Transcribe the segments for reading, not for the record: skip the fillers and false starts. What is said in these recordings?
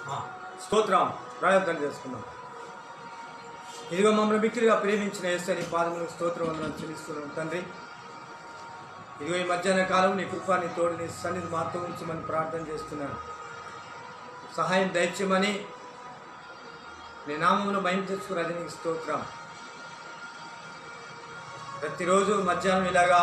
స్తోత్రం. ప్రార్థన చేసుకున్నాం. ఇదిగో మమ్మల్ని మిక్కిలిగా ప్రేమించిన యేసయ్య నీ పాదములకు స్తోత్రం వందనాలు చెల్లిస్తున్నాం తండ్రి. ఇదిగో ఈ మధ్యాహ్న కాలం నీ కృప నీ తోడు నీ సన్నిధి మాతో ఉంచమని ప్రార్థన చేస్తున్నాను. సహాయం దయచేయమని నీ నామమును మహిమ తెచ్చుకున్నది నీకు స్తోత్రం. ప్రతిరోజు మధ్యాహ్నం ఇలాగా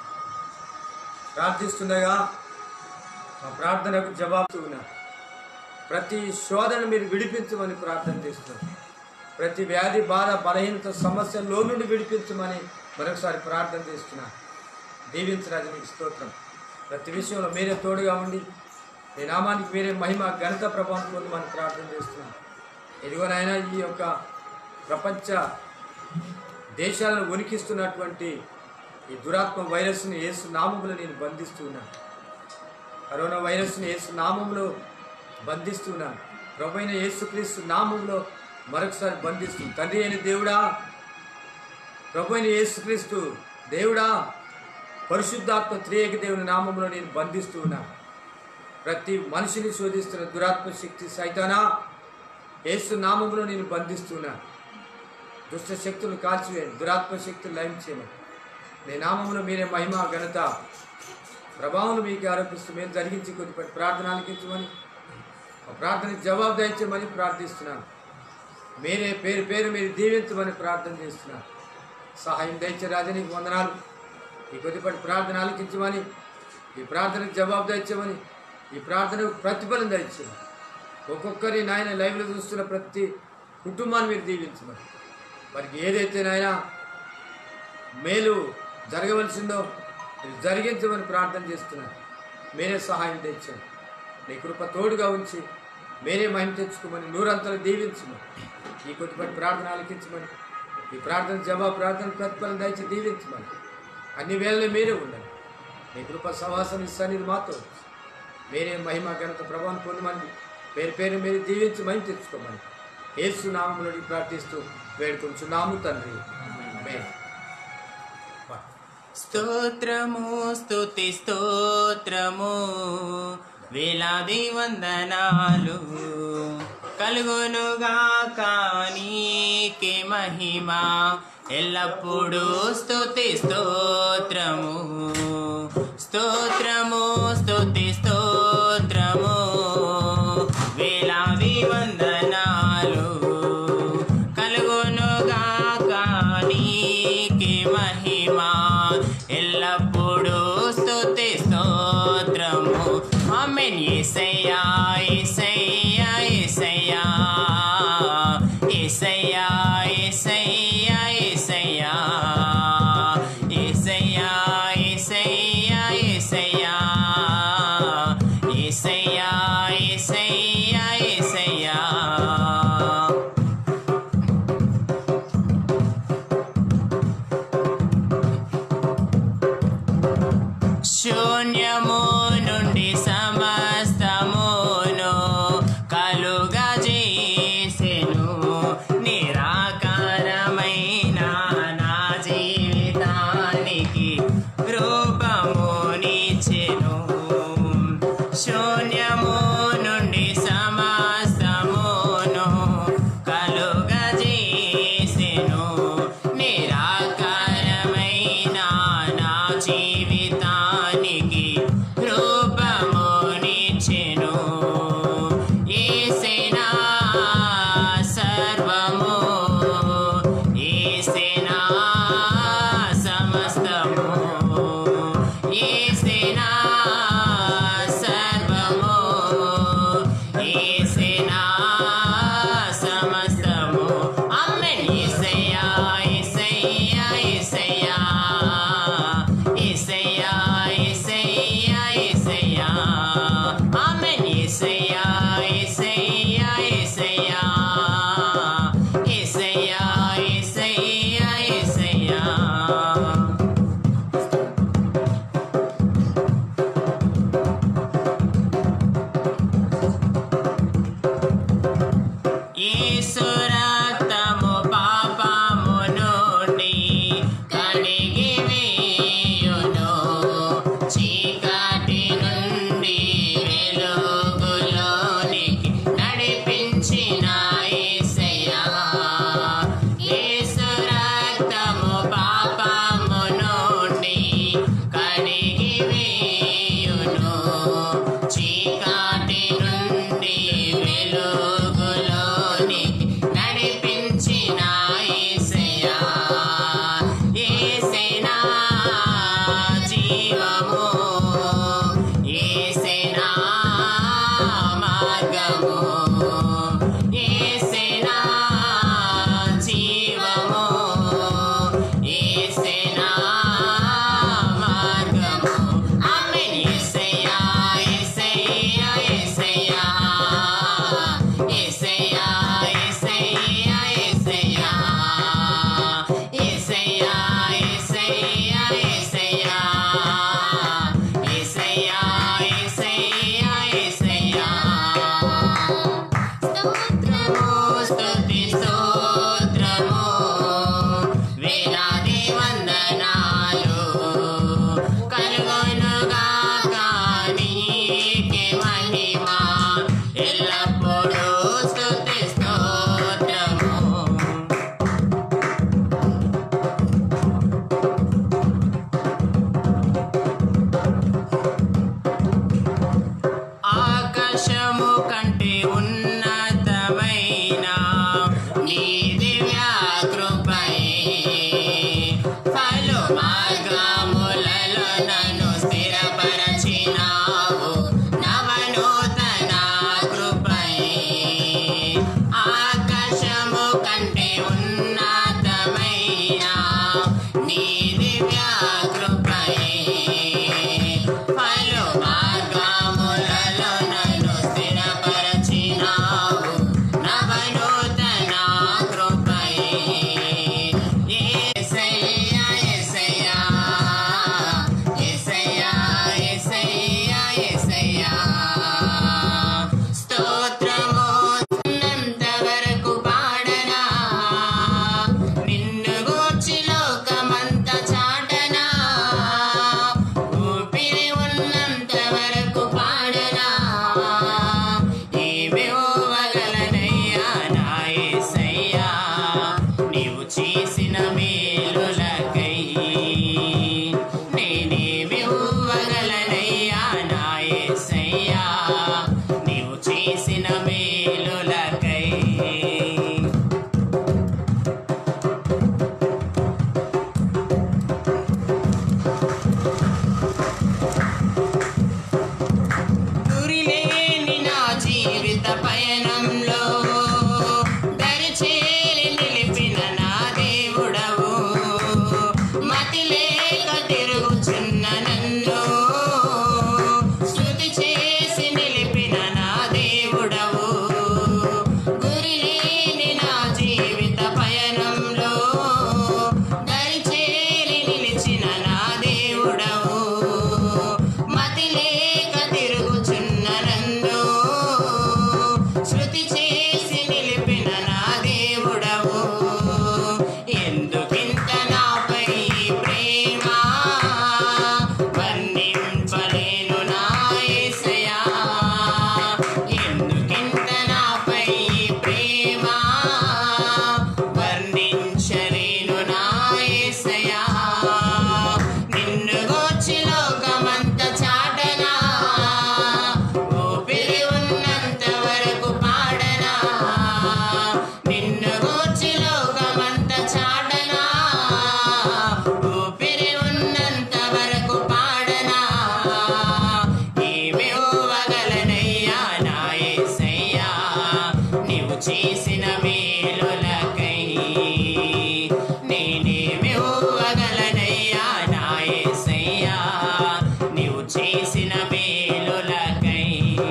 ప్రార్థిస్తుండగా మా ప్రార్థనకు జవాబు ఉన్నా. ప్రతి శోధన మీరు విడిపించమని ప్రార్థన చేస్తున్నాను. ప్రతి వ్యాధి బాధ బలహీనత సమస్యల్లో నుండి విడిపించమని మరొకసారి ప్రార్థన చేస్తున్నాను. దీవించరాజు నీకు స్తోత్రం. ప్రతి విషయంలో మీరే తోడుగా ఉండి నీ నామానికి మీరే మహిమ ఘనత ప్రభావం పొందమని ప్రార్థన చేస్తున్నాను. ఇదిగోనైనా ఈ యొక్క ప్రపంచ దేశాలను వణికిస్తున్నటువంటి ఈ దురాత్మ వైరస్ని యేసు నామములో నేను బంధిస్తున్నాను. కరోనా వైరస్ని యేసు నామంలో బంధిస్తున్నాను. ప్రభువైన యేసుక్రీస్తు నామంలో మరొకసారి బంధిస్తుంది. తండ్రి అయిన దేవుడా, ప్రభువైన యేసుక్రీస్తు దేవుడా, పరిశుద్ధాత్మ త్రియేక దేవుని నామంలో నేను బంధిస్తూ ఉన్నాను. ప్రతి మనిషిని శోధిస్తున్న దురాత్మ శక్తి సైతానా యేసు నామంలో నేను బంధిస్తున్నాను. దుష్ట శక్తులు కాల్చివేయండి, దురాత్మ శక్తులు లయం చేయమని నీ నామంలో మీరే మహిమ ఘనత ప్రభావం మీకు ఆరోపిస్తూ మేము జరిగించి కొద్దిపాటి ప్రార్థన ఆలకించమని ఆ ప్రార్థనకి జవాబు దయచేయమని ప్రార్థిస్తున్నాను. మీరే పేరు పేరు మీరు దీవించమని ప్రార్థన చేస్తున్నాను. సహాయం దయచే రాజా నీకు వందనాలు. ఈ కొద్దిపాటి ప్రార్థన ఆలకించమని ఈ ప్రార్థనకు జవాబు దయచేయమని ఈ ప్రార్థనకు ప్రతిఫలం దయచేయమని ఒక్కొక్కరి నాయన లైవ్లో చూస్తున్న ప్రతి కుటుంబాన్ని మీరు దీవించమని వారికి ఏదైతే నాయన మేలు జరగవలసిందో మీరు జరిగించమని ప్రార్థన చేస్తున్నాను. మీరే సహాయం తెచ్చండి. నీ కృప తోడుగా ఉంచి మీరే మహిమ తెచ్చుకోమని నూరంతలు దీవించమని ఈ కొద్దిపాటి ప్రార్థన ఆలకించమని ఈ ప్రార్థన జవాబు ప్రార్థన ప్రతిఫలం దయచి దీవించమని అన్ని వేళలో మీరే ఉండండి. నీ కృప సహవాసం సన్నిధి మాతో మీరే మహిమ ఘనత ప్రభావం పొందమని పేరు పేరు మీరు దీవించి మహిమ తెచ్చుకోమని యేసు నామములో ప్రార్థిస్తూ వేడుకొంచున్నాము తండ్రి. ఆమేన్. స్తోత్రము స్తుతి స్తోత్రము వేలాది వందనాలు కలుగునుగాక నీకే మహిమ ఎల్లప్పుడూ స్తుతి స్తోత్రము స్తోత్రము స్తుతి స్తోత్రము వేలాది వందనాలు కలుగునుగాక నీకే మహిమ ఎల్లప్పుడూ స్తుతి స్తోత్రము. ఆమేన్. యేసయ్యా యేసయ్యా యేసయ్యా యేసయ్యా యేసయ్యా యేసయ్యా యేసయ్యా యేసయ్యా యేసయ్యా యేసయ్యా యేసయ్యా యేసయ్యా శూన్యము నుండి సమస్తమును కలుగజేసెను నిరాకారమైన నా జీవితానికి రూపమునిచ్చెను. శూన్యము నుండి సమస్తమును కలుగజేసెను నిరాకారమైన నా జీవితానికి రూపమునిచ్చెను. ఏమివ్వగలనయ్యా నా యేసయ్యా నీవు చేసిన మేలులకై నేనేమివ్వగలనయ్యా నా యేసయ్యా నీవు చేసిన మేలులకై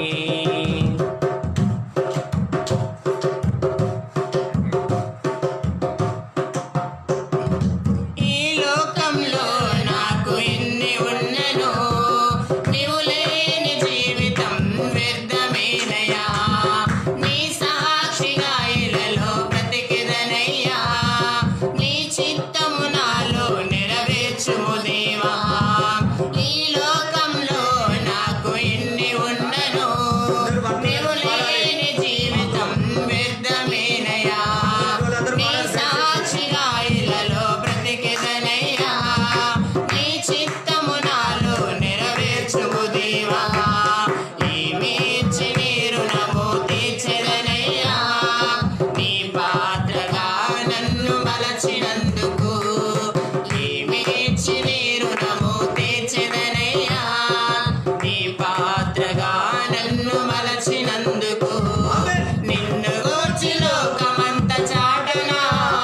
ఈ లోకంలో నాకు ఎన్ని ఉన్ననో నీవు లేని జీవితం వ్యర్థమేనయ్యా నీ సాక్షిగా ఇలలో బ్రతికెదనయ్యా నీ చిత్తము నాలో నెరవేర్చుము దేవా ఈ లోకంలో నాకు ఎన్ని ఉన్ననో నీవు లేని జీవితం వ్యర్థమేనయ్యా నీ సాక్షిగా ఇలలో బ్రతికెదనయ్యా నీ చిత్తము నాలో నెరవేర్చుము దేవా ఏమిచ్చి నీ రుణము తీర్చెదనయ్యా నీ పాత్రగా నన్ను మలచినందుకు ఏమిచ్చి నీ రుణము తీర్చెదనయ్యా నీ పాత్రగా నన్ను మలచినందుకు నిన్ను గూర్చి లోకమంత చాటనా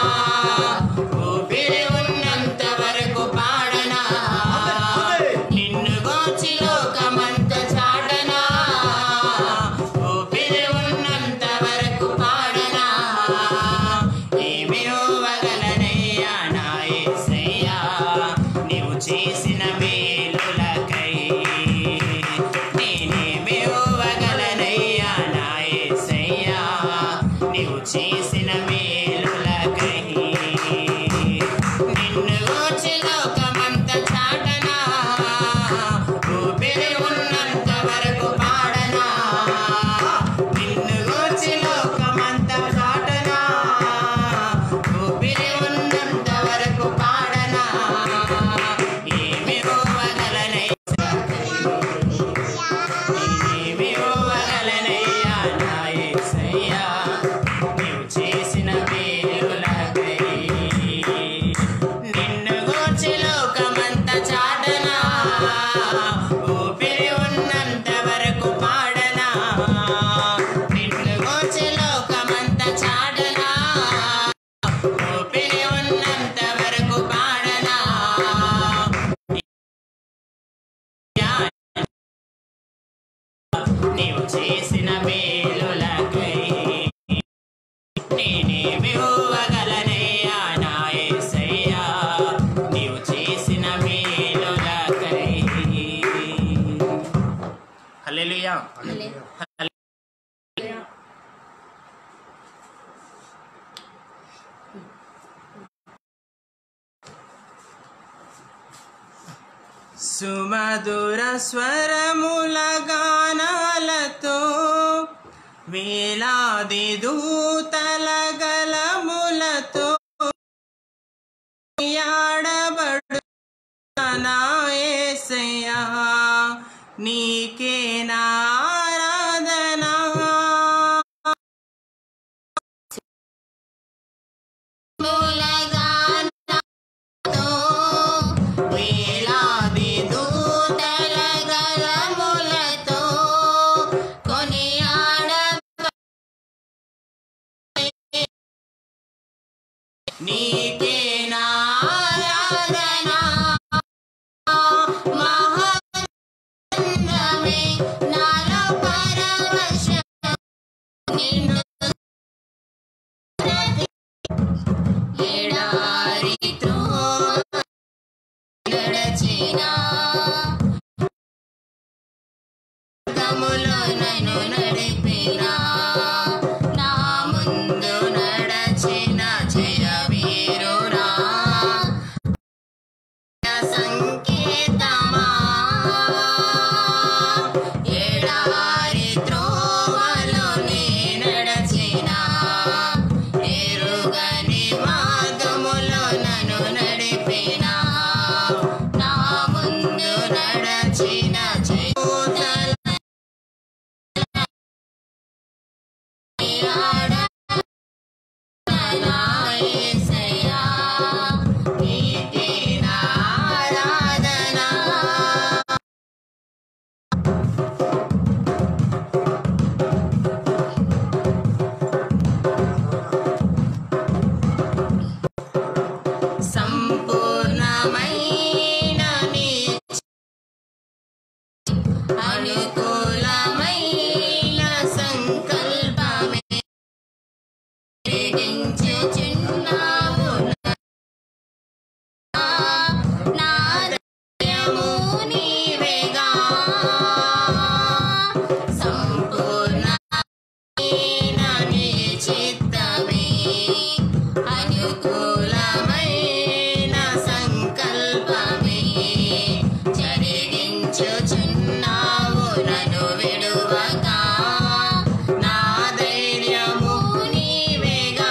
ఊపిరి ఉన్నంత వరకు పాడనా నిన్ను గూర్చి లోకమంత చాటనా ఊపిరి ఉన్నంత వరకు పాడనా ఏమివ్వగలనయ్యా నా యేసయ్యా నీవు చేసిన మేలులకై నేనేమివ్వగలనయ్యా నా యేసయ్యా నీవు చేసిన మేలులకై నిన్ను గూర్చి లోకమంత చాటనా ఊపిరి ఉన్నంత వరకు పాడనా నిన్ను గూర్చి లోకమంత చాటనా ఊపిరి ఉన్నంత వరకు పాడనా ఏమివ్వగలనయ్యా నేనేమివ్వగలనయ్యా నా యేసయ్యా నీవు చేసిన మేలులకై నిన్ను గూర్చి లోకమంత చాటనా ఊపిరి ఉన్నంత వరకు పాడనా నిన్ను గూర్చి లోకమంత చాటనా ఊపిరి ఉన్నంత వరకు పాడనా నీవు చేసిన మేలులకై నేనేమివ్వగలనయ్యా నా యేసయ్యా నీవు చేసిన మేలులకై హల్లెలూయా సుమధుర స్వరముల గానాలతో వేలాది దూతల గలములతో యాడబడు నా యేసయ్యా నీకే నా ఆరాధన వేలాది దూతల గలములతో కొనియాడ నీకే నా ఆరాధన మహోన్నతమే నాలో పరవశం నిన్ను ఎడారితో నడచిన మార్గములో నన్ను నడిపిన నా ముందు నడచిన జయ వీరుడా సంకేతమా ఎడారి త్రోవలో నే నడచిన ఎరుగని మార్గములో నన్ను నడిపిన నా ముందు నడచిన జయ అనుకూలమైన సంకల్పమే జరిగించుచున్నావు నా ధైర్యము నీవేగా సంపూర్ణమైన నీ చిత్తమే అనుకూలమైన సంకల్పమే జరిగించుచున్నావు నన్ను విడువక నా ధైర్యము నీవేగా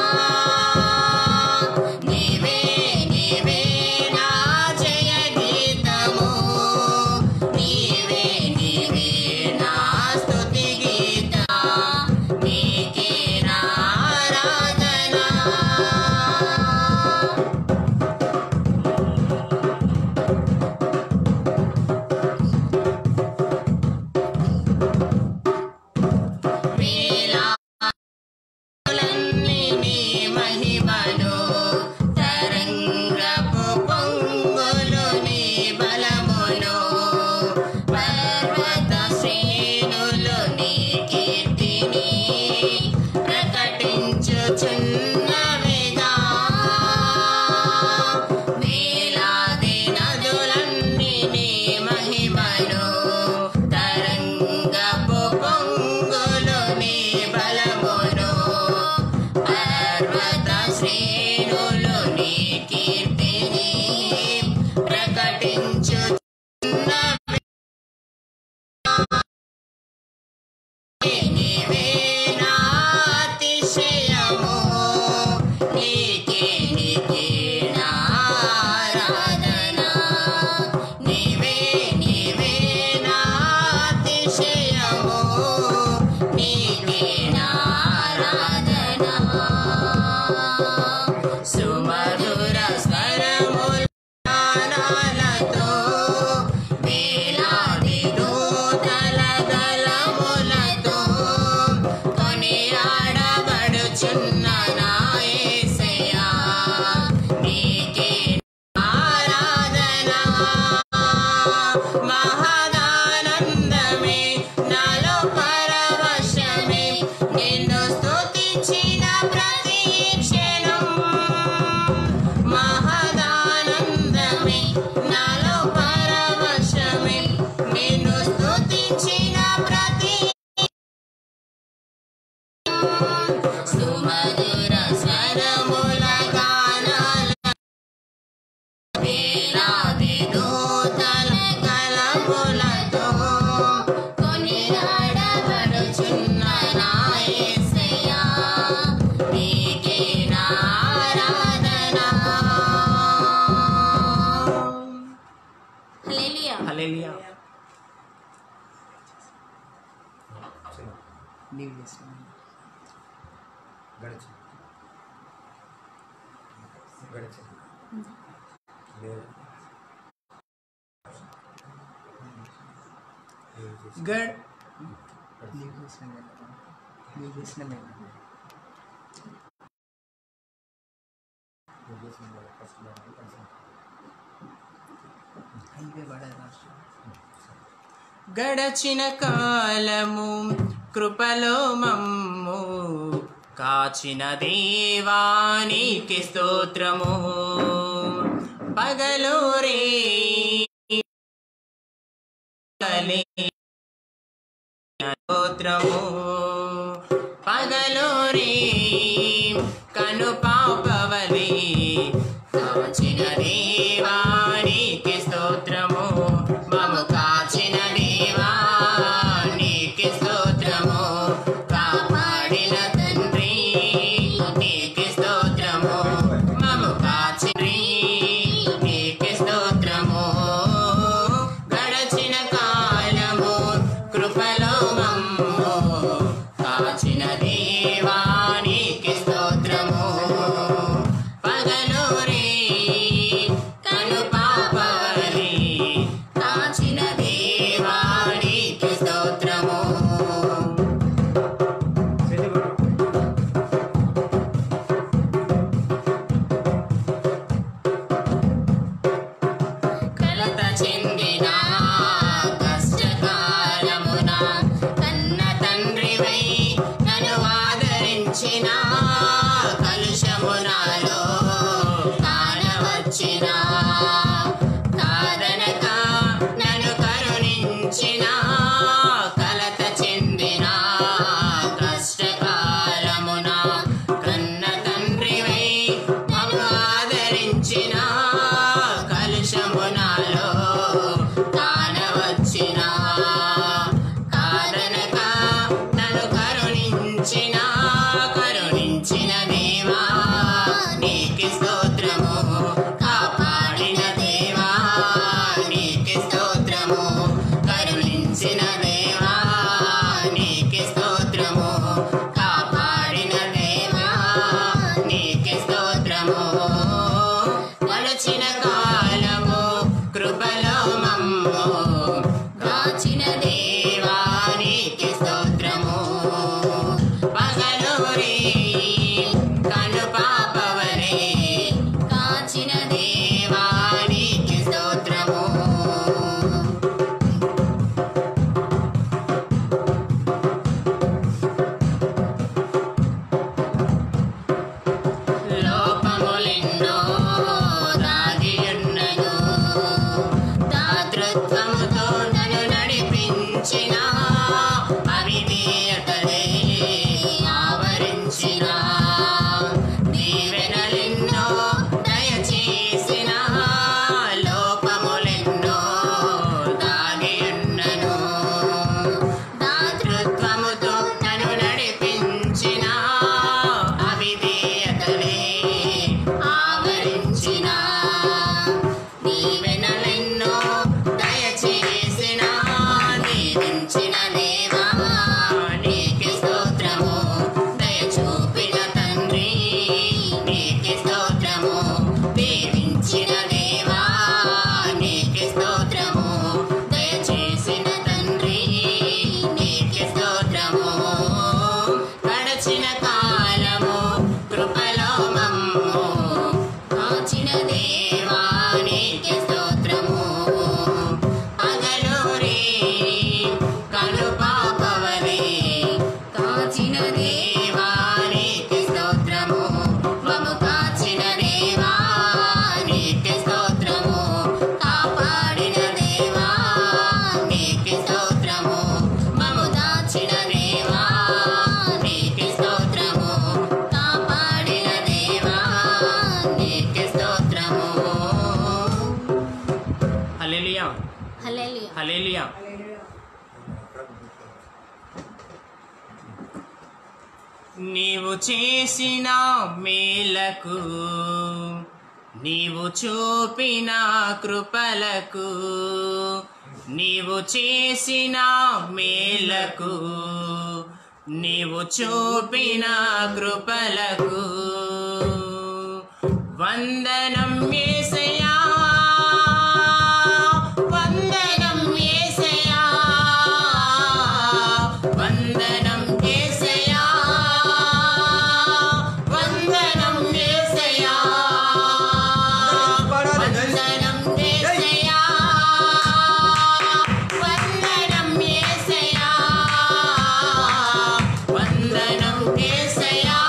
నీవే నీవే నా జయ గీతము నీవే నీవే నా స్తుతి గీత నీకే నా ఆరాధన వేలాలన్నీ నీ మహిమను తరంగపు పొంగులు నీ బలమును పర్వత శ్రేణులు నీ కీర్తిని ప్రకటించుచున్నవిగా వేలాది నదులన్నీ నీ మహిమను తరంగపు పొంగులు నీ బలమును పర్వత శ్రేణులు నీ కీర్తిని ప్రకటించుచున్నవి నీవే నా అతిశయము నీకే నీకే నా ఆరాధన నీవే నీవే నా అతిశయము నీకే నా ఆరాధన సుమధుర స్వరముల గానాలతో వేలాది దూతల గళములతో కొనియాడబడుచున్న నా యేసయ్యా నీకే ఆరాధన మహదానందమే నాలో పరవశమే నిన్ను స్తుతించిన ప్రతి క్షణం మహదానందమే నాలో పరవశమే నిన్ను స్తుతించిన ప్రతి సుమధుర స్వరముల గానాల వేలాది దూతల గళములతో కొనియాడబడుచున్న నా యేసయ్యా నీకే నా ఆరాధన హల్లెలూయా హల్లెలూయా. నీవు చేస్తున్నావు. గడిచి గడిచి లేదు గడ్ నీవు చేసిన నీవు చేసిన మేము హైవే వాడ రాష్ట్రం గడచిన కాలము కృపలో మమ్ము కాచిన దేవానికి స్తోత్రము పగలు రే స్తోత్రము పగలు రే కను పాపవలే కాచిన దేవానికి స్తోత్రము మము కాచిన దేవానికి స్తోత్రము కాపాడిన తండ్రి నీకు స్తోత్రము మము కాచిన నీకు స్తోత్రము గడచిన కాలము కృపలో మమ్ము కాచిన దేవానికి స్తోత్రము పగలు రే రక్షించిన దేవా నీకే స్తోత్రము, కాపాడిన దేవా నీకే స్తోత్రము. గడిచిన కాలము కృపలో మమ్ము కాచిన దేవా నీకే స్తోత్రము. పగలూరి కను పాపవలే కాచిన దేవా నీకే స్తోత్రము. లోపములెన్నో దాగియున్నను, దాతృత్వముతో నన్ను నడిపించిన అవిధేయతలే ఆవరించిన, దీవెనలెన్నో దయచేసిన. లోపములెన్నో దాగియున్నను, దాతృత్వముతో నన్ను నడిపించిన అవిధేయతలే ఆవరించిన, దీవెనలెన్నో దయచేసిన. దీవించిన దేవా నీకే స్తోత్రము, దయ చూపిన తండ్రి నీకే స్తోత్రము. దీవించిన దేవా నీకే స్తోత్రము, దయచేసిన తండ్రి నీకే స్తోత్రము. గడచిన కాలము కృపలో మమ్ము కాచిన దేవా నీకే స్తోత్రము. పగలూరి కను పాపవలే కాచిన దేవా నీకే స్తోత్రము. మమ్ము కాచిన దేవా నీకే స్తోత్రము, కాపాడిన దేవా నీకే స్తోత్రము. మమ్ము దాచిన దేవా నీకే స్తోత్రము, కాపాడిన దేవా నీకే స్తోత్రము. హల్లెలూయా హల్లెలూయా. హల్లెలూయా. నీవు చేసిన మేలకు, నీవు చూపిన కృపలకు, నీవు చేసిన మేలకు, నీవు చూపిన కృపలకు వందనం యేసయ్యా, వందనం యేసయ్యా, వందనం యేసయ్యా, వందనం యేసయ్యా, వందనం యేసయ్యా, వందనం యేసయ్యా, వందనం యేసయ్యా,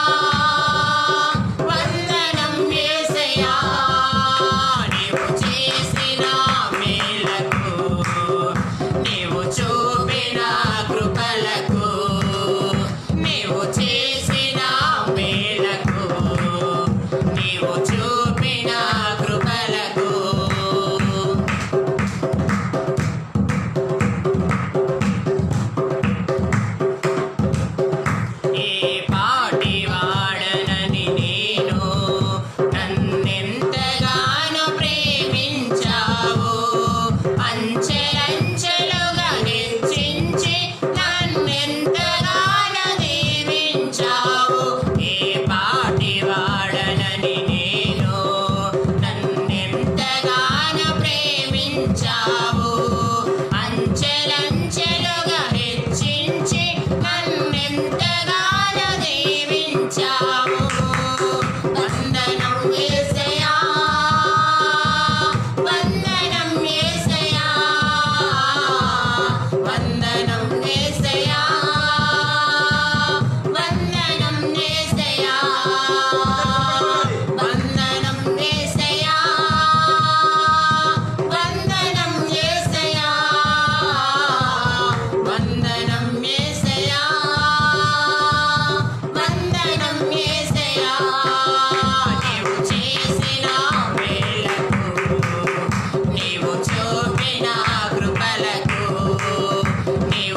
వందనం యేసయ్యా. నీవు చేసిన మేలకు, నీవు చూపిన కృపలకు, నీవు చేసిన మేలకు, నీవు చూపిన కృపలకు ఏ పాటి వాడనని నేను, నన్నెంతగానో ప్రేమించావు. అంచెలంచెలుగా హెచ్చించి నన్నెంతగానో దీవించావు. ఏ పాటి వాడనని నేను, నన్నెంతగానో ప్రేమించావు. అంచెలంచెలుగా హెచ్చించి నన్నెంతగానో దీవించావు. వందనం యేసయ్యా, వందనం యేసయ్యా, వందనం యేసయ్యా, వందనం యేసయ్యా, వందనం యేసయ్యా, వందనం యేసయ్యా, వందనం యేసయ్యా, వందనం యేసయ్యా. నీవు చేసిన మేలకు, నీవు చూపిన కృపలకు, నీవు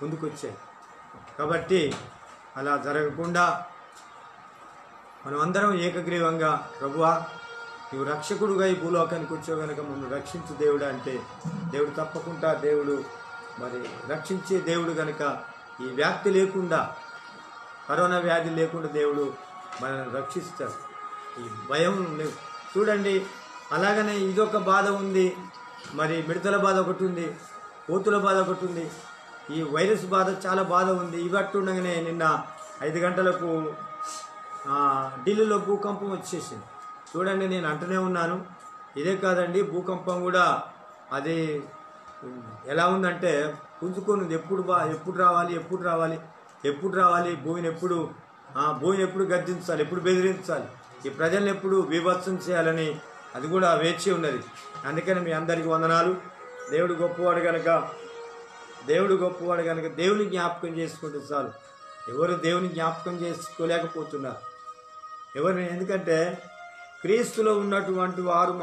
ముందుకు వచ్చాయి. కాబట్టి అలా జరగకుండా మనం అందరం ఏకగ్రీవంగా ప్రభువా నువ్వు రక్షకుడుగా ఈ భూలోకానికి వచ్చావు కనుక మమ్మల్ని రక్షించు దేవుడు అంటే దేవుడు తప్పకుండా దేవుడు మరి రక్షించే దేవుడు కనుక ఈ వ్యాప్తి లేకుండా కరోనా వ్యాధి లేకుండా దేవుడు మనల్ని రక్షిస్తాడు. ఈ భయం లేదు. చూడండి అలాగనే ఇదొక బాధ ఉంది, మరి మిడతల బాధ ఒకటి ఉంది, కోతుల బాధ ఒకటి ఉంది, ఈ వైరస్ బాధ చాలా బాధ ఉంది. ఇవట్టు ఉండగానే నిన్న 5 గంటలకు ఢిల్లీలో భూకంపం వచ్చేసింది. చూడండి నేను అంటూనే ఉన్నాను, ఇదే కాదండి భూకంపం కూడా అది ఎలా ఉందంటే పుంజుకొని ఎప్పుడు రావాలి భూమిని ఎప్పుడు గద్దించాలి, ఎప్పుడు బెదిరించాలి, ఈ ప్రజల్ని ఎప్పుడు బీభత్సం చేయాలని అది కూడా వేచి ఉన్నది. అందుకని మీ అందరికీ వందనాలు. దేవుడు గొప్పవాడు కనుక దేవుని జ్ఞాపకం చేసుకుంటే చాలు. ఎవరు దేవుని జ్ఞాపకం చేసుకోలేకపోతున్నారు ఎవరిని, ఎందుకంటే క్రీస్తులో ఉన్నటువంటి వారు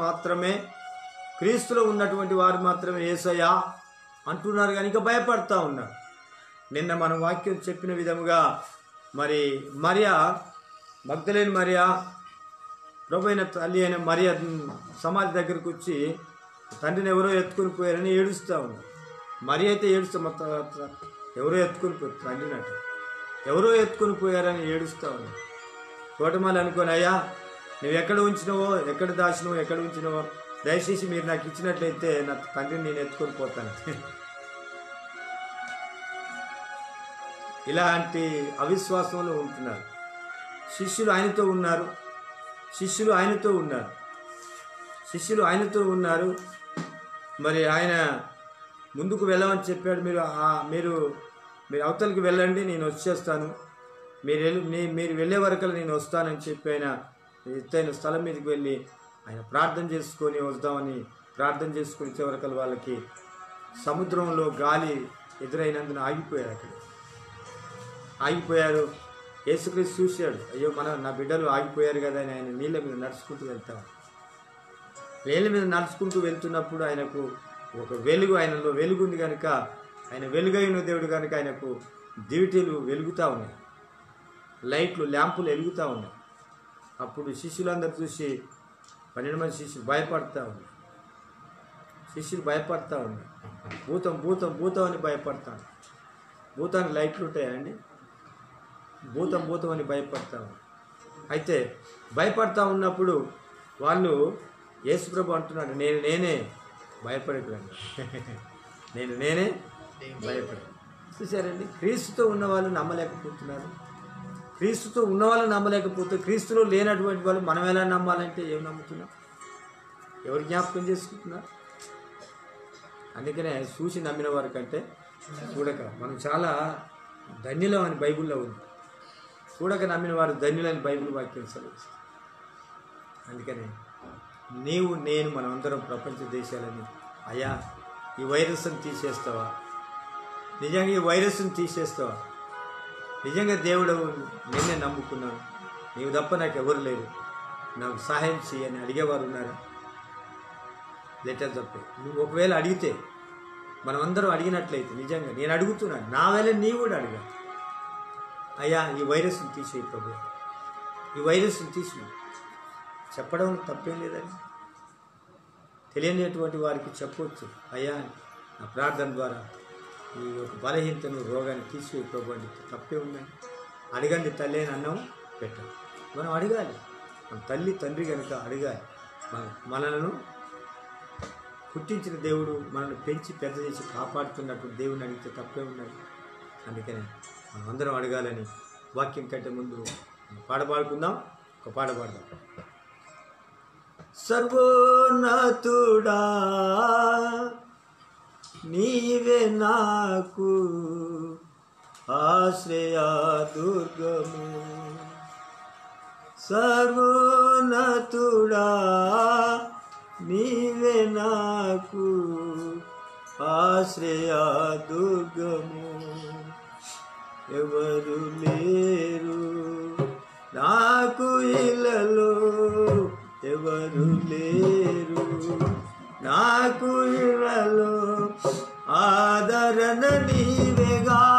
మాత్రమే యేసయ్యా అంటున్నారు కనుక భయపడతా ఉన్నారు. నిన్న మన వాక్యం చెప్పిన విధముగా మరి మరియా మగ్దలేని మరియా ప్రభువైన తల్లి అయిన మరియా సమాధి దగ్గరకు వచ్చి తండ్రిని ఎవరో ఎత్తుకొని పోయారని ఏడుస్తూ ఉన్నారు. మరి అయితే ఎవరో ఎత్తుకొని పోయారు తండ్రిని అంటే ఎవరో ఎత్తుకొని పోయారని ఏడుస్తూ ఉన్నారు. తోటమాలి అనుకోని అయ్యా నువ్వు ఎక్కడ ఉంచినవో దయచేసి మీరు నాకు ఇచ్చినట్లయితే నా తండ్రిని నేను ఎత్తుకొని పోతాను. ఇలాంటి అవిశ్వాసంలో ఉంటున్నారు. శిష్యులు ఆయనతో ఉన్నారు. మరి ఆయన ముందుకు వెళ్ళమని చెప్పాడు. మీరు అవతలికి వెళ్ళండి, నేను వచ్చేస్తాను, మీరు వెళ్ళే వరకు నేను వస్తానని చెప్పి ఆయన ఎత్తైన స్థలం మీదకి వెళ్ళి ఆయన ప్రార్థన చేసుకొని వద్దామని ప్రార్థన చేసుకుని చివరికి వాళ్ళకి సముద్రంలో గాలి ఎదురైనందున ఆగిపోయారు. యేసుక్రీస్తు చూశాడు, అయ్యో నా బిడ్డలు ఆగిపోయారు కదా అని ఆయన నీళ్ళ మీద నడుచుకుంటూ వెళ్తున్నప్పుడు ఆయనకు ఒక వెలుగు, ఆయనలో వెలుగు ఉంది కనుక ఆయన వెలుగైన దేవుడు కనుక ఆయనకు దివిటీలు వెలుగుతూ ఉన్నాయి, ల్యాంపులు వెలుగుతూ ఉన్నాయి. అప్పుడు శిష్యులందరూ చూసి 12 మంది శిష్యులు భయపడతా ఉన్నారు. భూతం అని భయపడతాను. భూతానికి లైట్లు ఉంటాయండి. భూతం అని భయపడతా ఉన్నారు. అయితే భయపడతా ఉన్నప్పుడు వాళ్ళు యేసుప్రభు అంటున్నాడు, నేనే భయపడకండి, నేనే భయపడ. చూసారండి, క్రీస్తుతో ఉన్నవాళ్ళు నమ్మలేకపోతే క్రీస్తులో లేనటువంటి వాళ్ళు మనం ఎలా నమ్మాలంటే ఏం నమ్ముతున్నాం? ఎవరు జ్ఞాపకం చేసుకుంటున్నారు? అందుకనే చూసి నమ్మిన వారి కంటే చూడక మనం చాలా ధన్యులం అని బైబిల్లో ఉంది. చూడక నమ్మిన వారు ధన్యులని బైబిల్ వాక్యం సెలవిస్తుంది. అందుకని నీవు నేను మనమందరం ప్రపంచ దేశాలని అయ్యా ఈ వైరస్ని తీసేస్తావా? నిజంగా ఈ వైరస్ని తీసేస్తావా? నిజంగా దేవుడు నిన్నే నమ్ముకున్నాను, నీవు తప్ప నాకు ఎవరు లేరు, నాకు సహాయం చేయని అడిగేవారు ఉన్నారు? లెటర్ తప్పే. నువ్వు ఒకవేళ అడిగితే మనమందరం అడిగినట్లయితే నిజంగా నేను అడుగుతున్నాను, నా వేళ నీవు కూడా అడిగా, అయ్యా ఈ వైరస్ని తీసేయి ప్రభు, ఈ వైరస్ని తీసి చెప్పడం తప్పేం లేదని తెలియనిటువంటి వారికి చెప్పవచ్చు. అయ్యా నా ప్రార్థన ద్వారా ఈ యొక్క బలహీనతను రోగాన్ని తీసివేయి ప్రభు అంటే తప్పే ఉందని అడగండి తల్లి అని అన్నం పెట్టాలి. మనం అడగాలి, మన తల్లి తండ్రి కనుక అడగాలి. మనలను పుట్టించిన దేవుడు మనల్ని పెంచి పెద్ద చేసి కాపాడుతున్నటువంటి దేవుడిని అడిగితే తప్పే ఉన్నది. అందుకని మనం అందరం అడగాలని వాక్యం కంటే ముందు పాట పాడుకుందాం. ఒక పాట పాడదాం. సర్వోన్నతుడా నీవే నాకు ఆశ్రయ దుర్గము, సర్వోన్నతుడా నీవే నాకు ఆశ్రయ దుర్గము, ఎవరు లేరు నాకు ఇళ్ళలో, ఎవరు లేరు నాకు ఇళ్ళలో, ఆదరణ నీవేగా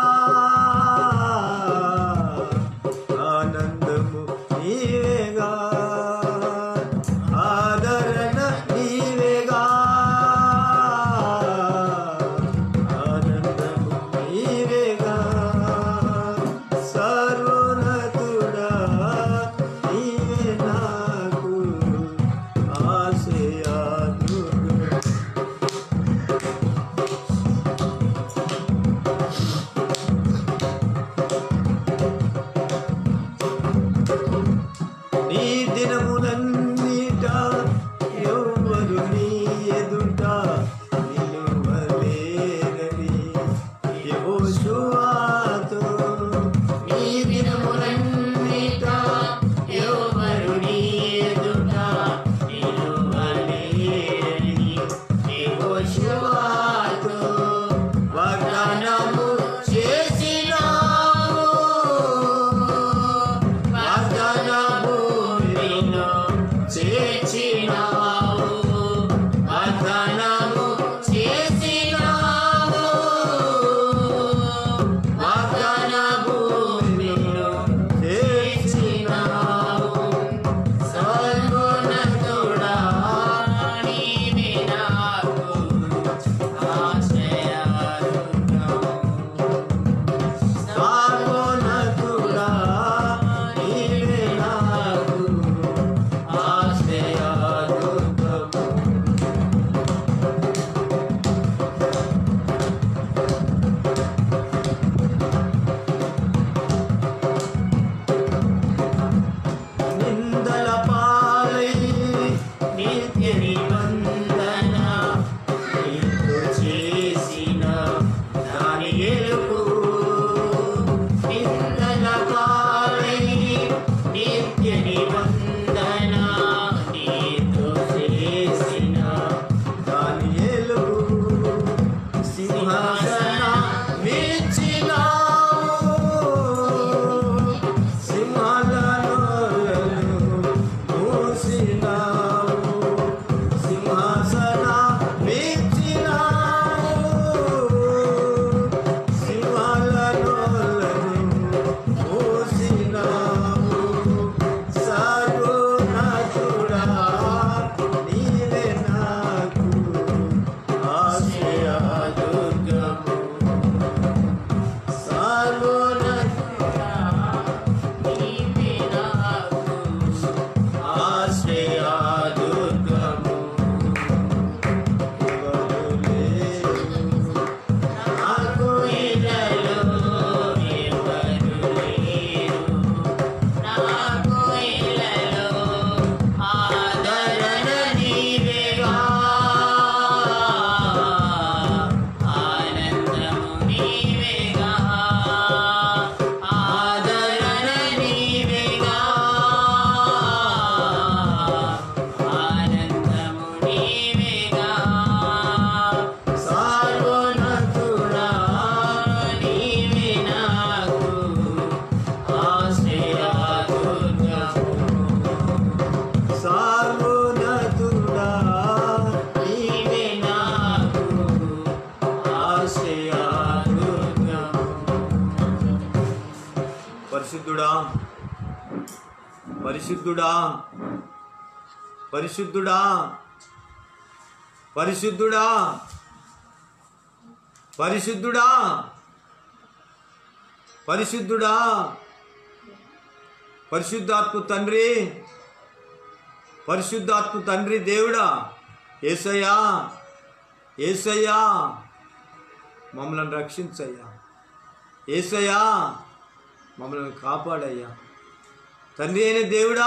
పరిశుద్ధుడా పరిశుద్ధుడా పరిశుద్ధుడా పరిశుద్ధుడా పరిశుద్ధుడా పరిశుద్ధుడా పరిశుద్ధాత్మ తండ్రి పరిశుద్ధాత్మ తండ్రి దేవుడా యేసయ్యా యేసయ్యా మమ్మల్ని రక్షించయ్యా యేసయ్యా మమ్మల్ని కాపాడయ్యా తండ్రి అయిన దేవుడా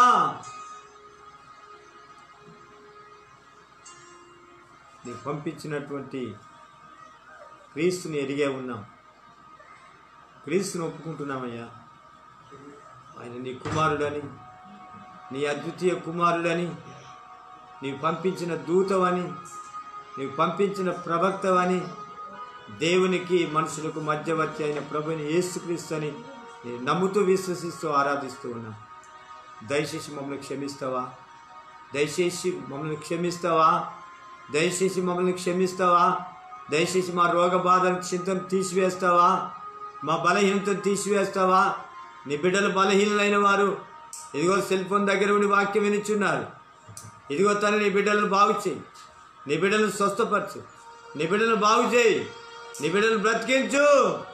నీకు పంపించినటువంటి క్రీస్తుని ఎరిగే ఉన్నాం క్రీస్తుని ఒప్పుకుంటున్నామయ్యా ఆయన నీ కుమారుడని నీ అద్వితీయ కుమారుడని నీవు పంపించిన దూతవని నీవు పంపించిన ప్రవక్తవని దేవునికి మనుషులకు మధ్యవర్తి అయిన ప్రభుని యేసుక్రీస్తు అని నేను నమ్ముతూ విశ్వసిస్తూ ఆరాధిస్తూ ఉన్నాను దయచేసి మమ్మల్ని క్షమిస్తావా దయచేసి మమ్మల్ని క్షమిస్తావా దయచేసి మమ్మల్ని క్షమిస్తావా దయచేసి మా రోగ బాధల చింతను తీసివేస్తావా మా బలహీనతను తీసివేస్తావా నీ బిడ్డలు బలహీనలైన వారు ఇదిగో సెల్ ఫోన్ దగ్గర ఉండి వాక్యం వినిచున్నారు ఇదిగో తను నీ బిడ్డలను బాగు చేయి నీ బిడ్డలను స్వస్థపరచు నీ బిడ్డలను బాగు చేయి నీ బిడ్డలను బ్రతికించు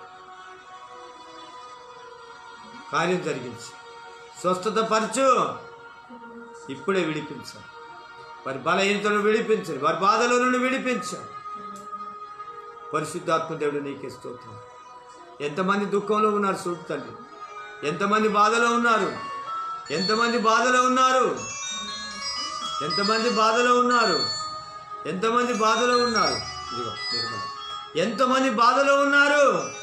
కార్యం జరిగించు స్వస్థత పరచు ఇప్పుడే విడిపించాలి వారి బలహీనతను విడిపించండి వారి బాధల నుండి విడిపించాలి పరిశుద్ధాత్మ దేవుడు నీకే స్తోత్రం ఎంతమంది దుఃఖంలో ఉన్నారు చూడు తండ్రి ఎంతమంది బాధలో ఉన్నారు ఎంతమంది బాధలో ఉన్నారు ఎంతమంది బాధలో ఉన్నారు ఎంతమంది బాధలో ఉన్నారు ఇదిగో నిర్మల ఎంతమంది బాధలో ఉన్నారు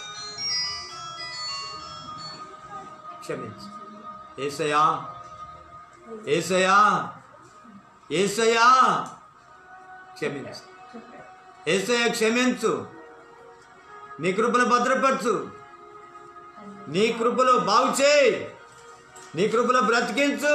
క్షమించు యేసయ్యా యేసయ్యా యేసయ్యా క్షమించు యేసయ్యా క్షమించు నీ కృపను భద్రపరచు నీ కృపలో బాగు చేయి నీ కృపలో బ్రతికించు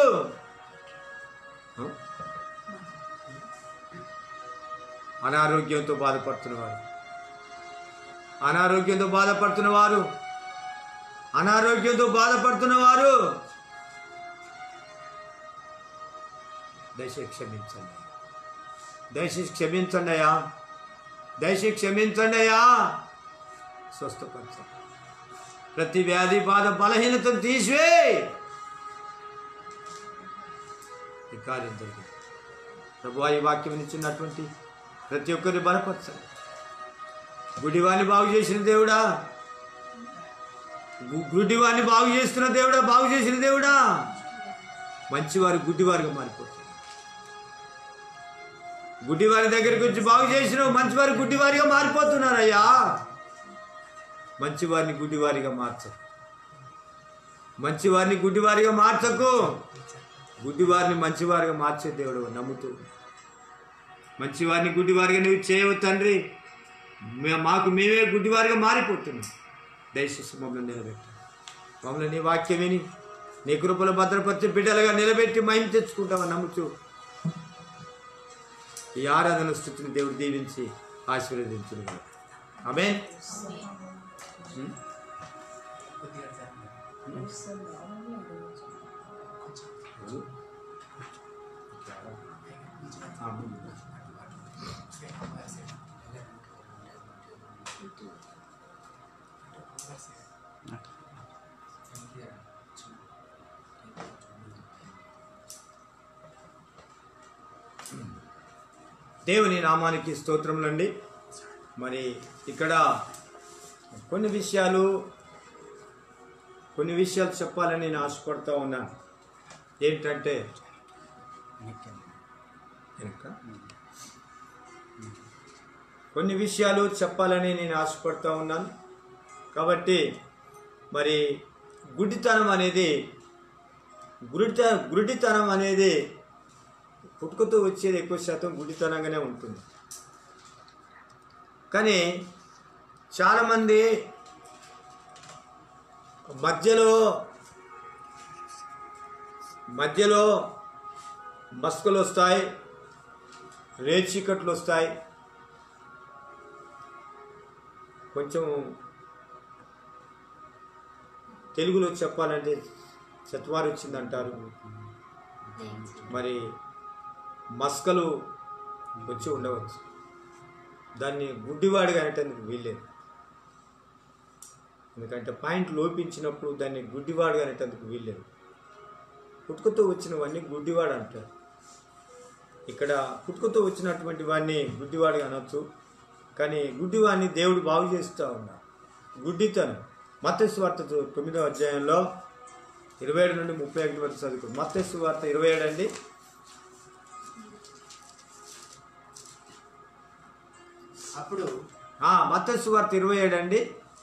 అనారోగ్యంతో బాధపడుతున్నవారు అనారోగ్యంతో బాధపడుతున్నవారు అనారోగ్యంతో బాధపడుతున్నవారు దయచేసి క్షమించండి దయచేసి క్షమించండి అయ్యా దయచేసి క్షమించండి అయ్యా స్వస్థపరచండి ప్రతి వ్యాధి బాధ బలహీనతను తీసివేయి ఈ కార్యం జరిగింది ప్రభువా ఈ వాక్యం ఇచ్చినటువంటి ప్రతి ఒక్కరిని బలపరచండి గుడివాణ్ణి బాగు చేసిన దేవుడా గుడ్డివారిని బాగు చేస్తున్న దేవుడా బాగు చేసిన దేవుడా మంచివారు గుడ్డివారిగా మారిపోతున్నారు గుడ్డివారి దగ్గరికి వచ్చి బాగు చేసిన మంచివారు గుడ్డివారిగా మారిపోతున్నారయ్యా మంచివారిని గుడ్డివారిగా మార్చకు మంచివారిని గుడ్డివారిగా మార్చకు గుడ్డివారిని మంచివారిగా మార్చే దేవుడు నమ్ముతూ మంచివారిని గుడ్డివారిగా నువ్వు చేయవు తండ్రి మాకు మేమే గుడ్డివారిగా మారిపోతున్నాం దయచేసి మమ్మల్ని నిలబెట్టు మమ్మల్ని నీ వాక్యం విని నీ కృపలో భద్రపరిచే బిడ్డలుగా నిలబెట్టి మహిమ తెచ్చుకుంటామని నమ్ముతూ ఈ ఆరాధన స్థుతిని దేవుడు దీవించి ఆశీర్వదించును ఆమేన్ దేవుని నామానికి స్తోత్రములండి. మరి ఇక్కడ కొన్ని విషయాలు చెప్పాలని నేను ఆశపడుతూ ఉన్నాను. ఏంటంటే కొన్ని విషయాలు చెప్పాలని నేను ఆశపడుతూ ఉన్నాను. కాబట్టి మరి గుడ్డితనం అనేది పుట్టుకతో వచ్చేది ఎక్కువ శాతం గుడ్డితనంగానే ఉంటుంది. కానీ చాలామంది మధ్యలో మస్కులు వస్తాయి, రేచీకట్లు వస్తాయి, కొంచెం తెలుగులో చెప్పాలంటే చత్వారు వచ్చిందంటారు, మరి మస్కలు వచ్చి ఉండవచ్చు. దాన్ని గుడ్డివాడిగా అనేటందుకు వీల్లేదు. ఎందుకంటే పాయింట్ లోపించినప్పుడు దాన్ని గుడ్డివాడిగా అనేటందుకు వీల్లేదు. పుట్టుకతో వచ్చినవన్నీ గుడ్డివాడు అంటారు. ఇక్కడ పుట్టుకతో వచ్చినటువంటి వాడిని గుడ్డివాడిగా అనొచ్చు, కానీ గుడ్డివాడిని దేవుడు బాగు చేస్తూ ఉన్నాడు. గుడ్డితనం మత్తయి సువార్త 9వ అధ్యాయంలో 27 నుండి 31 వరకు చదువుకోండి. మత్తయి సువార్త 27 అండి. అప్పుడు మత్తయి సువార్త 27 అండి.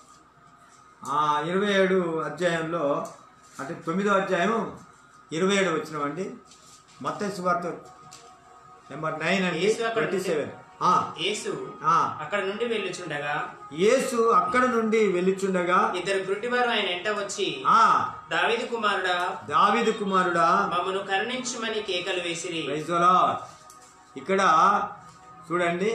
27 అధ్యాయంలో అంటే 9వ అధ్యాయం 27 వచ్చినామండి. మత్తయి సువార్త నెంబర్ 9 అండి. 27. యేసు అక్కడ నుండి వెళ్ళుచుండగా ఇద్దరు గుడ్డివారు ఆయన వెంట వచ్చి, దావీదు కుమారుడా మమ్మను కరుణించుమని కేకలు వేసిరి. Praise the lord. ఇక్కడ చూడండి,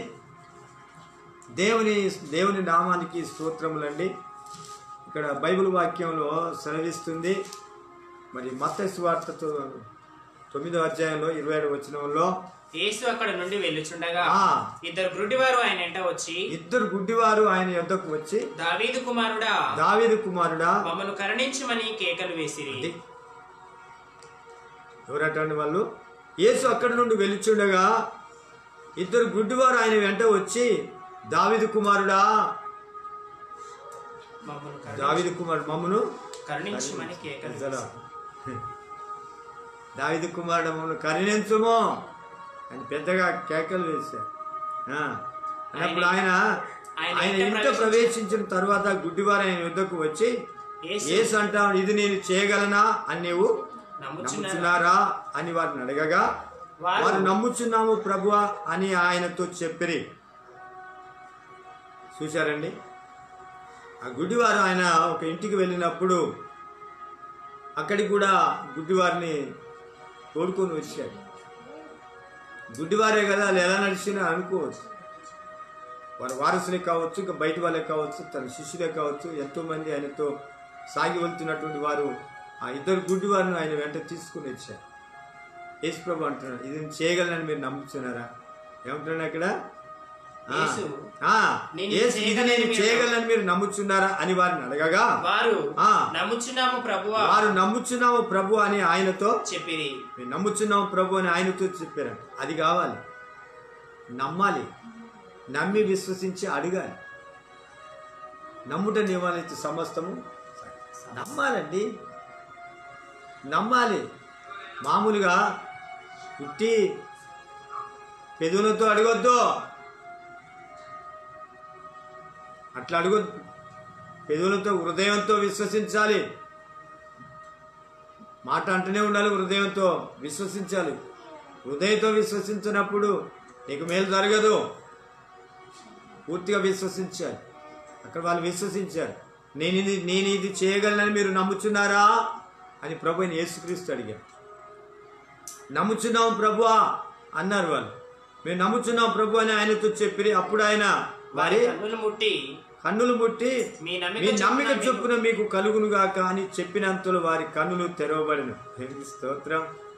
దేవుని నామానికి స్తోత్రములండి. ఇక్కడ బైబిల్ వాక్యంలో సెలవిస్తుంది. మరి మత్తయి సువార్త 9వ అధ్యాయంలో 27 వచనంలో యేసు అక్కడ నుండి వెళ్ళుచుండగా ఇద్దరు గుడ్డివారు ఆయన యొద్దకు వచ్చి, దావీదు కుమారుడా మమ్మను కరుణించుమని కేకలు వేసిరి. ఎవరటండి వాళ్ళు? యేసు అక్కడ నుండి వెళ్ళుచుండగా ఇద్దరు గుడ్డివారు ఆయన వెంట వచ్చి, దావీదు కుమారుడు మమ్మను కరుణించుమని కేకలు దావీదు కుమారుడు మమ్మల్ని కరుణించుము అని పెద్దగా కేకలు వేశారు. అన్నప్పుడు ఆయన ఇంట ప్రవేశించిన తర్వాత గుడ్డివారు ఆయన యుద్ధకు వచ్చి, యేసు అంటావు, ఇది నేను చేయగలనా అని నీవు నమ్ముచున్నారా అని వారిని అడగగా, వారు నమ్ముచున్నాము ప్రభువా అని ఆయనతో చెప్పిరి. చూశారండి, ఆ గుడ్డివారు ఆయన ఒక ఇంటికి వెళ్ళినప్పుడు అక్కడికి కూడా గుడ్డివారిని తోడుకొని వచ్చాడు. గుడ్డివారే కదా, వాళ్ళు ఎలా నడిచినా అనుకోవచ్చు. వారి వారసులే కావచ్చు, ఇంకా బయట వాళ్ళే కావచ్చు, తన శిష్యులే కావచ్చు, ఎంతోమంది ఆయనతో సాగి వెళ్తున్నటువంటి వారు ఆ ఇద్దరు గుడ్డివారిని ఆయన వెంట తీసుకుని వచ్చారు. యేసు ప్రభు అంటున్నాడు, ఇది చేయగలనని మీరు నమ్ముతున్నారా? ఏమంటున్నాడు అక్కడ? నేను చేయగలనని మీరు నమ్ముచున్నారా అని వారిని అడగగా, వారు నమ్ముచున్నాము ప్రభు అని ఆయనతో చెప్పిరి. మేము నమ్ముచున్నాము ప్రభు అని ఆయనతో చెప్పారంట. అది కావాలి, నమ్మాలి, నమ్మి విశ్వసించి అడగాలి. నమ్ముట నియమాలైతే సమస్తము నమ్మాలండి, నమ్మాలి. మామూలుగా పుట్టి పెదవులతో అడగొద్దు, అట్లా అడగొద్దు. పెదవులతో హృదయంతో విశ్వసించాలి. మాట అంటూనే ఉండాలి, హృదయంతో విశ్వసించాలి. హృదయంతో విశ్వసించినప్పుడు నీకు మేలు జరగదు. పూర్తిగా విశ్వసించాలి. అక్కడ వాళ్ళు విశ్వసించారు. నేను ఇది చేయగలనని మీరు నమ్ముచున్నారా అని ప్రభుని యేసుక్రీస్తు అడిగారు. నమ్ముచున్నాం ప్రభువా అన్నారు వాళ్ళు. మేము నమ్ముచున్నాం ప్రభు అని ఆయనతో చెప్పి, అప్పుడు ఆయన వారి కన్నులు ముట్టి మీ నమ్మిక చొప్పున మీకు కలుగునుగాక అని చెప్పినంతలో వారి కన్నులు తెరవబడిన. స్తోత్రం.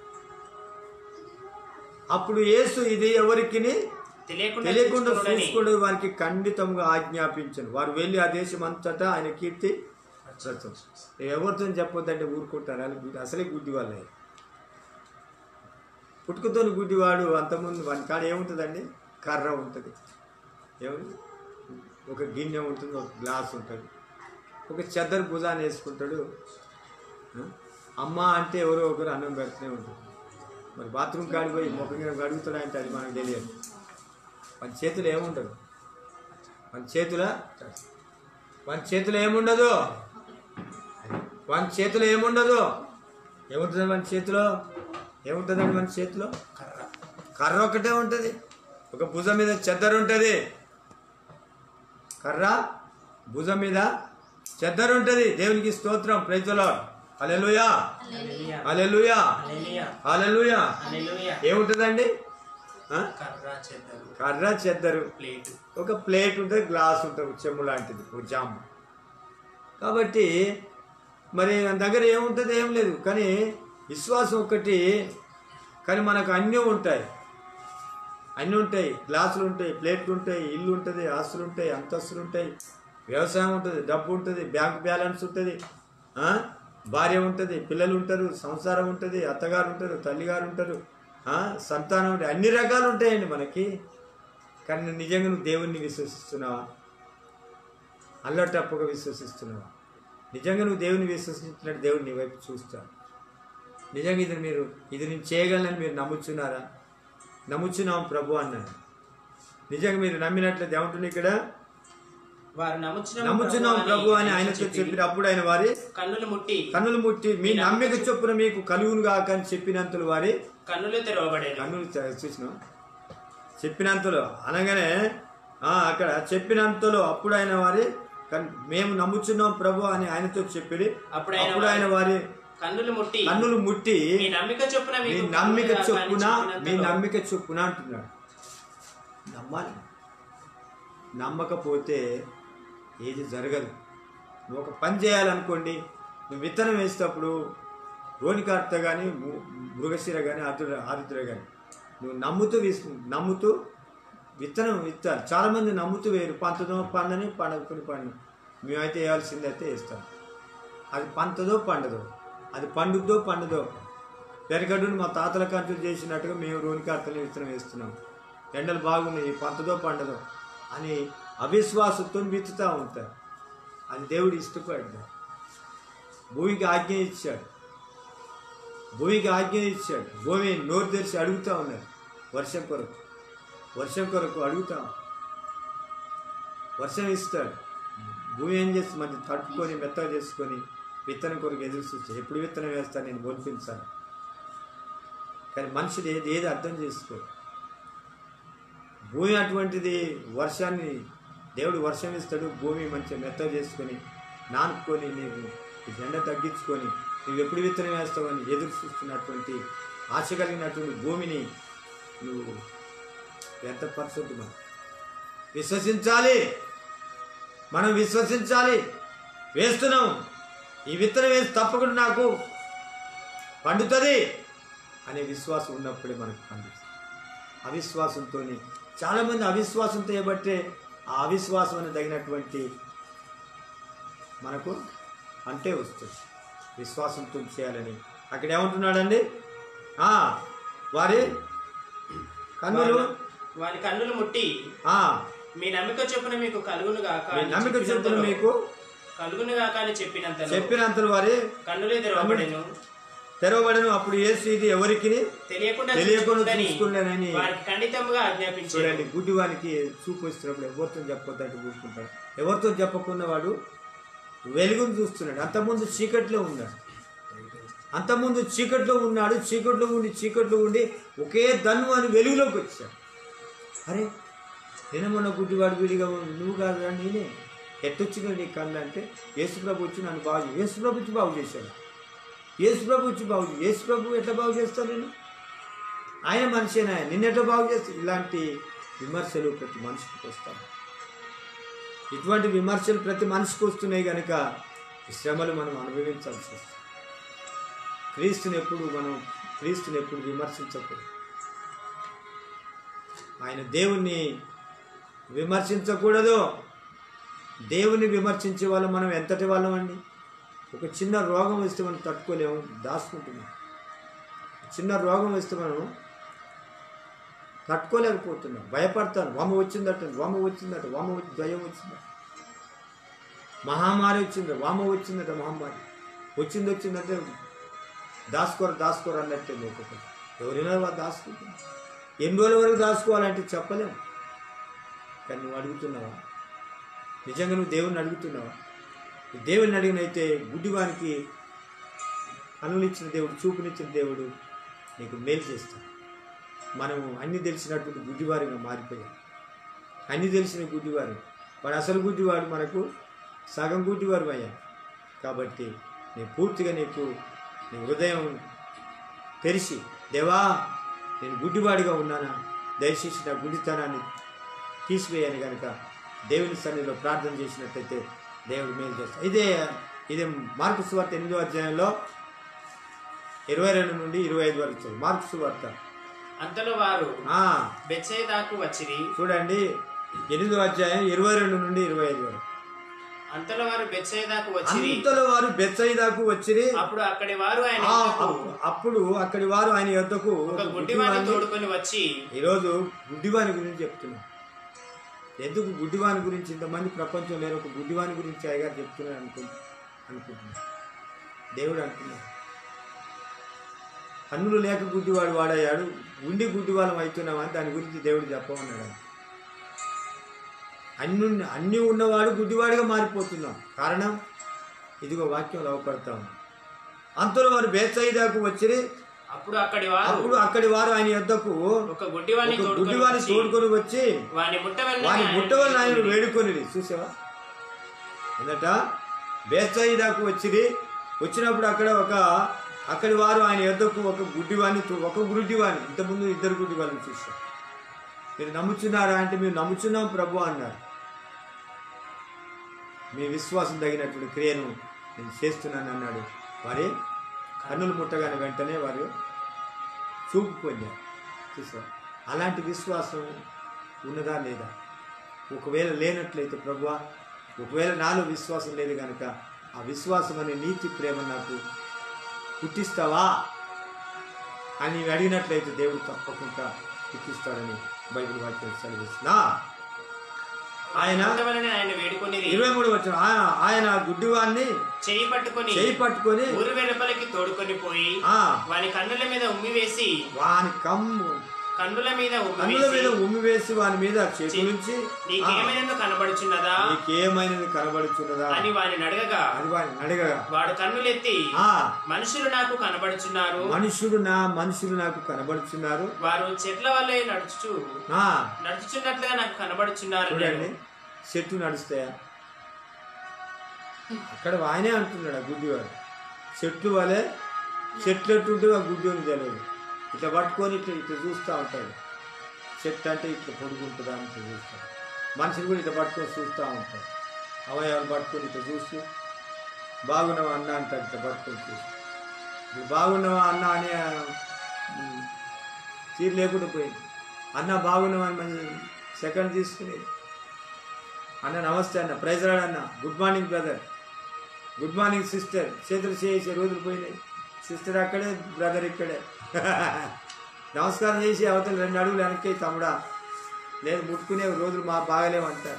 అప్పుడు యేసు ఇది ఎవరికి తెలియకుండా చూసుకుని వారికి ఖండితంగా ఆజ్ఞాపించను. వారు వెళ్ళి ఆ దేశం అంతటా ఆయన కీర్తి ఎవరితో చెప్పొద్దంటే ఊరుకుంటారు. అసలే గుడ్డి వాళ్ళే. పుట్టుకతోని గుడ్డివాడు అంతకుముందు వాడి కాడ ఏముంటుందండి? కర్ర ఉంటుంది, ఏముంది, ఒక గిన్నె ఉంటుంది, ఒక గ్లాస్ ఉంటుంది, ఒక చెద్దరు భుజాన్ని వేసుకుంటాడు. అమ్మ అంటే ఎవరో ఒకరు అన్నం పెడుతూనే ఉంటుంది. మరి బాత్రూమ్ కాడికి పోయి ముఖంగా అడుగుతాడంటే అది మనకు తెలియదు. మన చేతులు ఏముండదు, మన చేతిలో ఏముండదు, మన చేతిలో ఏముండదు. ఏముంటుంది మన చేతిలో? ఏముంటుందండి మన చేతిలో? కర్ర ఒకటే ఉంటుంది. ఒక భుజం మీద చెద్దరు ఉంటుంది. కర్ర భుజం మీద చెద్దరు ఉంటుంది. దేవునికి స్తోత్రం. Praise the lord. హల్లెలూయా, హల్లెలూయా, హల్లెలూయా. ఏముంటుందండి? కర్ర చెద్దరు. ఒక ప్లేట్ ఉంటుంది, గ్లాస్ ఉంటుంది, చెమ్ము లాంటిది, ఒక జాము. కాబట్టి మరి మన దగ్గర ఏముంటుంది, ఏం లేదు. కానీ విశ్వాసం ఒక్కటి. కానీ మనకు అన్నీ ఉంటాయి, అన్నీ ఉంటాయి. గ్లాసులు ఉంటాయి, ప్లేట్లు ఉంటాయి, ఇల్లు ఉంటుంది, ఆస్తులు ఉంటాయి, అంతస్తులు ఉంటాయి, వ్యవసాయం ఉంటుంది, డబ్బు ఉంటుంది, బ్యాంక్ బ్యాలెన్స్ ఉంటుంది, భార్య ఉంటుంది, పిల్లలు ఉంటారు, సంసారం ఉంటుంది, అత్తగారు ఉంటారు, తల్లిగారు ఉంటారు, సంతానం ఉంటుంది, అన్ని రకాలు ఉంటాయండి మనకి. కానీ నిజంగా నువ్వు దేవుణ్ణి విశ్వసిస్తున్నావా? అల్లటప్పుగా విశ్వసిస్తున్నావా? నిజంగా నువ్వు దేవుని విశ్వసించినట్టు దేవుడు నీ వైపు చూస్తాడు. నిజంగా ఇది నేను చేయగలనని మీరు నమ్ముచున్నారా? నమ్ముచున్నాం ప్రభు అన్నాడు. నిజంగా మీరు నమ్మినట్లయితే ఏమంటుంది ఇక్కడ? నమ్ముచున్నాం ప్రభు అని ఆయనతో చెప్పినప్పుడు ఆయన వారి కన్నులు ముట్టి మీ నమ్మిక చొప్పున మీకు కలుగును గాక అని చెప్పినంతలో వారి కన్నులు తెరవబడే. కన్నులు చూసినాం చెప్పినంతలో అనగానే అక్కడ చెప్పినంతలో అప్పుడు ఆయన వారి మేము నమ్ముచున్నాం ప్రభు అని ఆయనతో చెప్పి అప్పుడు ఆయన వారి కన్నులు ముట్టి మీ నమ్మిక చొప్పున అంటున్నాడు. నమ్మాలి. నమ్మకపోతే ఏది జరగదు. నువ్వు ఒక పని చేయాలనుకోండి, నువ్వు విత్తనం వేసేటప్పుడు రోనికార్త కానీ మృగశిర కానీ ఆరుద్ర కానీ నువ్వు నమ్ముతూ విత్తనం విత్తాలి. చాలామంది నమ్ముతూ వేరు, పంతదో పండని పండకుని పండు. మేమైతే వేయాల్సిందైతే వేస్తాం. అది పంతదో పండదో, అది పండుద్దో పండుదో. పెరగడ్డును మా తాతల కంచులు చేసినట్టుగా మేము రోనికార్తని విత్తనం వేస్తున్నాం. ఎండలు బాగున్నాయి, పంతదో పండదో అని అవిశ్వాసంతో విత్తుతూ ఉంటారు. అది దేవుడు ఇష్టపడ్డాడు. భూమికి ఆజ్ఞ ఇచ్చాడు. భూమి నోరు తెరిచి అడుగుతూ ఉన్నారు వర్షం కొరకు అడుగుతాం. వర్షం ఇస్తాడు. భూమి ఏం చేస్తుంది? మరి తట్టుకొని మెత్తగా చేసుకొని విత్తనం కొరకు ఎదురు చూస్తాడు. ఎప్పుడు విత్తనం వేస్తాను నేను బోల్పించాను. కానీ మనుషులు ఏది అర్థం చేసుకో. భూమి అటువంటిది. వర్షాన్ని దేవుడు వర్షం ఇస్తాడు. భూమి మంచిగా మెత్తగా చేసుకొని నానుకొని నీవు ఎండ తగ్గించుకొని నువ్వు ఎప్పుడు విత్తనం వేస్తావని ఎదురు చూస్తున్నటువంటి ఆశ కలిగినటువంటి భూమిని నువ్వు వ్యర్థపరచొద్దు. మనం విశ్వసించాలి. వేస్తున్నాం, ఈ విత్తనం వేసి తప్పకుండా నాకు పండుతుంది అనే విశ్వాసం ఉన్నప్పుడే మనకు పండుతుంది. అవిశ్వాసంతో చాలామంది అవిశ్వాసంతో ఏబట్టే ఆ అవిశ్వాసం అని తగినటువంటి మనకు అంటే వస్తుంది. విశ్వాసంతో చేయాలని అక్కడ ఏమంటున్నాడండి? వారి కన్నులు ముట్టి మీ నమ్మిక చొప్పున మీకు కలుగును గాక అని చెప్పినంతలో వారి కన్నులే తెరవబడను. అప్పుడు యేసు ఇది ఎవరికి తెలియకుండా చూసుకున్నానని చూడండి. గుడ్డివానికి చూపు వస్తున్నప్పుడు ఎవరితో చెప్పొద్దంటే చూసుకుంటాడు. ఎవరితో చెప్పకుండా వాడు వెలుగును చూస్తున్నాడు. అంతకుముందు చీకట్లో ఉన్నాడు. చీకట్లో ఉండి ఒకే దన్ను అని వెలుగులోకి వచ్చాడు. అరే నేనేమన్నా గుడ్డివాడు విడిగా నువ్వు కాదురా నేనే ఎట్టొచ్చిన నీ కళ్ళు అంటే యేసుప్రభు వచ్చి నన్ను యేసుప్రభు వచ్చి బాగు చేశాడు. యేసుప్రభు ఎట్లా బాగు చేస్తాను నేను? ఆయన మనిషేనా, నిన్నెట్లా బాగు చేస్తాను? ఇలాంటి విమర్శలు ప్రతి మనిషికి వస్తాయి. ఇటువంటి విమర్శలు ప్రతి మనిషికి వస్తున్నాయి కనుక శ్రమలు మనం అనుభవించాల్సి వస్తుంది. క్రీస్తుని ఎప్పుడు విమర్శించకూడదు. ఆయన దేవుణ్ణి విమర్శించకూడదు. దేవుని విమర్శించే వాళ్ళం మనం ఎంతటి వాళ్ళం అండి? ఒక చిన్న రోగం వస్తే మనం తట్టుకోలేము, దాచుకుంటున్నాం. చిన్న రోగం వస్తే మనం తట్టుకోలేకపోతున్నాం, భయపడతాను. వామ వచ్చిందట, దయ్యం వచ్చిందట, మహమ్మారి వచ్చిందట, మహమ్మారి వచ్చిందంటే దాచుకోరు అన్నట్టే. ఒక్కొక్కటి ఎవరైనా వాళ్ళు దాచుకుంటున్నారు. ఎన్ని రోజుల వరకు దాచుకోవాలంటే చెప్పలేము. కానీ నువ్వు అడుగుతున్నావా? నిజంగా నువ్వు దేవుణ్ణి అడుగుతున్నావా? దేవుని అడిగినైతే గుడ్డివానికి కన్నులిచ్చిన దేవుడు, చూపునిచ్చిన దేవుడు నీకు మేలు చేస్తాడు. మనము అన్ని తెలిసినటువంటి గుడ్డివారిగా మారిపోయాం. అన్ని తెలిసిన గుడ్డివారు, వాడు అసలు గుడ్డివాడు, మనకు సగం గుడ్డివారు అయ్యా. కాబట్టి నేను పూర్తిగా నీ హృదయం తెరిచి, దేవా నేను గుడ్డివాడిగా ఉన్నానా, దయచేసి నా గుడ్డితనాన్ని తీసివేయని కనుక దేవుని సన్నిధిలో ప్రార్థన చేసినట్లయితే దేవుడు మేలు చేస్తాడు. ఇదే ఇది మార్కు సువార్త 8వ అధ్యాయంలో 22 నుండి 25 వరకు చదువు. మార్కు సువార్త. అంతలో వారు బెత్సయిదాకు వచ్చిరి. చూడండి 8వ అధ్యాయం 22 నుండి 25 వరకు. అంతలో వారు బెత్సయిదాకు వచ్చిరి. అప్పుడు అక్కడి వారు ఆయన యొద్దకు ఒక గుడ్డివాని తోడుకొని వచ్చి. ఈరోజు గుడ్డివాని గురించి చెప్తున్నాం. ఎందుకు గుడ్డివాని గురించి ఇంతమంది ప్రపంచం లేరు, ఒక గుడ్డివాని గురించి అయ్యగారు చెప్తున్నారు అనుకుంటున్నాను. దేవుడు అంటున్నాడు, కన్నులు లేక గుడ్డివాడు వాడయ్యాడు, ఉండి గుడ్డివాళ్ళం అవుతున్నామని దాని గురించి దేవుడు చెప్పమన్నాడు. అన్నీ ఉన్నవాడు గుడ్డివాడిగా మారిపోతున్నాం. కారణం ఇదిగో వాక్యం లోపడతాం. అంతలో వారు బేత్సయిదాకు వచ్చిరి. అప్పుడు అక్కడి వారు ఆయన యొద్దకు ఒక గుడ్డివాని తోడుకొని వచ్చి వాని ముట్టవలని ఆయన వేడుకొని. చూసావా అన్నట బేత్సయిదాకు వచ్చినప్పుడు అక్కడి వారు ఆయన యొద్దకు ఒక గుడ్డివాని ఇంతకుముందు 2 గుడ్డివాళ్ళని చూశారు. మీరు నమ్ముచున్నారా అంటే మేము నమ్ముచున్నాం ప్రభు అన్నారు. మీ విశ్వాసం తగినటువంటి క్రియను నేను చేస్తున్నాను అన్నాడు. వారి కన్నులు ముట్టగానే వెంటనే వారు చూపు పొందారు. చూసారు అలాంటి విశ్వాసం ఉన్నదా లేదా? ఒకవేళ లేనట్లయితే ప్రభువా, ఒకవేళ నాలో విశ్వాసం లేదు కనుక ఆ విశ్వాసం అనే నీతి ప్రేమ నాకు పుట్టిస్తావా అని అడిగినట్లయితే దేవుడు తప్పకుండా పుట్టిస్తాడని బైబిల్ వాక్యం సెలవిస్తున్నా. ఆయన 23 వచ్చిన ఆయన గుడ్డివాన్ని చేయి పట్టుకొని ఊరు వెలుపలికి తోడుకొని పోయి వాని కన్నుల మీద ఉమ్మి వేసి వాని మీద చేతుల నుంచి నీకేమైనా కనబడుచున్నదా అని వాని అడగగా వాడు కన్నులెత్తి మనుషులు నాకు కనబడుచున్నారు, వారు చెట్ల వల్లే నడుచుచున్నట్లుగా నాకు కనబడుచున్నారు. చూడండి, చెట్టు నడుస్తాయా? అక్కడ ఆయనే అంటున్నాడు, ఆ గుడ్డివాడు చెట్లు వలె, చెట్లు ఎట్టుంటే ఆ గుడ్డివాడిని తెలియదు. ఇట్లా పట్టుకొని ఇట్లా చూస్తూ ఉంటాడు. చెట్టు అంటే ఇట్లా పొడుగుంటుందా అని ఇట్లా చూస్తాడు. మనుషులు కూడా ఇట్లా పట్టుకొని చూస్తూ ఉంటాడు. అవయవాలు పట్టుకొని ఇట్లా చూస్తూ బాగున్నావా అన్న అంటాడు. ఇట్లా పట్టుకొని చూస్తూ ఇప్పుడు బాగున్నావా అన్న అని తీరు లేకుండా పోయింది. అన్న బాగున్నావా అని మంచి సెకండ్ తీసుకుని అన్న నమస్తే అన్న, ప్రైజ్ రాడ్ అన్న, good morning brother, good morning sister, చేతులు చేసే రోజులు పోయినాయి. సిస్టర్ అక్కడే, బ్రదర్ ఇక్కడే. నమస్కారం చేసి అవతల 2 అడుగులు వెనక్కి తమ్ముడా, లేదు ముట్టుకునే రోజులు బాగలేమంటారు.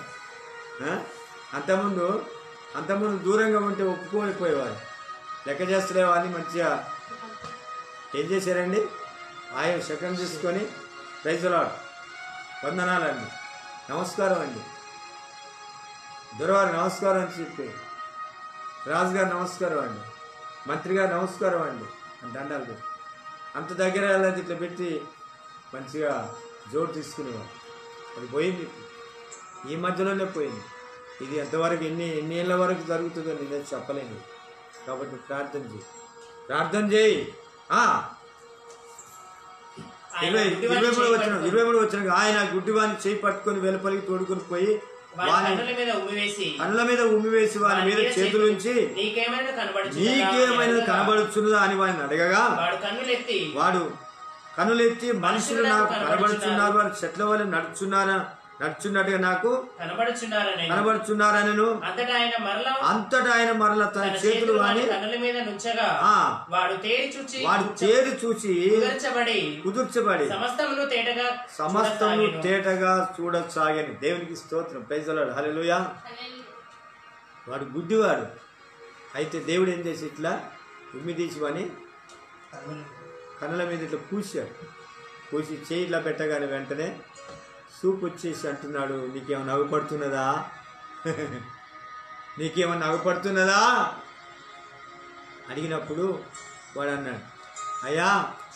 అంతకుముందు దూరంగా ఉంటే ఒప్పుకోలేకపోయేవారు. లెక్క చేస్తలేవా అని మంచిగా ఏం చేశారండి, ఆయన సెకండ్ తీసుకొని ప్రైజ్ లార్డ్, వందనాలండి, నమస్కారం అండి, దొరవారు నమస్కారం అని చెప్పి, రాజుగారు నమస్కారం అండి, మంత్రి గారు నమస్కారం అండి అని దండాలు పెట్టి అంత దగ్గర వెళ్ళదు ఇట్లా పెట్టి మంచిగా జోడు తీసుకునేవారు. అది పోయింది, ఈ మధ్యలోనే పోయింది. ఇది ఎంతవరకు ఎన్ని ఏళ్ళ వరకు జరుగుతుందో నేను చెప్పలేను. కాబట్టి ప్రార్థన చేయి. 23 వచ్చిన ఆయన గుడ్డివాన్ని చేయి పట్టుకొని వెలుపలికి తోడుకొని పోయి కన్నుల మీద ఉమ్మి వేసి వారి మీద చేతులుంచి నీకేమైనా కనబడుచున్నదా అని వారిని అడగగా వాడు కన్నులెత్తి మనుషులు నాకు కనబడుచున్నారు, వారు చెట్ల వల్ల నడుచున్నట్టుగా నాకు కనబడుచున్నారని అంతటా ఆయన మరల తన చేతులు వాడు తేరి చూచి కుదుర్చబడి సమస్తము తేటగా చూడసాగని. దేవునికి స్తోత్రం, ప్రైజ్ ది లార్డ్, హల్లెలూయా. వాడు గుడ్డివాడు అయితే దేవుడు ఏం చేసి ఇట్లా ఉమ్మి తీసి వాని కన్నుల మీద ఇట్లా పూసి చేయి ఇట్లా పెట్టగానే వెంటనే సూప్ వచ్చేసి అంటున్నాడు, నీకేమన్నా నవ్వుపడుతున్నదా అడిగినప్పుడు వాడు అన్నాడు, అయ్యా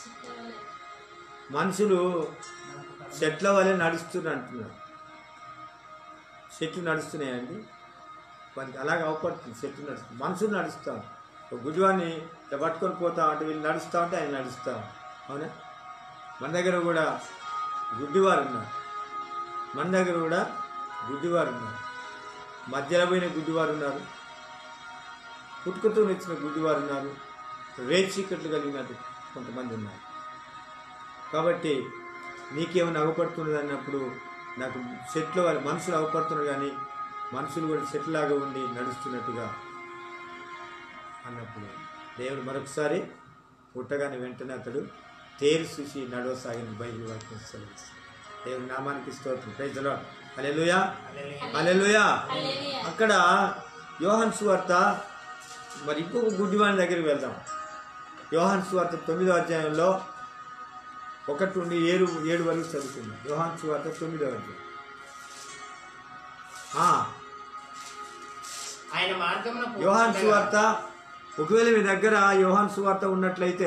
మనుషులు చెట్ల వల్లే నడుస్తున్నారు అంటున్నారు. చెట్లు నడుస్తున్నాయండి, మనకి అలాగే అవపడుతుంది. చెట్లు నడుస్తుంది, మనుషులు నడుస్తాం. ఒక గుడ్డివాడిని ఇట్లా పట్టుకొని పోతాం అంటే వీళ్ళు నడుస్తూ ఉంటే ఆయన నడుస్తాం. అవునా? మన దగ్గర కూడా గుడ్డివారు ఉన్నారు, మధ్యలో పోయిన గుడ్డివారు ఉన్నారు, పుట్టుకతో వచ్చిన గుడ్డివారు ఉన్నారు, రేచీకట్లు కలిగినట్టు కొంతమంది ఉన్నారు. కాబట్టి నీకేమైనా అగపడుతున్నది అన్నప్పుడు నాకు చెట్లు వాళ్ళు మనుషులు అగపడుతున్నారు, కానీ మనుషులు కూడా చెట్లాగా ఉండి నడుస్తున్నట్టుగా అన్నప్పుడు దేవుడు మరొకసారి పుట్టగానే వెంటనే అతడు తేరు చూసి నడవసాగిన బైబిల్ వాక్యం సెలవిస్తాడు. దేవుని నామానికి స్తోత్రం. Praise the lord. హల్లెలూయా, హల్లెలూయా. అక్కడ యోహాను సువార్త, మరి ఇంకొక గుడ్డివాని దగ్గరికి వెళ్దాం. యోహాను సువార్త 9వ అధ్యాయంలో 1 నుండి 7 వరకు చదువుతుంది. యోహాను సువార్త 9వ అధ్యాయం. ఆయన మార్గమున యోహాను సువార్త, ఒకవేళ మీ దగ్గర యోహాను సువార్త ఉన్నట్లయితే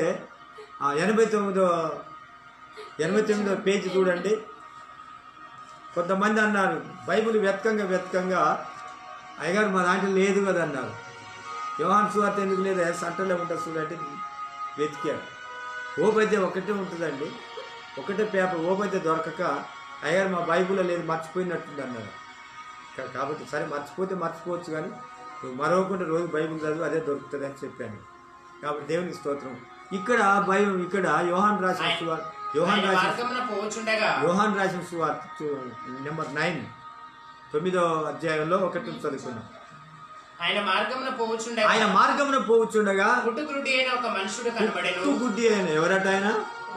89వ పేజీ చూడండి. కొంతమంది అన్నారు బైబిల్ వెతకంగా అయ్యగారు మా దాంట్లో లేదు కదా అన్నారు. యోహాను సువార్త ఎందుకు లేదా, సంటలో ఉంటుంది చూడండి. వెతికాడు. ఓపైతే ఒకటే ఉంటుందండి, ఒకటే పేపర్. ఓపైతే దొరకక అయ్యగారు మా బైబిల్లో లేదు, మర్చిపోయినట్టుంది అన్నారు. కాబట్టి సరే మర్చిపోతే మర్చిపోవచ్చు, కానీ నువ్వు మరొకటి రోజు బైబిల్ చదువు, అదే దొరుకుతుంది అని చెప్పాను. కాబట్టి దేవునికి స్తోత్రం. ఇక్కడ యోహాను రాసిన సువార్త, యోహాను రాసిన సువార్త నెంబర్ 9 9వ అధ్యాయంలో 1 చదువుకున్నాం. ఆయన మార్గమున పోవచ్చుండగా పుట్టుగుడ్డి అయిన ఒక మనుషుడు కనబడెను. పుట్టుగుడ్డి అయిన ఎవరట ఆయన?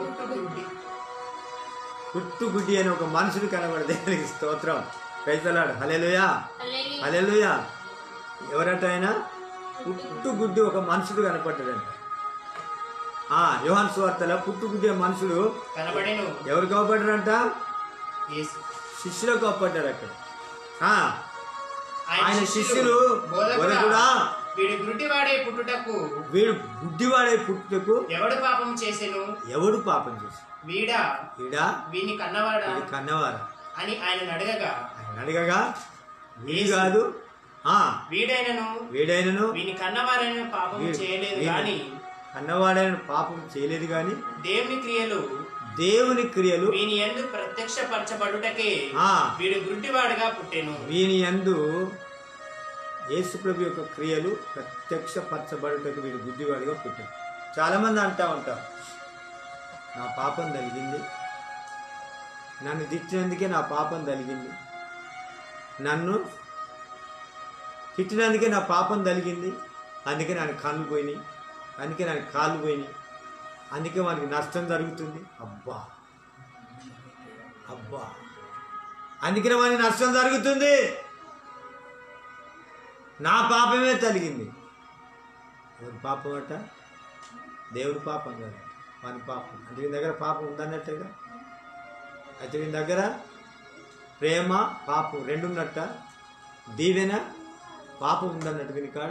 పుట్టుగుడ్డి అయిన ఒక మనుషుడు కనబడే. దేవునికి స్తోత్రం. Praise the lord. హల్లెలూయా, హల్లెలూయా. ఎవరట ఆయన? పుట్టుగుడ్డి ఒక మనుషుడు కనపడ్డాడంట. యోహాను సువార్తలో పుట్టుగుడ్డి మనుషుడు కనబడెను. ఎవరు కనపడ్డారంట? శిష్యులకు కనపడ్డారు. అక్కడ ఆయన శిష్యులు బోధకుడా, వీడు గుడ్డివాడే పుట్టుటకు ఎవడు పాపం చేసెను? వీడా వీని కన్నవారా అని ఆయన అడగగా వీడు కాదు, వీడైనను వీని కన్నవారైన పాపం చేయలేదు గాని, కన్నవాడైన పాపం చేయలేదు గాని దేవుని క్రియలు వీని యందు ప్రత్యక్షపరచబడుటకే వీడు గుడ్డివాడుగా పుట్టెను. వీని యందు యేసు ప్రభు యొక్క క్రియలు ప్రత్యక్షపరచబడుటకు వీడు గుడ్డివాడుగా పుట్టాడు. చాలా మంది అంటా ఉంటారు, నా పాపం తలిగింది, నన్ను తిట్టినందుకే నా పాపం తలిగింది, నన్ను తిట్టినందుకే నా పాపం తలిగింది, అందుకే నాకు కళ్ళు పోయినాయి, అందుకే నాకు కాళ్ళు పోయినాయి, అందుకే మనకి నష్టం జరుగుతుంది. అబ్బా అందుకనే మనకి నష్టం జరుగుతుంది, నా పాపమే తలిగింది. ఎవరి పాపం అట? దేవుడి పాపం కదా, వాని పాపం. అంటే వీని దగ్గర పాపం ఉందన్నట్టుగా. అయితే వీని దగ్గర ప్రేమ పాపం రెండు ఉన్నట్ట, దీవెన పాపం ఉందన్నట్టు వీని కాడ.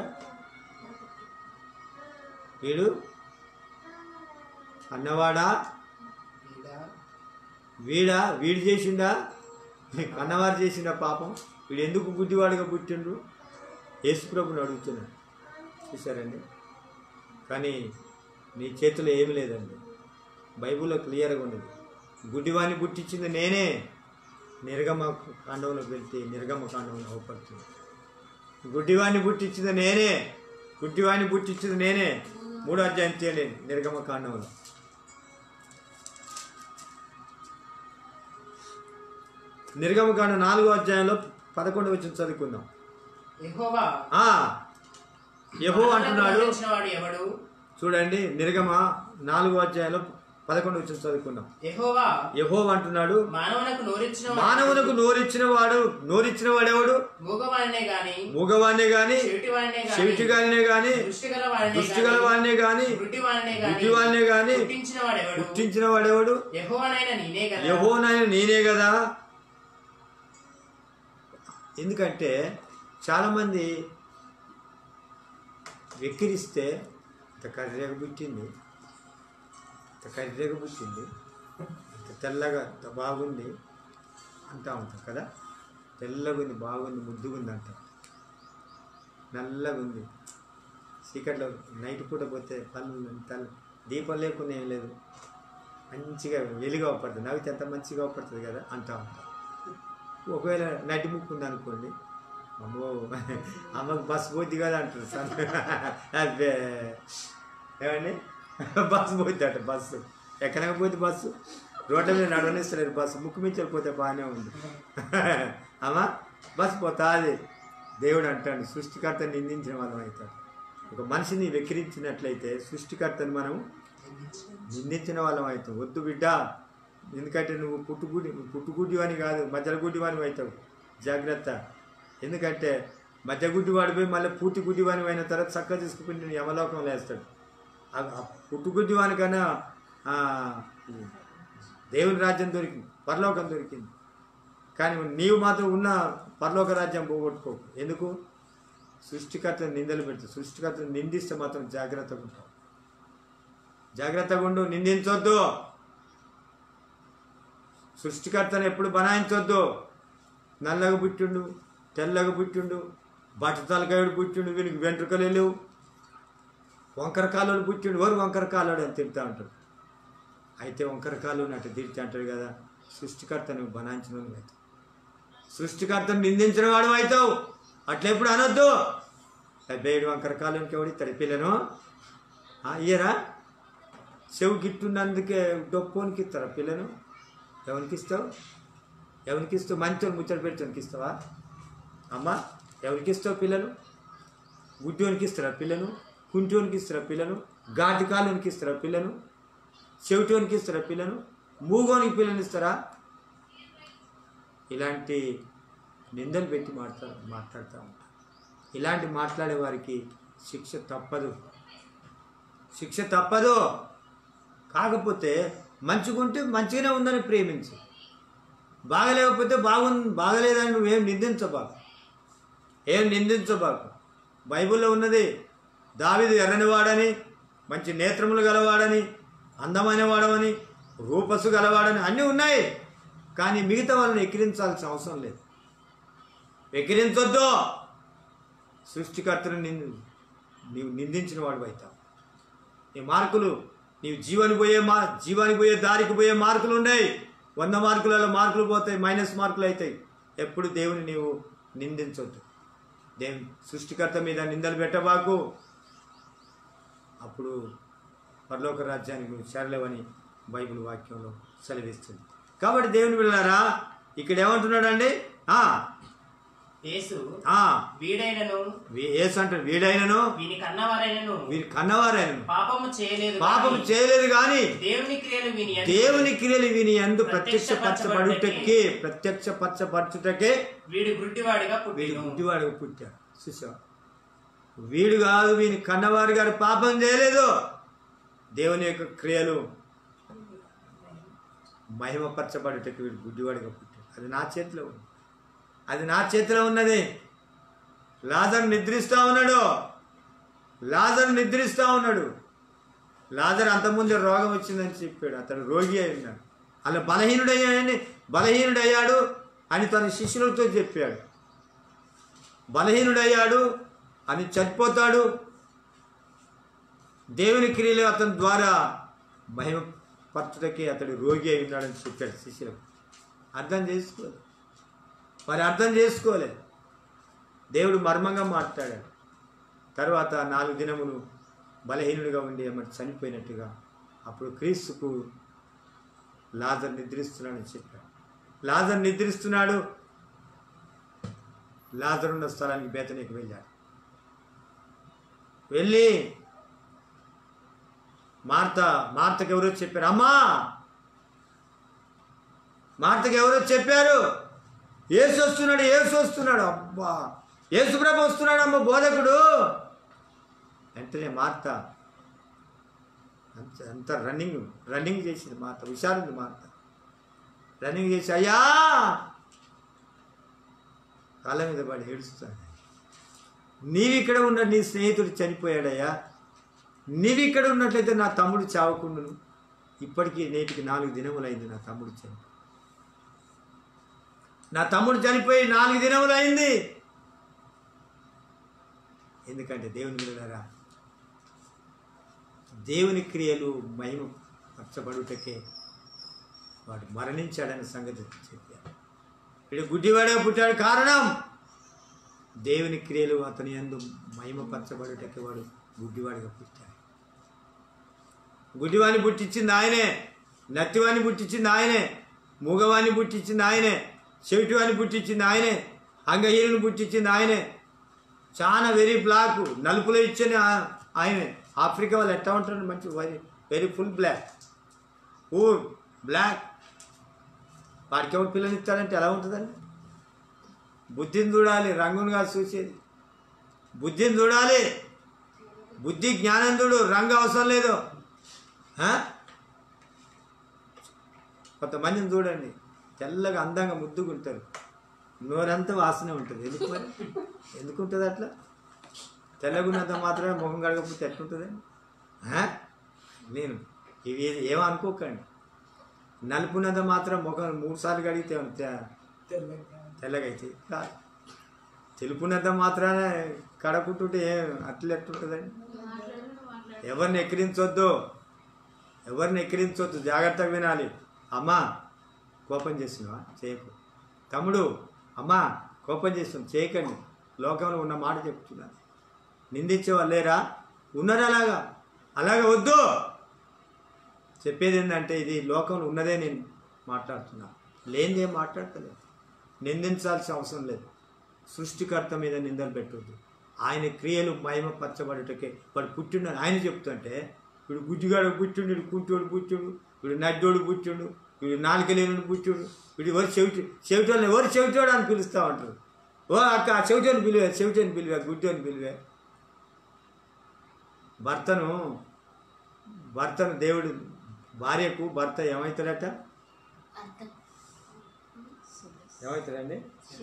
అన్నవాడా వీడు చేసిండా, కన్నవారు చేసిండా పాపం? వీడు ఎందుకు గుడ్డివాడుగా పుట్టిండ్రు? యేసుప్రభుని అడుగుతున్నాడు. చూసారండి. కానీ నీ చేతిలో ఏమి లేదండి. బైబిల్లో క్లియర్గా ఉన్నది, గుడ్డివాడిని పుట్టించింది నేనే. నిర్గమ కాండంలోకి వెళ్తే నిర్గమ కాండంలో అవపడుతుంది. గుడ్డివాడిని పుట్టించింది నేనే, 3వ అధ్యాయం చేయలేదు నిర్గమ కాండంలో. నిర్గమకాండం 4వ అధ్యాయంలో 11వ వచనం చదువుకుందాం. యెహోవా అంటున్నాడు, చూడండి ఎవడు? 4వ అధ్యాయంలో 11వ వచనం చదువుకుందాం. యెహోవా అంటున్నాడు, మానవునకు నోరిచ్చిన వాడెవడు? మూగవాణ్ణే గాని, చెవిటిగానే గాని, దృష్టిగలవాణ్ణే గాని, గుడ్డివాణ్ణే గాని పుట్టించిన వాడెవడు? యెహోవానైన నేనే కదా. ఎందుకంటే చాలామంది వెక్కిరిస్తే ఇంత కర్రెగా పుట్టింది, ఇంత తెల్లగా ఇంత బాగుంది అంటా ఉంటాం కదా. తెల్లగా ఉంది, బాగుంది, ముద్దుగుంది అంటాం. నల్లగా ఉంది, చీకట్లో నైట్ పూట పోతే పళ్ళు దీపం లేకుండా ఏం లేదు, మంచిగా వెలుగు అవపడుతుంది, నవ్వితే ఎంత మంచిగా అవపడుతుంది కదా అంటా ఉంటాం. ఒకవేళ నటి ముక్కు ఉంది అనుకోండి, అమ్మో అమ్మకు బస్సు పోద్ది కదా అంటారు సార్. అదే ఏమండి బస్సు పోద్ది అట. బస్సు ఎక్కడకపోతే బస్సు రోడ్ల మీద నడవనిస్తలేదు. బస్సు ముక్కు మించకపోతే బాగానే ఉంది. అమ్మా బస్సు పోతా. అది దేవుడు అంటాడు సృష్టికర్తను నిందించిన వాళ్ళం అవుతాడు. ఒక మనిషిని వెక్కిరించినట్లయితే సృష్టికర్తను మనం నిందించిన వాళ్ళం అవుతాం. వద్దు బిడ్డ, ఎందుకంటే నువ్వు పుట్టుగుడ్డి అని కాదు, మధ్యలో గుడ్డివాని అవుతావు. జాగ్రత్త. ఎందుకంటే మధ్య గుడ్డివాడు పోయి మళ్ళీ పూర్తి గుడ్డివాని అయిన తర్వాత చక్కగా తీసుకుని నేను యమలోకంలో వేస్తాడు. పుట్టుగుడ్డివాని కన్నా దేవుని రాజ్యం దొరికింది, పరలోకం దొరికింది. కానీ నీవు మాత్రం ఉన్న పరలోక రాజ్యం పోగొట్టుకో. ఎందుకు? సృష్టికర్తను నిందలు పెడతావు. సృష్టికర్తను నిందిస్తే మాత్రం జాగ్రత్తగా ఉంటావు. జాగ్రత్తగా ఉండు, నిందించొద్దు. సృష్టికర్తను ఎప్పుడు బనాయించొద్దు. నల్లగా పుట్టిండు, తెల్లగా పుట్టిండు, బట్టతలకాయడు పుట్టిండు, వీనికి వెంట్రుకలు లేవు, వంకర కాలుడు పుట్టిండు, ఎవరు వంకర కాలుడు అని తిడతా ఉంటాడు. అయితే వంకర కాలు అట్లా తిడితే అంటాడు కదా, సృష్టికర్తను బనాయించిన వాడు అవుతావు, సృష్టికర్తను నిందించిన వాడు అవుతావు. అట్లా ఎప్పుడు అనొద్దు. బేడు వంకర కాలునికి ఎవడిస్తాడు పిల్లను? ఇయ్యరా? చెవు గిట్టున్నందుకే డొప్పోనికి ఇస్తారా పిల్లను? ఎవరికి ఇస్తావు? ఎవరికి ఇస్తావు? మంచోని ముచ్చట పెట్టుకోనికి ఇస్తావా అమ్మ? ఎవరికి ఇస్తావు పిల్లను? గుడ్డోనికి ఇస్తారా పిల్లను? కుంటోనికి ఇస్తారా పిల్లను? గాటి కాలునికి ఇస్తారా పిల్లను? చెవిటోనికి ఇస్తారా పిల్లను? మూగోనికి పిల్లని ఇస్తారా? ఇలాంటి నిందలు పెట్టి మాట్లాడుతూ ఉంటారు. ఇలాంటి మాట్లాడే వారికి శిక్ష తప్పదు, శిక్ష తప్పదు. కాకపోతే మంచిగుంటే మంచిగానే ఉందని ప్రేమించు, బాగలేకపోతే బాగలేదని నువ్వేం నిందించబాకు, ఏం నిందించబాకు. బైబిల్లో ఉన్నది, దావీదు ఎర్రనివాడని, మంచి నేత్రములు గలవాడని, అందమైన వాడవని, రూపసు గలవాడని అన్నీ ఉన్నాయి. కానీ మిగతా వాళ్ళని ఎక్కిరించాల్సిన అవసరం లేదు. ఎక్కిరించొద్దు. సృష్టికర్తను నీవు నిందించిన వాడు అవుతావు. నీ మార్కులు, నీవు జీవానికి పోయే దారికి పోయే మార్కులు ఉన్నాయి. 100 మార్కులలో మార్కులు పోతాయి, మైనస్ మార్కులు అవుతాయి. ఎప్పుడు దేవుని నీవు నిందించొద్దు. దేవుని సృష్టికర్త మీద నిందలు పెట్టబాకు. అప్పుడు పరలోక రాజ్యానికి నువ్వు చేరలేవని బైబిల్ వాక్యంలో సెలవిస్తుంది. కాబట్టి దేవుని బిడ్డలారా, ఇక్కడ ఏమంటున్నాడండి? యేసు వీడైనను, యేసు అంటే వీడైనను, వీరి కన్నవారైనను పాపము చేయలేదు గాని దేవుని క్రియలు వీని యందు ప్రత్యక్షపరచబడుటకే వీడు గుడ్డివాడిగా పుట్టాడు. చూసా, వీడు కాదు, వీని కన్నవారి గారు పాపం చేయలేదు. దేవుని యొక్క క్రియలు మహిమపరచబడుటకు వీడు గుడ్డివాడిగా పుట్టాడు. అది నా చేతిలో ఉంది, అది నా చేతిలో ఉన్నది. లాజరు నిద్రిస్తూ ఉన్నాడు. లాజరు అంతకుముందే రోగం వచ్చిందని చెప్పాడు. అతడు రోగి అయి ఉన్నాడు. అలా బలహీనుడయ్యాడు అని తన శిష్యులతో చెప్పాడు. బలహీనుడయ్యాడు అని చనిపోతాడు. దేవుని క్రియలు అతని ద్వారా మహిమపరచుటకి అతడు రోగి అయి ఉన్నాడని చెప్పాడు శిష్యులకు. అర్థం చేసుకోలేదు. దేవుడు మర్మంగా మాట్లాడాడు. తర్వాత 4 దినములు బలహీనుడిగా ఉండి మరి చనిపోయినట్టుగా అప్పుడు క్రీస్తుకు లాజరు నిద్రిస్తున్నాడని చెప్పాడు. లాజరు నిద్రిస్తున్నాడు. లాజరు ఉన్న స్థలానికి బేతనీకి వెళ్ళాడు. వెళ్ళి మార్తకు ఎవరో చెప్పారు, అమ్మా మార్తకు ఎవరో చెప్పారు, యేసు వస్తున్నాడు. అబ్బా, యేసు ప్రభు వస్తున్నాడు అమ్మ బోధకుడు. వెంటనే మార్త అంత రన్నింగ్ చేసింది. మార్త హుషారుంది. మార్త రన్నింగ్ చేసి, అయ్యా కాళ్ళ మీద పడి ఏడుస్తాడు. నీవిక్కడ ఉన్న నీ స్నేహితుడు చనిపోయాడయ్యా, నీవిక్కడ ఉన్నట్లయితే నా తమ్ముడు చావకుండును. ఇప్పటికీ నేటికి 4 దినములైంది నా తమ్ముడు చనిపోయి 4 దినములైంది. ఎందుకంటే దేవుని బిడ్డలారా, దేవుని క్రియలు మహిమ పరచబడుటకే వాడు మరణించాడని సంగతి చెప్పారు. వీడు గుడ్డివాడే పుట్టాడు. కారణం దేవుని క్రియలు అతని యందు మహిమపరచబడుటకి వాడు గుడ్డివాడిగా పుట్టాడు. గుడ్డివాడిని పుట్టించింది ఆయనే, నత్తివాడిని పుట్టించింది ఆయనే, మూగవాడిని పుట్టించింది ఆయనే, చెవిటివాడిని పుట్టించింది ఆయనే, అంగహీనుని పుట్టించింది ఆయనే, చాలా వెరీ బ్లాక్ నలుపులో ఇచ్చని ఆయనే. ఆఫ్రికా వాళ్ళు ఎట్లా ఉంటారు? మంచి వెరీ ఫుల్ బ్లాక్, ఊర్ బ్లాక్. వాడికి ఎవరు పిల్లలు ఇస్తాడంటే ఎలా ఉంటుందండి? బుద్ధిని చూడాలి, రంగును కాదు చూసేది. బుద్ధిని చూడాలి, బుద్ధి జ్ఞానం చూడు, రంగు అవసరం లేదు. కొంతమందిని చూడండి, తెల్లగా అందంగా ముద్దుకుంటారు, నోరంతా వాసనే ఉంటుంది. ఎందుకు మరి? ఎందుకు ఉంటుంది అట్లా? తెల్లగున్నంత మాత్రమే ముఖం కడగకపోతే ఎట్లుంటుందండి? నేను ఇవి ఏమనుకోకండి. నలుపున్నంత మాత్రం ముఖం 3 సార్లు కడిగితే తెల్లగా అయితే కాదు. తెలుపున్నంత మాత్రాన కడకుంటుంటే అట్లా ఎట్లుంటుందండి? ఎవరిని ఎక్కిరించొద్దు, ఎవరిని ఎక్కిరించొద్దు, జాగ్రత్తగా వినాలి. అమ్మా కోపం చేస్తున్నావా? చేయకు. తమ్ముడు అమ్మా కోపం చేస్తున్నావు, చేయకండి. లోకంలో ఉన్న మాట చెప్తున్నాను. నిందించేవాళ్ళు లేరా? ఉన్నారా? అలాగా వద్దు. చెప్పేది ఏంటంటే ఇది లోకంలో ఉన్నదే నేను మాట్లాడుతున్నా, లేనిదే మాట్లాడతలేదు. నిందించాల్సిన అవసరం లేదు. సృష్టికర్త మీద నిందలు పెట్టొద్దు. ఆయన క్రియలు మహిమపరచబడుటకే వాడు పుట్టిండని ఆయన చెప్తుంటే, వీడు గుజ్జుగాడు పుట్టిండు, వీడు కుంటోడు పుట్టిండు, వీడు నడ్డోడు పుట్టిండు, వీడు నాలుకలేనుడు పుట్టిండు, వీడు ఎవరు చెవిటోళ్ళని ఎవరు చెవిటోడు అని పిలుస్తూ ఉంటారు. ఓ అక్క చెవిటోని పిలివే, చెవిటోని పిలివే, గుడ్డోని పిలివే. భర్తను దేవుడు భార్యకు భర్త ఏమవుతాడట? ఏమవుతాడండి?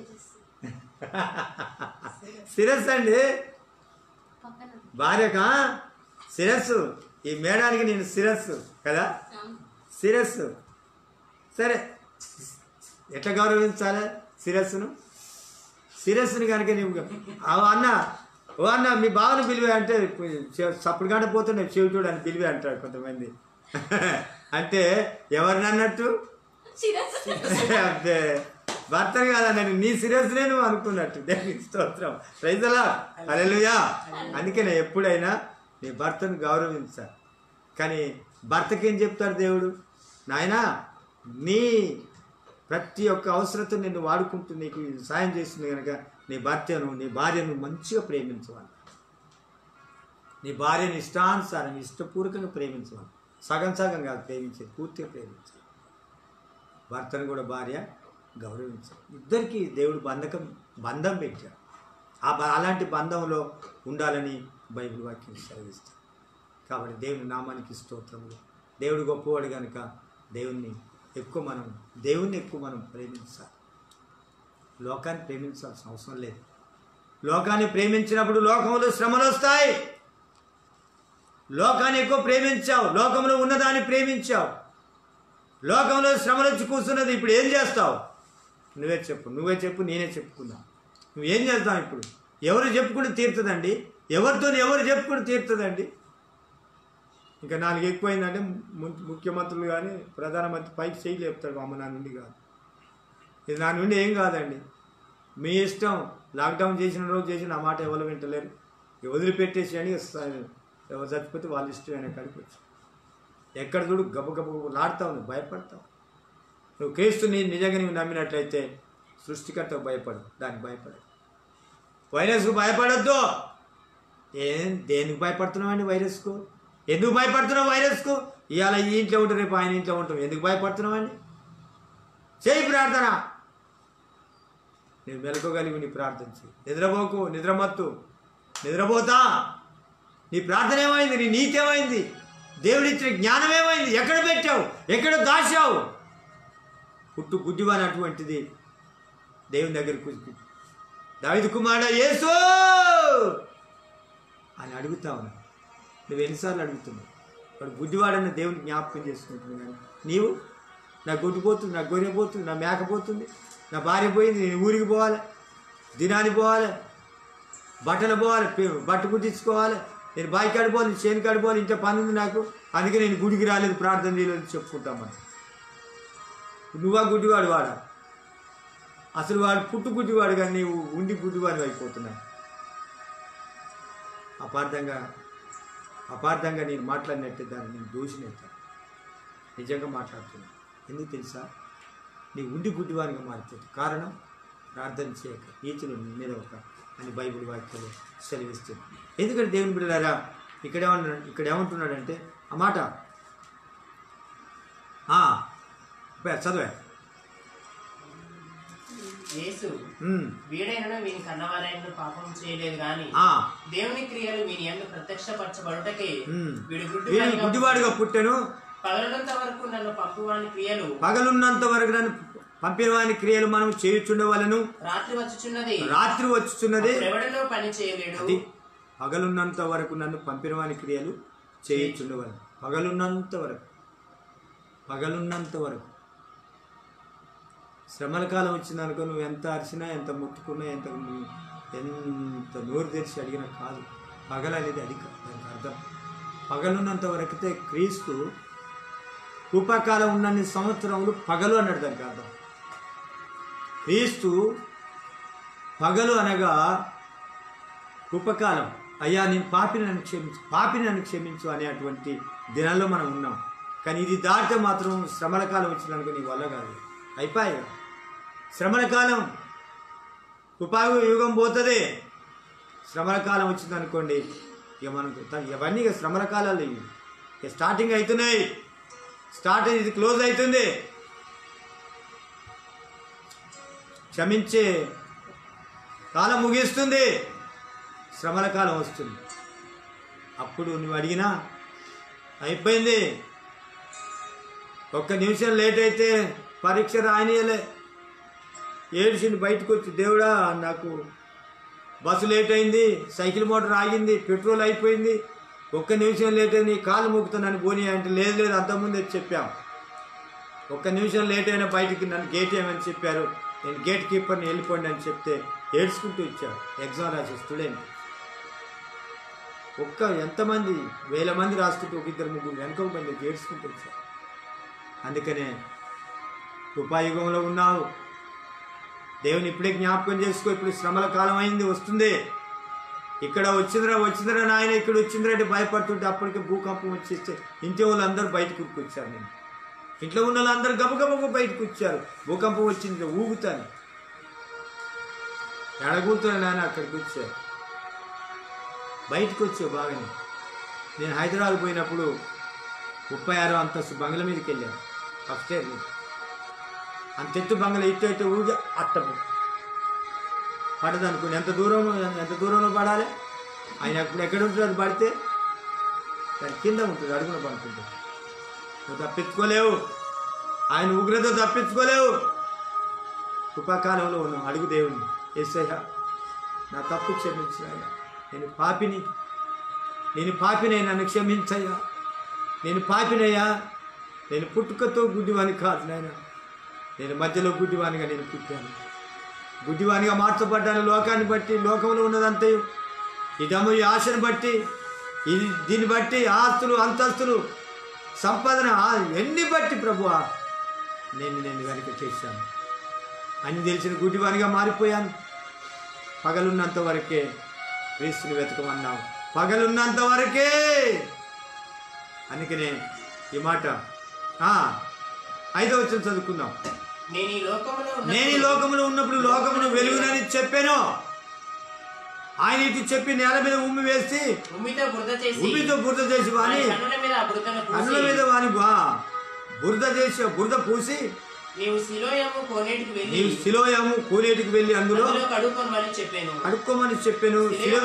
శిరస్సు అండి. భార్యకా శిరస్సు. ఈ మేడానికి నేను శిరస్సు కదా, శిరస్సు. సరే, ఎట్లా గౌరవించాలి శిరస్సును? శిరస్సుని కనుక నీవు ఓ అన్న మీ బావను పిలివే అంటే సప్పుడు గంట పోతున్నాయి, చెవిటోడు అని పిలివే అంటాడు కొంతమంది. అంటే ఎవరిని అన్నట్టు? అంటే భర్తను కాదన్నాను, నీ శిరస్సునే నువ్వు అనుకున్నట్టు. దేవునికి స్తోత్రం, ప్రైజ్ ది లార్డ్, హల్లెలూయా. అందుకనే ఎప్పుడైనా నీ భర్తను గౌరవించాలి. కానీ భర్తకేం చెప్తాడు దేవుడు? నాయనా నీ ప్రతి ఒక్క అవసరతను నిన్ను వాడుకుంటూ నీకు సాయం చేస్తుంది కనుక నీ భర్తను నీ భార్యను మంచిగా ప్రేమించవాలి. నీ భార్యను ఇష్టానుసారం ఇష్టపూర్వకంగా ప్రేమించవాలి. సగం సగం కాదు ప్రేమించేది, పూర్తిగా ప్రేమించాలి. భర్తను కూడా భార్య గౌరవించాలి. ఇద్దరికి దేవుడు బంధం పెట్టాడు. అలాంటి బంధంలో ఉండాలని బైబిల్ వాక్యం సెలవిస్తాడు. కాబట్టి దేవుని నామానికి స్తోత్రములు. దేవుడు గొప్పవాడు కనుక దేవుణ్ణి ఎక్కువ మనం ప్రేమించాలి. లోకాన్ని ప్రేమించాల్సిన అవసరం లేదు. లోకాన్ని ప్రేమించినప్పుడు లోకంలో శ్రమలు వస్తాయి. లోకాన్ని ఎక్కువ ప్రేమించావు, లోకంలో ఉన్నదాన్ని ప్రేమించావు, లోకంలో శ్రమలు వచ్చి కూర్చున్నది. ఇప్పుడు ఏం చేస్తావు? నువ్వే చెప్పు, నేనే చెప్పుకుందాం. నువ్వేం చేస్తావు? ఇప్పుడు ఎవరు చెప్పుకుంటే తీరుతుందండి? ఎవరితో ఎవరు చెప్పుకుంటే తీరుతుందండి? ఇంకా 4 ఎక్కువైందంటే ముఖ్యమంత్రులు కానీ ప్రధానమంత్రి పైకి చేయి లేపుతాడు. అమ్మ నా నుండి కాదు, ఇది నా నుండి ఏం కాదండి, మీ ఇష్టం. లాక్డౌన్ చేసిన రోజు చేసిన ఆ మాట ఎవరు వింటలేరు. వదిలిపెట్టేసి అని ఎవరు చచ్చిపోతే వాళ్ళ ఇష్టమైన కాడికి వచ్చి ఎక్కడ చూడు గబగబలాడుతావు, నువ్వు భయపడతావు. నువ్వు క్రీస్తుని నిజంగా నువ్వు నమ్మినట్లయితే సృష్టికర్తకు భయపడు, దానికి భయపడదు. వైరస్కు భయపడద్దు. దేనికి భయపడుతున్నావు వైరస్కు? ఎందుకు భయపడుతున్నావు వైరస్కు? ఇవాళ ఈ ఇంట్లో ఉంటాం, రేపు ఆయన ఇంట్లో ఉంటాం. ఎందుకు భయపడుతున్నావు అండి? చేయి ప్రార్థన. నేను మెలకోగలిగి నీ ప్రార్థించి నిద్రపోకు, నిద్రపోతా. నీ ప్రార్థన ఏమైంది? నీ నీతి ఏమైంది? దేవుడిచ్చిన జ్ఞానం ఏమైంది? ఎక్కడ పెట్టావు? ఎక్కడ దాచావు? పుట్టు గుడ్డివాని అటువంటిది దేవుని దగ్గరికి దావీదు కుమారుడా యేసు అని అడుగుతా ఉన్నావు. నువ్వు ఎన్నిసార్లు అడుగుతున్నావు? వాడు గుడ్డివాడన్న దేవుని జ్ఞాపకం చేసుకుంటున్నావు. కానీ నీవు నా గొడ్డు పోతుంది, నా గొర్రె పోతుంది, నా మేక పోతుంది, నా భార్య పోయింది, నేను ఊరికి పోవాలి, దినానికి పోవాలి, బట్టలు పోవాలి, బట్ట కుట్టించుకోవాలి, నేను బావి కడిపోవాలి, నేను చేను కడిపోవాలి, ఇంట్లో పని ఉంది నాకు, అందుకే నేను గుడికి రాలేదు, ప్రార్థన చేయలేదు చెప్పుకుంటామని. నువ్వా గుడ్డివాడు వాడా? అసలు వాడు పుట్టు గుడ్డివాడు కానీ నీవు ఉండి గుడ్డివాడు అయిపోతున్నావు. అపార్థంగా నేను మాట్లాడినట్టే దాన్ని నేను దూషినెత్తాను. నిజంగా మాట్లాడుతున్నాను. ఎందుకు తెలుసా? నీ ఉండి గుడ్డివాడిగా మారిపోతుంది. కారణం ప్రార్థన చేయక నీతులు మీద ఒక అని బైబిల్ వాక్యాలు సెలవిస్తుంది. ఎందుకంటే దేవుని బిడ్డలారా ఇక్కడ ఏమంటున్నాడంటే ఆ మాట చదివా. యేసు వీడైనను వీని కన్నవారైన పాపం చేయలేదు గాని దేవుని క్రియలు వీని యందు ప్రత్యక్షపరచబడుటకే వీడు గుడ్డివాడుగా పుట్టెను. పగలున్నంత వరకు నన్ను పంపువాని క్రియలు నన్ను పంపినవాని క్రియలు మనం చేయుచుండవలెను. రాత్రి వచ్చుచున్నది ఎవడనో పని చేయలేడు. పగలున్నంత వరకు నన్ను పంపినవాని క్రియలు చేయుచుండవలెను. పగలున్నంత వరకు శ్రమల కాలం వచ్చిందనుకో నువ్వు ఎంత అరిచినా ఎంత ముట్టుకున్నా ఎంత నోరు తెరిచి అడిగినా కాదు. పగలు అనేది అది దానికి అర్థం. పగలున్నంత వరకుతే క్రీస్తు కృపాకాలం ఉన్నన్ని సంవత్సరములు పగలు అన్నాడు. దానికి అర్థం క్రీస్తు పగలు అనగా కృపకాలం. అయ్యా నేను పాపిని నన్ను క్షమించు అనేటువంటి దినాల్లో మనం ఉన్నాం. కానీ ఇది దాటితే మాత్రం శ్రమల కాలం వచ్చిందనుకో నీ వల్ల కాదు. అయిపోయాయి శ్రమల కాలం. కృపాయుగం పోతుంది. శ్రమల కాలం వచ్చిందనుకోండి ఇక మనకు ఇవన్నీ ఇక శ్రమల కాలాలు ఇక స్టార్టింగ్ అవుతున్నాయి. ఇది క్లోజ్ అవుతుంది. క్షమించే కాలం ముగిస్తుంది. శ్రమల కాలం వస్తుంది. అప్పుడు నువ్వు అడిగినా అయిపోయింది. ఒక్క నిమిషం లేట్ అయితే పరీక్ష రాయనీయలే. ఏడ్చింది బయటకు వచ్చి, దేవుడా నాకు బస్సు లేట్ అయింది, సైకిల్ మోటార్ ఆగింది, పెట్రోల్ అయిపోయింది, ఒక్క నిమిషం లేట్ అయింది, కాలు మొక్కుతున్నాను పోనీ అంటే లేదు అంతకుముందే చెప్పాం. ఒక్క నిమిషం లేట్ అయినా బయటికి నన్ను గేట్ ఏమని చెప్పారు, నేను గేట్ కీపర్ని వెళ్ళిపోండి అని చెప్తే ఏడ్చుకుంటూ ఇచ్చాడు. ఎగ్జామ్ రాసే స్టూడెంట్ ఎంతమంది 1000 మంది రాసుకుంటూ ఒక 2-3 వెనక మంది ఏడ్చుకుంటూ వచ్చారు. అందుకనే కృపాయుగంలో ఉన్నావు. దేవుని ఇప్పుడే జ్ఞాపకం చేసుకో. ఇప్పుడు శ్రమల కాలం అయింది, వస్తుంది. ఇక్కడ వచ్చిందిరా నాయన ఇక్కడ వచ్చిందిరా అంటే భయపడుతుంటే అప్పటికే భూకంపం వచ్చేస్తే ఇంటి వాళ్ళు అందరూ బయటకు వచ్చారు. నేను ఇంట్లో ఉన్న వాళ్ళందరూ గబగబ బయటకు వచ్చారు. భూకంపం వచ్చింది ఊగుతాను ఎడగూతున్నా నాయన అక్కడికి వచ్చారు. బయటకు వచ్చావు బాగానే. నేను హైదరాబాద్ పోయినప్పుడు 36వ అంతస్తు బంగ్లా మీదకి వెళ్ళాను. ఫస్ట్ ఇయర్ అంతెత్తు బంగ్లా ఇటు ఊగి అట్టపు పడదు అనుకుని ఎంత దూరంలో పడాలి. ఆయన అప్పుడు ఎక్కడ ఉంటుంది, అది పడితే దాని కింద ఉంటుంది, అడుగున పడుతుంది. నువ్వు తప్పించుకోలేవు, ఆయన ఉగ్రత తప్పించుకోలేవు. కృపాకాలంలో ఉన్నావు. అడుగు దేవుణ్ణి, యేసయ్యా నా తప్పు క్షమించాయా, నేను పాపినై నన్ను క్షమించయ్యా, నేను పాపినయ్యా, నేను పుట్టుకతో గుడ్డివాని కాదు నాయన, నేను మధ్యలో గుడ్డివానిగా నేను పుట్టాను, గుడ్డివానిగా మార్చబడ్డాను. లోకాన్ని బట్టి, లోకంలో ఉన్నదంతయు ఇదము ఈ ఆశను బట్టి, దీన్ని బట్టి ఆస్తులు అంతస్తులు సంపాదన ఎన్ని బట్టి ప్రభువా నేను వెనక చేశాను అని తెలిసిన గుడ్డివానిగా మారిపోయాను. పగలున్నంత వరకే క్రీస్తుని వెతకమన్నావు, పగలున్నంత వరకే. అందుకనే ఈ మాట 5వ వచనం చదువుకుందాం. నేను ఈ లోకములో ఉన్నప్పుడు లోకమును వెలుగునని చెప్పాను. ఆయన ఇటు చెప్పి నేల మీద ఉమ్మి వేసి ఉమ్మితో బురద చేసి వాని కన్నుల మీద వాని బురద పూసి నీవు సిలోయము కోనేటికి వెళ్ళి అందులో కడుక్కోమని చెప్పాను.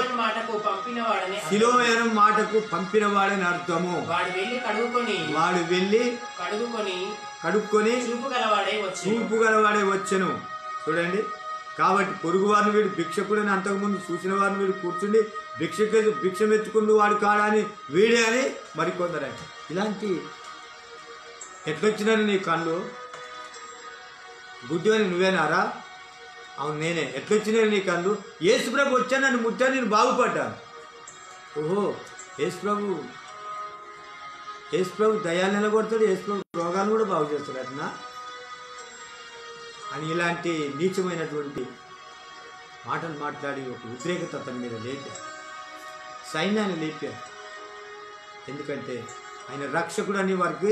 సిలోయను మాటకు పంపినవాడని అర్థము. వాడు వెళ్ళి కడుక్కొని చూపు గలవాడే వచ్చెను. చూడండి, కాబట్టి పొరుగు వారిని వీడు భిక్షకుడని అంతకుముందు చూసిన వారిని వీడు కూర్చుండి భిక్షమెత్తుకుంటూ వాడు కాడా అని వీడే అని మరికొందరు. ఇలాంటి ఎట్లొచ్చినని నీ కళ్ళు గుడ్డి అని నువ్వేనారా? అవును నేనే. ఎట్లొచ్చినాయి నీ కళ్ళు? యేసుప్రభు వచ్చాను, నన్ను ముట్టాను, నేను బాగుపడ్డాను. ఓహో, యేసుప్రభు దయాలు నిలగొడతాడు, యేసుప్రభు రోగాలు కూడా బాగు చేస్తాడు. అట్నా అని ఇలాంటి నీచమైనటువంటి మాటలు మాట్లాడి ఒక ఉద్రేకత అతని మీద లేపారు, సైన్యాన్ని లేపారు. ఎందుకంటే ఆయన రక్షకుడు అని వారికి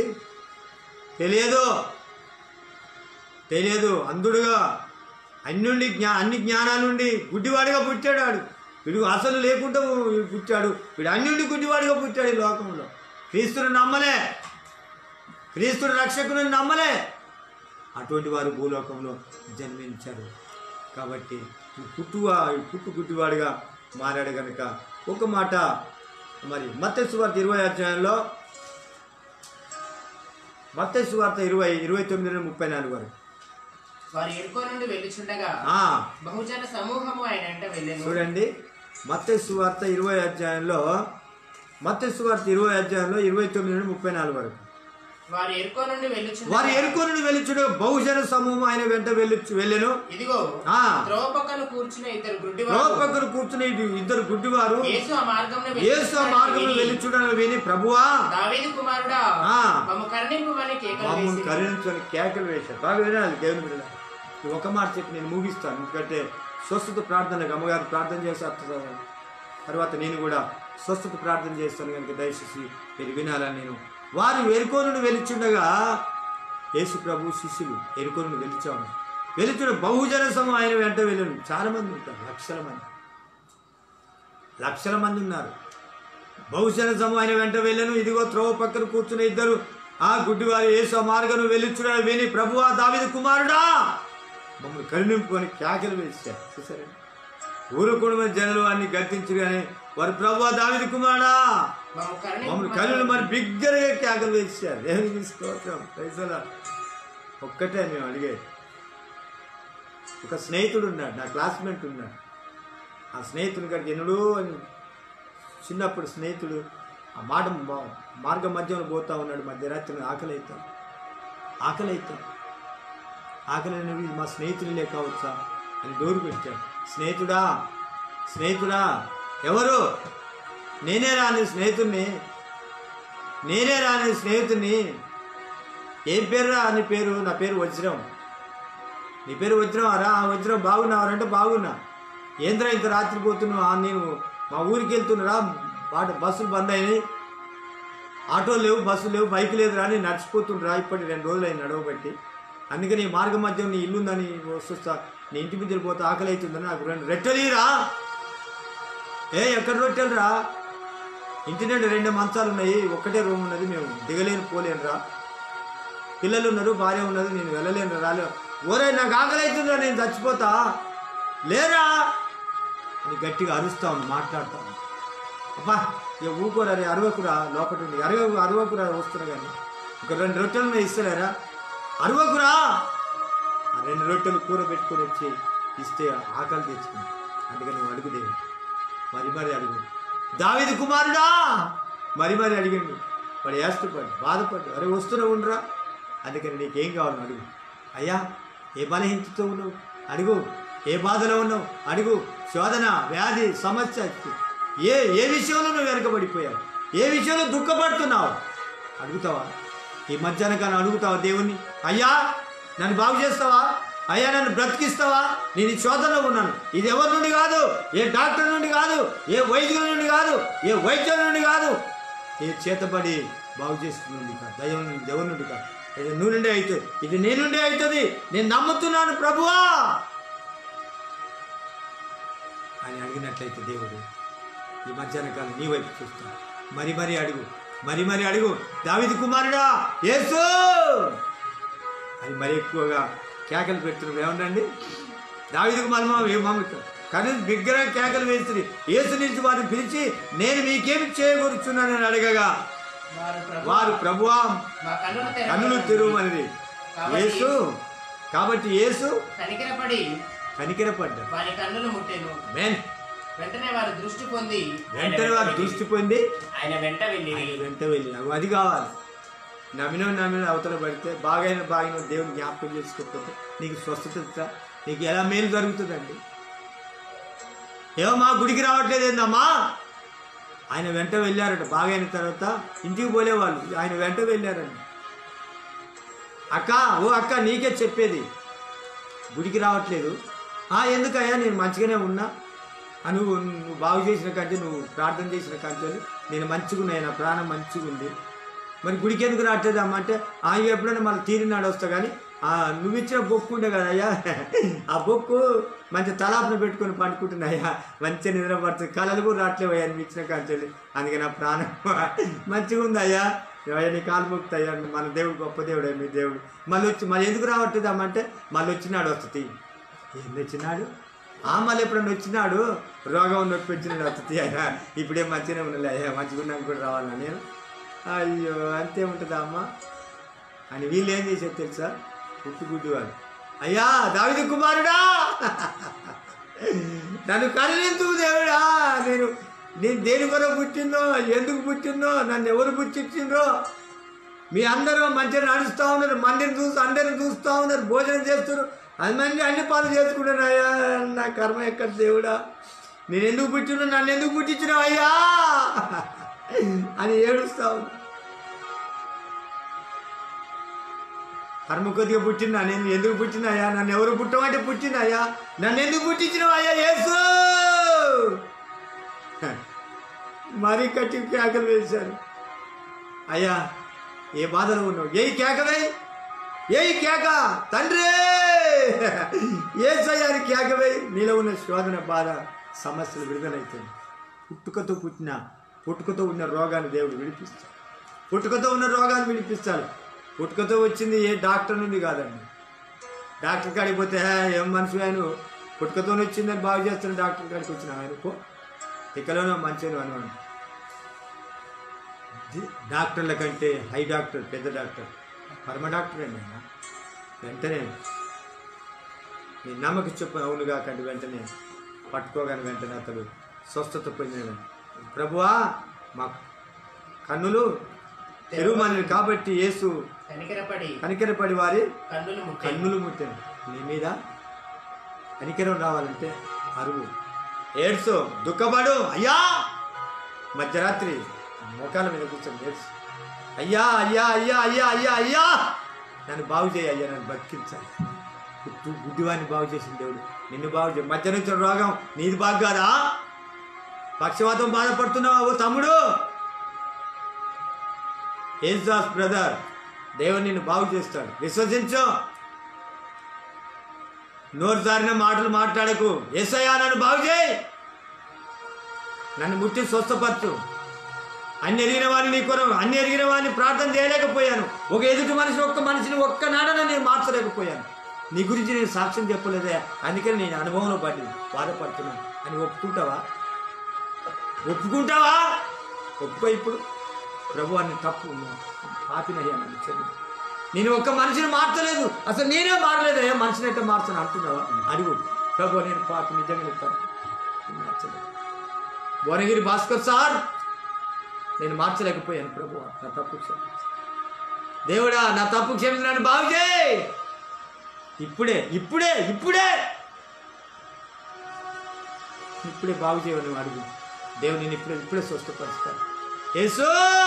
తెలియదు. అందుడుగా అన్ని జ్ఞానాల నుండి గుడ్డివాడిగా పుట్టాడు. వీడు అసలు లేకుండా పుట్టాడు, వీడు అన్నింటి గుడ్డివాడిగా పుట్టాడు. ఈ లోకంలో క్రీస్తుని నమ్మలే, క్రీస్తుని రక్షకుని నమ్మలే. అటువంటి వారు భూలోకంలో జన్మించారు. కాబట్టి పుట్టు గుడ్డివాడిగా మారాడు కనుక ఒక మాట మరి మత్తయి సువార్త 20 అధ్యాయంలో మత్తయి సువార్త 20:29-34 వరకు వారు ఎరుకో నుండి వెళ్ళుచుండగా బహుజన సమూహము ఆయన వెంట వెళ్ళెను. చూడండి, మత్తయి సువార్త 20 అధ్యాయంలో 29-34 వరకు వారు ఎరుకో నుండి వెళ్ళుచుండగా బహుజన సమూహం ఆయన వెంట వెళ్ళెను. ఇదిగో త్రోవ పక్కన కూర్చున్న ఇద్దరు గుడ్డివారు యేసు ఆ మార్గంలో వెళ్ళుచుండగా విని, ప్రభువా దావీదు కుమారుడా మమ్ము కరుణింపుమని కేకలు వేశారు. బాగా వినాలి దేవుని బిడ్డ. ఒక మాట చెప్పి నేను ముగిస్తాను. ఎందుకంటే స్వస్థత ప్రార్థనకు అమ్మగారు ప్రార్థన చేస్తారు, తర్వాత నేను కూడా స్వస్థత ప్రార్థన చేస్తాను కనుక దయచేసి మీరు వినాలని నేను. వారు ఎరుకో నుండి వెళ్ళుచుండగా యేసు ప్రభు శిష్యులు ఎరుకో నుండి వెళ్ళుచుండ బహుజన సమూహం ఆయన వెంట వెళ్ళను. చాలా మంది ఉంటారు, లక్షల మంది ఉన్నారు. బహుజన సమూహం ఆయన వెంట వెళ్ళను. ఇదిగో త్రోవ పక్కన కూర్చున్న ఇద్దరు ఆ గుడ్డివారు యేసు మార్గం వెళ్ళుచున్న విని, ప్రభువా దావీదు కుమారుడా మమ్మల్ని కరుణింపుకొని కేకలు వేశారు. చూసారండి, ఊరుకున్న జనులు వారిని గర్తించరు కానీ వారు, ప్రభువా దావీదు కుమారుడా మమ్మల్ని కరుణ మరి బిగ్గరగా కేకలు వేశారు. దేవునికి స్తోత్రం. ఒక్కటే మేము అడిగేది, ఒక స్నేహితుడు ఉన్నాడు, నా క్లాస్మేట్ ఉన్నాడు. ఆ స్నేహితుని కాడికి ఎన్నడూ చిన్నప్పుడు స్నేహితుడు ఆ మార్గం మధ్యలో పోతా ఉన్నాడు. మధ్యరాత్రి ఆకలి అయినవి మా స్నేహితులే కావచ్చా అని డోరు పెట్టాడు. స్నేహితుడా ఎవరు? నేనే రాని స్నేహితుడిని. ఏం పేరు రా? నీ పేరు? నా పేరు వజ్రం. నీ పేరు వజ్రం రా? వజ్రం బాగున్నావారంటే బాగున్నా. ఏంద్రా ఇంత రాత్రి పోతున్నావు? నేను మా ఊరికి వెళ్తున్నారా, బస్సులు బంద్ అయినాయి, ఆటోలు లేవు, బస్సులు లేవు, బైక్ లేదు రా, నేను నడిచిపోతుండ్రా. ఇప్పటి 2 రోజులు అయింది నడవబట్టి. అందుకని ఈ మార్గం మధ్య నీ ఇల్లుందని వస్తా, నీ ఇంటి మీద పోతే ఆకలి అవుతుందని నాకు 2 రొట్టెలురా. ఎక్కడ రొట్టెలురా? ఇంటి నుండి 2 మంచాలు ఉన్నాయి, ఒక్కటే రూమ్ ఉన్నది, మేము పోలేనురా. పిల్లలు ఉన్నారు, భార్య ఉన్నది, నేను వెళ్ళలేను రాలే. ఓరే నాకు ఆకలి అవుతుందిరా, నేను చచ్చిపోతా, లేరా అని గట్టిగా అరుస్తా ఉంది, మాట్లాడతాను. అబ్బా ఇక ఊకోరా, అరవకురా, లోపల ఉండి అరవకురా వస్తున్నా కానీ ఒక 2 రొట్టెలు ఇస్తలేరా? అరవకురా. ఆ 2 రొట్టెలు కూర పెట్టుకొని వచ్చి ఇస్తే ఆకలి తెచ్చుకుంది. అందుకని నువ్వు అడుగు దేవుడు, మరి అడుగు. దావీదు కుమారుడా మరి అడిగిండు. వాడు ఏష్టపడి బాధపడ్డు, అరే వస్తున్నా ఉండరా. అందుకని నీకేం కావాలని అడుగు. అయ్యా ఏ బలహీనతతో ఉన్నావు అడుగు, ఏ బాధలో ఉన్నావు అడుగు. శోధన, వ్యాధి, సమస్య, ఏ విషయంలో నువ్వు వెనకబడిపోయావు, ఏ విషయంలో దుఃఖపడుతున్నావు అడుగుతావా? ఈ మధ్యాహ్న కాలం అడుగుతావా దేవుణ్ణి? అయ్యా నన్ను బాగు చేస్తావా? అయ్యా నన్ను బ్రతికిస్తావా? నేను ఈ శోధనలో ఉన్నాను. ఇది ఎవరి నుండి కాదు, ఏ డాక్టర్ నుండి కాదు, ఏ వైద్యుల నుండి కాదు, ఏ వైద్యుల నుండి కాదు, ఏ చేతబడి బాగు చేస్తున్న నుండి కాదు, దేవుని నుండి కాదు. ఇది నువ్వు నుండే అవుతుంది, ఇది నీ నుండే అవుతుంది, నేను నమ్ముతున్నాను ప్రభువా అని అడిగినట్లయితే దేవుడు ఈ మధ్యాహ్న కాలం నీ వైపు చూస్తాను. మరి అడుగు. దావీదు కుమారుడా యేసు అది మరి ఎక్కువగా కేకలు పెడుతున్నారు. ఏమండి, దావీదు కుమారుడు కానీ బిగ్గరగా కేకలు వేస్తుంది. యేసు నుంచి వారిని పిలిచి, నేను మీకేమి చేయగొరుచున్నానని అడగగా వారు, ప్రభువా కన్నులు తెరువమని యేసు. కాబట్టి యేసు కనికరపడ్డా, వెంటనే వారు దృష్టి పొంది ఆయన వెంట వెళ్ళి అది కావాలి. నమ్మిన అవతల పడితే బాగైన దేవుని జ్ఞాపకం చేసుకోకపోతే నీకు స్వస్థత, నీకు ఎలా మేలు జరుగుతుందండి? ఏమో గుడికి రావట్లేదు ఏందమ్మా? ఆయన వెంట వెళ్ళారట. బాగైన తర్వాత ఇంటికి పోలేవాళ్ళు, ఆయన వెంట వెళ్ళారండి. అక్క నీకే చెప్పేది, గుడికి రావట్లేదు. ఎందుకయ్యా నేను మంచిగానే ఉన్నా, నువ్వు బాగు చేసిన కంటే, నువ్వు ప్రార్థన చేసిన కంటే నేను మంచిగా ఉన్నాయి, నా ప్రాణం మంచిగా ఉంది, మరి గుడికి ఎందుకు రావట్లేదు అమ్మ అంటే, ఎప్పుడైనా మళ్ళీ తీరినాడు వస్తా, కానీ నువ్వు ఇచ్చిన బొక్కు ఉండే కదయ్యా, ఆ బొక్కు మంచి తలాపున పెట్టుకొని పండుకుంటున్నాయా, మంచిగా నిద్రపడుతుంది, కళలు కూడా రావట్లేవయ్యా నువ్వు ఇచ్చిన కంచెలు, అందుకే నా ప్రాణం మంచిగా ఉందయ్యా, నీ కాలు మొక్కుతాయ్యా, మన దేవుడు గొప్ప దేవుడే మీ దేవుడు, మళ్ళీ ఎందుకు రావట్లేదు అమ్మంటే, మళ్ళీ వచ్చినాడు వస్తుంది. ఏంది వచ్చినాడు? మళ్ళీ ఎప్పుడన్నా వచ్చినాడు, రోగం నొప్పి వచ్చినాడు వస్తుంది అయ్యా, ఇప్పుడే మంచిగానే ఉండలే అయ్యా, మంచిగా ఉన్నాక కూడా రావాలా నేను, అయ్యో అంతే ఉంటుందా అమ్మ అని. వీళ్ళు ఏం చేసేది తెలుసా? పుట్టుగుడ్డి వాళ్ళు, అయ్యా దావీదు కుమారుడా నన్ను కరుణించు దేవుడా, నేను దేని కొరకు పుట్టిందో, ఎందుకు పుట్టిందో, నన్ను ఎవరు పుట్టించిండ్రో, మీ అందరూ మంచిగా నడుస్తూ ఉన్నారు, అందరిని చూస్తూ ఉన్నారు, భోజనం చేస్తున్నారు, అన్ని పనులు చేసుకుంటాను, అయ్యా నా కర్మ ఎక్కడ దేవుడా, నేను ఎందుకు పుట్టినా, నన్ను ఎందుకు పుట్టించినావు అయ్యా అని ఏడుస్తా ఉన్నా. కర్మ కొద్దిగా పుట్టినా, నేను ఎందుకు పుట్టినాయా, నన్ను ఎవరు పుట్టమంటే పుట్టినాయా, నన్ను ఎందుకు పుట్టించినావు అయ్యా యేసు, మరీ కట్టి కేకలు వేశారు. అయ్యా ఏ బాధలో ఉన్నావు, ఏ కేకవే, ఏ కేక తండ్రి యేసయ్యాని కేకవే, నీలో ఉన్న శోధన బాధ సమస్యలు విడుదలవుతుంది. పుట్టుకతో ఉన్న రోగాన్ని దేవుడు విడిపిస్తాడు, పుట్టుకతో ఉన్న రోగాన్ని విడిపిస్తాడు. పుట్టుకతో వచ్చింది ఏ డాక్టర్ నుండి కాదండి, డాక్టర్ కాడికి పోతే ఏం మనిషి ఆయన పుట్టుకతో వచ్చిందని బాగు చేస్తున్న డాక్టర్ కాడికి వచ్చిన ఆయన పో ఇకలోనో మంచిగా అనుకోండి. డాక్టర్ల కంటే హై డాక్టర్, పెద్ద డాక్టర్, పరమ డాక్టర్ అండి ఆయన. వెంటనే నీ నమ్మకం చెప్పు అవునుగా కంటే వెంటనే పట్టుకోగానే వెంటనే అతడు స్వస్థత పొందిన. ప్రభువా మా కన్నులు తెరువమని కాబట్టి యేసు కనికరపడి వారి కన్నులు ముట్టాను. నీ మీద కనికరం రావాలంటే అరువు, ఏడ్సు, దుఃఖపడు, అయ్యా మధ్యరాత్రి మోకాల మీద కూర్చొని ఏడ్సు, అయ్యా అయ్యా అయ్యా అయ్యా అయ్యా అయ్యా నన్ను బాగు చేయి అయ్యా, నన్ను బతికించాలి. గుడ్డివాడిని బాగు చేసిన దేవుడు నిన్ను బాగు చేయ. మధ్య నుంచి రోగం నీది బాగు కాదా? పక్షవాతం బాధపడుతున్నావు తమ్ముడు, యేసుదాస్ బ్రదర్, దేవుడు నిన్ను బాగు చేస్తాడు, విశ్వసించు. నోరు జారిన మాటలు మాట్లాడకు, యేసయ్యా నన్ను బాగు చేయి, నన్ను ముట్టి స్వస్థపరచు. అన్ని ఎరిగిన వాడిని నీ కొరకు, అన్ని ఎరిగిన వాడిని ప్రార్థన చేయలేకపోయాను, ఒక ఎదుటి మనిషి ఒక్క మనిషిని ఒక్కనాడన నేను మార్చలేకపోయాను, నీ గురించి నేను సాక్ష్యం చెప్పలేదే, అందుకని నేను అనుభవంలో పడి బాధపడుతున్నాను అని ఒప్పుకుంటావా? ఒప్పుకో. ఇప్పుడు ప్రభు అన్ని తప్పు పాపినయ్యా, నన్ను చెల్లి, నేను ఒక్క మనిషిని మార్చలేదు, అసలు నేనే మారలేదయ్యా, మనిషిని అయితే మార్చను అంటున్నావా? అడుగు ప్రభు, నేను పాపి నిజంగా చెప్తాను, మార్చలేదు. భువనగిరి భాస్కర్ సార్, నేను మార్చలేకపోయాను ప్రభు, నా తప్పు క్షమించు దేవుడా, నా తప్పు క్షమించి నన్ను బాగు చేయి. ఇప్పుడే ఇప్పుడే ఇప్పుడే ఇప్పుడే బాగు చేయని అడుగు, దేవుడు నేను ఇప్పుడే స్వస్థపరుస్తాను. యేసు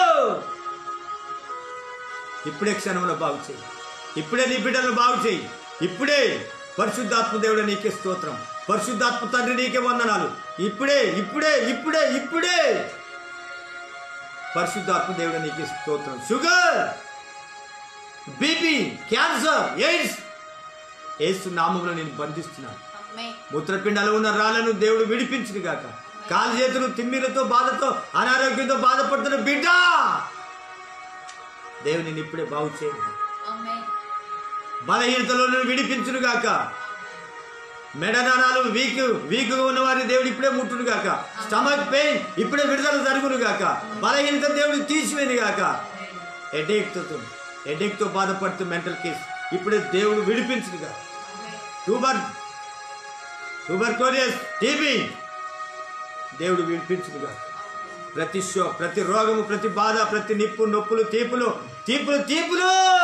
ఇప్పుడే క్షణంలో బాగు చేయి, ఇప్పుడే నీ బిడ్డలను బాగు చేయి, ఇప్పుడే. పరిశుద్ధాత్మ దేవుడు నీకే స్తోత్రం, పరిశుద్ధాత్మ తండ్రి నీకే వందనాలు. ఇప్పుడే ఇప్పుడే ఇప్పుడే ఇప్పుడే పరిశుద్ధాత్మ దేవుడు నీకే స్తోత్రం. Sugar, BP, cancer, AIDS Yesu నామములో నేను బంధిస్తున్నాను. మూత్రపిండాలు ఉన్న రాళ్లను దేవుడు విడిపించును గాక. కాలు చేతులు తిమ్మిలతో బాధతో అనారోగ్యంతో బాధపడుతున్న బిడ్డ దేవుడు నేను ఇప్పుడే బాగు చేయండి. బలహీనతలో విడిపించును గాక. మెడనరాలు వీక్గా ఉన్న వారిని దేవుడు ఇప్పుడే ముట్టును గాక. స్టమక్ పెయిన్ ఇప్పుడే విడుదల జరుగును గాక. బలహీనత దేవుడు తీసివేను గాక. హెడేక్తో బాధపడుతూ మెంటల్ కేస్ ఇప్పుడే దేవుడు విడిపించును గాక. ట్యూబర్క్లోసిస్, టీబీ దేవుడు విడిపించునుగా. ప్రతి రోగము, ప్రతి బాధ, ప్రతి నిప్పు, నొప్పులు, తీపులు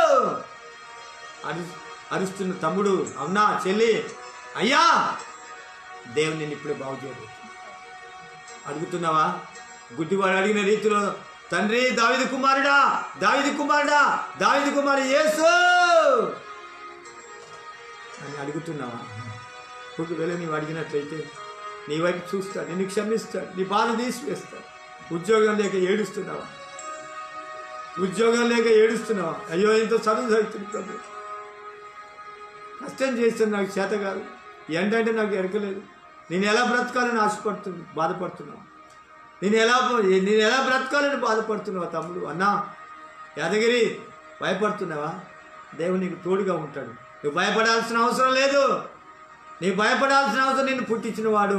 అరుస్తున్న తమ్ముడు, అవునా చెల్లి, అయ్యా దేవుని నేను ఇప్పుడే బాగు చేయలేదు. అడుగుతున్నావా? గుడ్డివాడు అడిగిన రీతిలో, తండ్రి దావీదు కుమారుడు యేసు అని అడుగుతున్నావా? ఒకవేళ నీవు అడిగినట్లయితే నీ వైపు చూస్తాడు, నిన్ను క్షమిస్తాడు, నీ బాధ తీసివేస్తాడు. ఉద్యోగం లేక ఏడుస్తున్నావా? ఉద్యోగం లేక ఏడుస్తున్నావా? అయ్యో ఎంతో చదువు చదువుతుంది ప్రభు, కష్టం చేస్తుంది, నాకు చేత కాదు, ఏంటంటే నాకు ఎరకలేదు, నేను ఎలా బ్రతకాలని ఆశపడుతుంది బాధపడుతున్నావు. నేను ఎలా బ్రతకాలని బాధపడుతున్నావా తమ్ముడు? అన్నా యాదగిరి, భయపడుతున్నావా? దేవుడు నీకు తోడుగా ఉంటాడు. నువ్వు భయపడాల్సిన అవసరం లేదు. నీవు భయపడాల్సిన అవసరం, నిన్ను పుట్టించిన వాడు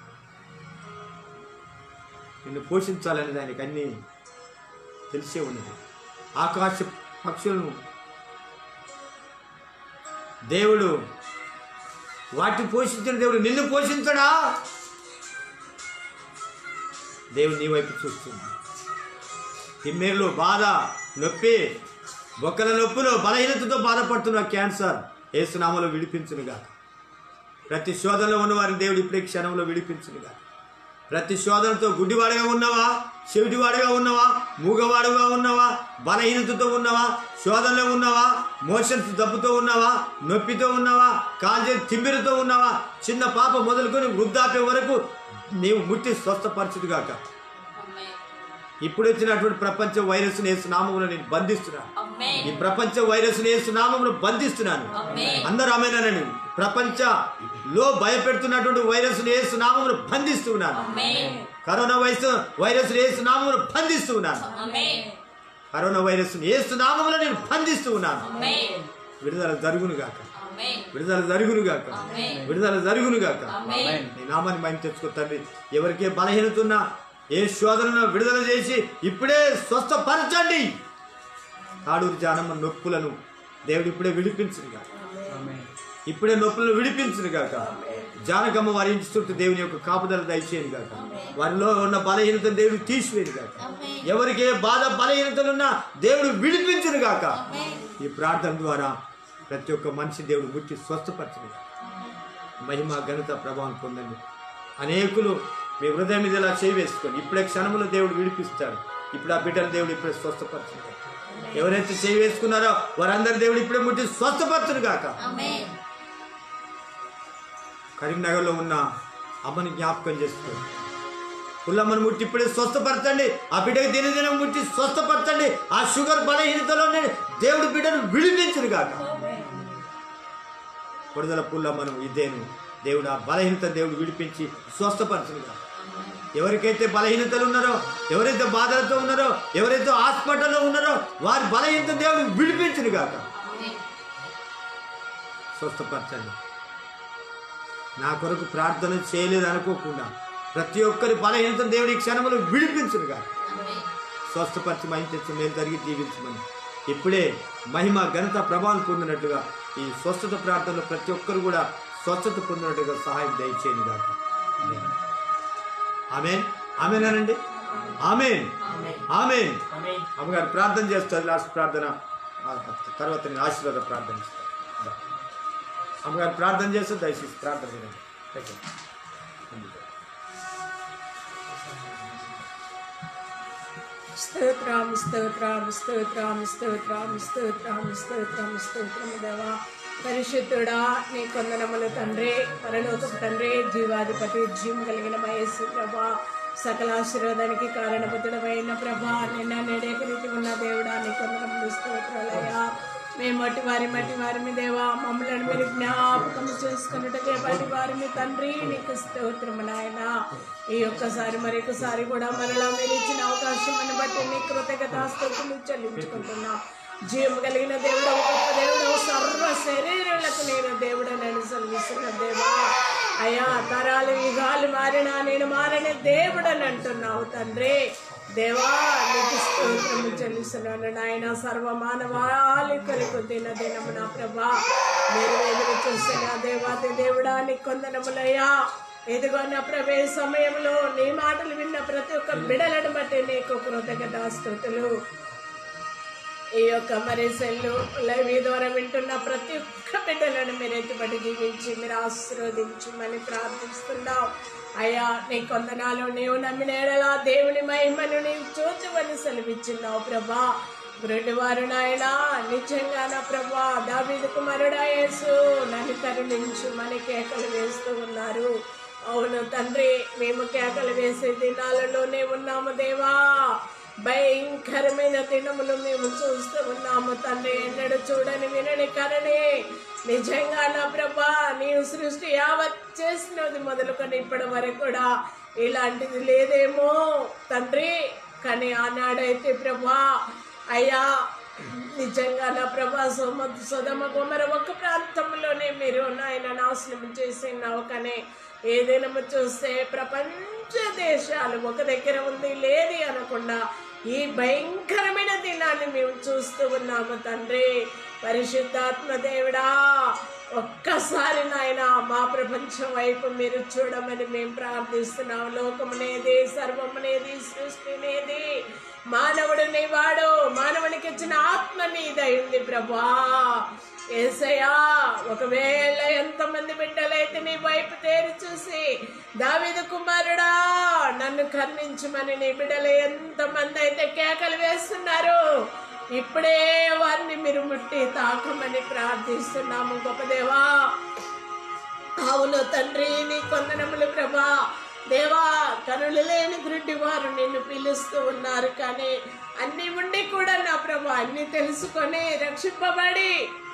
నిన్ను పోషించాలనేది ఆయనకి అన్నీ తెలిసే ఉన్నది. ఆకాశ పక్షులను దేవుడు వాటిని పోషించిన దేవుడు నిన్ను పోషించడా? దేవుడు నీ వైపు చూస్తుంది. తిమ్మేరులో బాధ, నొప్పి, బొక్కల నొప్పులు, బలహీనతతో బాధపడుతున్న క్యాన్సర్ యేసునామములో విడిపించునుగా. ప్రతి శోధనలో ఉన్నవారిని దేవుడు ఇప్పుడే క్షణంలో విడిపించునుగా. ప్రతి శోధనతో గుడ్డివాడిగా ఉన్నవా, చెవిటివాడిగా ఉన్నవా, మూగవాడుగా ఉన్నవా, బలహీనతతో ఉన్నవా, శోధనలో ఉన్నవా, మోషన్స్ దప్పుతో ఉన్నవా, నొప్పితో ఉన్నవా, కాల్చే తిమ్మిరితో ఉన్నవా, చిన్న పాప మొదలుకొని వృద్ధాప్యం వరకు నీవు ముట్టి స్వస్థపరచుదుగాక. ఇప్పుడు వచ్చినటువంటి ప్రపంచ వైరస్ యేసు నామములో నేను బంధిస్తున్నాను. ఈ ప్రపంచ వైరస్ యేసు నామములో బంధిస్తున్నాను. అందరూ ఆమేనండి. ప్రపంచంలో భయపెడుతున్నటువంటి వైరస్ యేసు నామములో బంధిస్తున్నాను. కరోనా వైరస్ యేసు నామములో బంధిస్తున్నాను. కరోనా వైరస్ యేసు నామములో నేను బంధిస్తున్నాను. విడుదల జరుగునుగాక, విడుదల జరుగునుగాక, విడుదల జరుగునుగాక. నీ నామాన్ని మహిమ తెచ్చుకో తండ్రి. ఎవరికే బలహీనత ఉన్నా, ఏ శోధనను విడుదల చేసి ఇప్పుడే స్వస్థపరచండి. తాడూరు జానమ్మ నొప్పులను దేవుడు ఇప్పుడే విడిపించునుగా, ఇప్పుడే నొప్పులను విడిపించునుగాక. జానకమ్మ వారి ఇంటి చుట్టూ దేవుని యొక్క కాపుదల దయచేయను గాక. వారిలో ఉన్న బలహీనతను దేవుడు తీసివేయను గాక. ఎవరికి ఏ బాధ బలహీనతలున్నా దేవుడు విడిపించును గాక. ఈ ప్రార్థన ద్వారా ప్రతి ఒక్క మనిషి దేవుడు ముట్టి స్వస్థపరచును గాక. మహిమ ఘనత ప్రభావం పొందండి. అనేకులు మీ హృదయం మీద ఇలా చేయి వేసుకొని ఇప్పుడే క్షణంలో దేవుడు విడిపిస్తాడు. ఇప్పుడు ఆ బిడ్డలు దేవుడు ఇప్పుడే స్వస్థపరచును గాక. ఎవరైతే చేయి వేసుకున్నారో వారందరూ దేవుడు ఇప్పుడే ముట్టి స్వస్థపరచును గాక. కరీంనగర్లో ఉన్న అమ్మని జ్ఞాపకం చేసుకోండి. పుల్లమ్మను ముట్టి ఇప్పుడే స్వస్థపరచండి. ఆ బిడ్డకి దినదినం ముట్టి స్వస్థపరచండి. ఆ షుగర్ బలహీనతలోనే దేవుడు బిడ్డను విడిపించును గాక. కొడుదల పుల్లమ్మను ఇదేను దేవుడు ఆ బలహీనత దేవుడు విడిపించి స్వస్థపరచును గాక. ఎవరికైతే బలహీనతలు ఉన్నారో, ఎవరైతే బాధలతో ఉన్నారో, ఎవరైతే హాస్పిటల్లో ఉన్నారో వారి బలహీనత దేవుడు విడిపించును గాక. స్వస్థపరచండి. నా కొరకు ప్రార్థన చేయలేదు అనుకోకుండా ప్రతి ఒక్కరి బలహీనత దేవుడి క్షణములు విడిపించునుగా. స్వస్థపరిచి మహిమ తెచ్చి మేలు జరిగి జీవించమని ఇప్పుడే మహిమ ఘనత ప్రభావం పొందినట్టుగా ఈ స్వస్థత ప్రార్థనలో ప్రతి ఒక్కరు కూడా స్వస్థత పొందినట్టుగా సహాయం దయచేయండి గాక. ఆమేన్, ఆమేన్ అనండి. ఆమేన్, ఆమేన్. అమ్మగారు ప్రార్థన చేస్తారు. లాస్ట్ ప్రార్థన తర్వాత నేను ఆశీర్వాద ప్రార్థన ఇస్తాను. అమ్మగారు ప్రార్థన చేస్తే దయచేసి ప్రార్థన చేయండి. స్తోత్రం స్తోత్రం స్తోత్రం స్తోత్రం స్తోత్రం స్తోత్రం స్తోత్రం దేవా. పరిశుద్ధుడా నీ కొందనములు తండ్రి, పరలోకపు తండ్రి, జీవాధిపతి, జీవం కలిగిన యేసు ప్రభా, సకల ఆశీర్వాదానికి కారణభూతుడమైన ప్రభా, నిన్న నేడేక రీతి ఉన్న దేవుడా నీ కొందనములు స్తోత్రాలయ్యా. మేము మట్టి వారి దేవా, మమ్మల్ని మీరు జ్ఞాపకం చేసుకున్నట్టుగా బట్టి వారిని తండ్రి నీకు స్తోత్రము నాయన. ఈ ఒక్కసారి మరొకసారి కూడా మరలా మీరు ఇచ్చిన అవకాశం బట్టి నీ కృతజ్ఞతాస్తుతులు చెల్లించుకుంటున్నాం. జీవం కలిగిన దేవుడు, గొప్ప దేవుడు, సర్వ శరీరులకు నేను దేవుడు నేను సెలవిస్తున్న దేవా. అయ్యా తరాలు యుగాలు మారినా నేను మారని దేవుడు అని అంటున్నావు తండ్రి. దేవా నీకు స్తోత్రము చెల్లిస్తున్నాను నాయన. సర్వ మానవాళి కలిగిన దినము నా ప్రభా, మీరు ఎదురు చూసిన దేవాది దేవుడా నీ కొందనములయ్యా. ఎదుగో నా ప్రభే సమయంలో నీ మాటలు విన్న ప్రతి ఒక్క బిడలను బట్టి నీకు కృతజ్ఞతాస్తుతులు. ఈ యొక్క మరి సెల్లు లైవ్ ద్వారా వింటున్న ప్రతి ఒక్క బిడ్డలను మీరు ఎత్తుబడి దీవించి మీరు ఆశీర్వదించమని ప్రార్థిస్తున్నాం. అయ్యా నీ కొందనాలు నీవు నమ్మిన ఎడలా దేవుని మహిమను నీవు చూచమని సెలవిచ్చున్నావు ప్రభా. గుడ్డివారు నాయన నిజంగా నా ప్రభా దావీదు కుమారుడా యేసు నన్ను కరుణించు మన కేకలు వేస్తూ ఉన్నారు. అవును తండ్రి, మేము కేకలు వేసే దినాలలోనే ఉన్నాము దేవా. భయంకరమైన దినములు మేము చూస్తూ ఉన్నాము తండ్రి. ఎన్నడూ చూడని వినని కరణి నిజంగా నా ప్రభా నీవు సృష్టి యావత్ చేసినది మొదలుకొని ఇప్పటి వరకు కూడా ఇలాంటిది లేదేమో తండ్రి. కానీ ఆనాడైతే ప్రభా అయ్యా నిజంగా నా ప్రభా సొదమ గొమర ఒక్క ప్రాంతంలోనే మీరు నాయన నాశనం చేసినావు. కానీ ఏ దినము చూస్తే ప్రపంచ దేశాలు ఒక దగ్గర ఉంది లేది అనకుండా ఈ భయంకరమైన దినాన్ని మేము చూస్తూ ఉన్నాము తండ్రి. పరిశుద్ధాత్మ దేవుడా ఒక్కసారి నాయన మా ప్రపంచం వైపు మీరు చూడమని మేము ప్రార్థిస్తున్నాం. లోకమునేది, సర్వమునేది, సృష్టినేది, మానవుడు నీవాడు, మానవునికి ఇచ్చిన ఆత్మ నీదై ఉంది ప్రభా. యేసయ్యా ఒకవేళ ఎంతమంది బిడ్డలైతే నీ వైపు తేరి చూసి దావీదు కుమారుడా నన్ను కరుణించమని నీ బిడ్డలు ఎంతమంది అయితే కేకలు వేస్తున్నారు, ఇప్పుడే వారిని మీరు ముట్టి తాకమని ప్రార్థిస్తున్నాము గొప్ప దేవా. అవును తండ్రి, నీ కొందనములు ప్రభా. దేవా కనులు లేని గుడ్డి వారు నిన్ను పిలుస్తూ ఉన్నారు. కానీ అన్ని ఉండి కూడా నా ప్రభా అన్ని తెలుసుకొని రక్షింపబడి